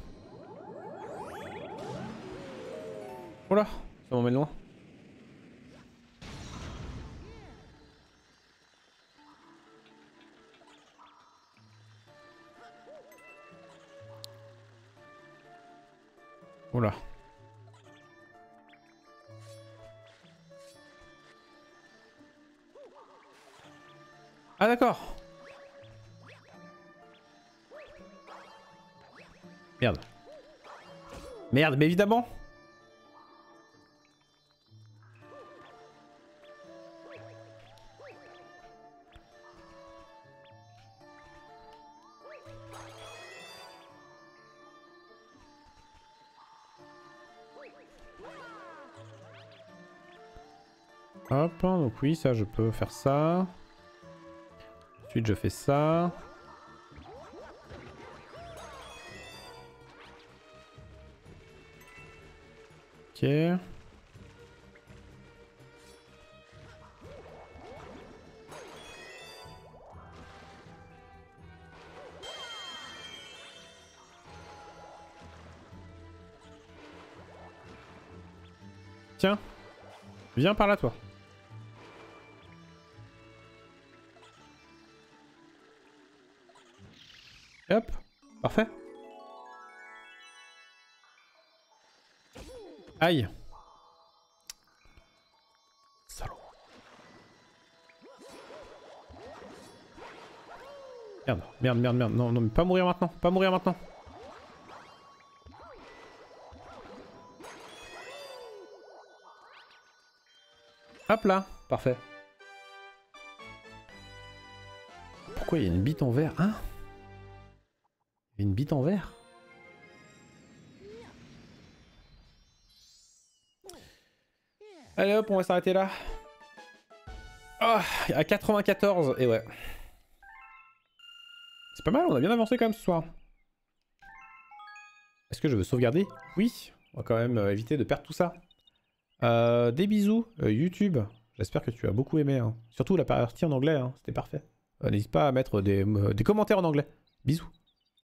Oh là, ça m'emmène loin. Oh là. Ah d'accord. Merde. Merde, mais évidemment. Hop, donc oui, ça je peux faire ça. Ensuite je fais ça. Ok. Tiens, viens par là toi. Et hop, parfait. Aïe. Salaud. Merde, merde, merde, merde. Non, non, mais pas mourir maintenant. Pas mourir maintenant. Hop là, parfait. Pourquoi il y a une bite en verre, hein? Il y a une bite en verre? Allez hop, on va s'arrêter là. Ah, à quatre-vingt-quatorze, et ouais. C'est pas mal, on a bien avancé quand même ce soir. Est-ce que je veux sauvegarder? Oui, on va quand même euh, éviter de perdre tout ça. Euh, des bisous, euh, YouTube. J'espère que tu as beaucoup aimé. Hein. Surtout la partie en anglais, hein. C'était parfait. euh, n'hésite pas à mettre des, euh, des commentaires en anglais. Bisous.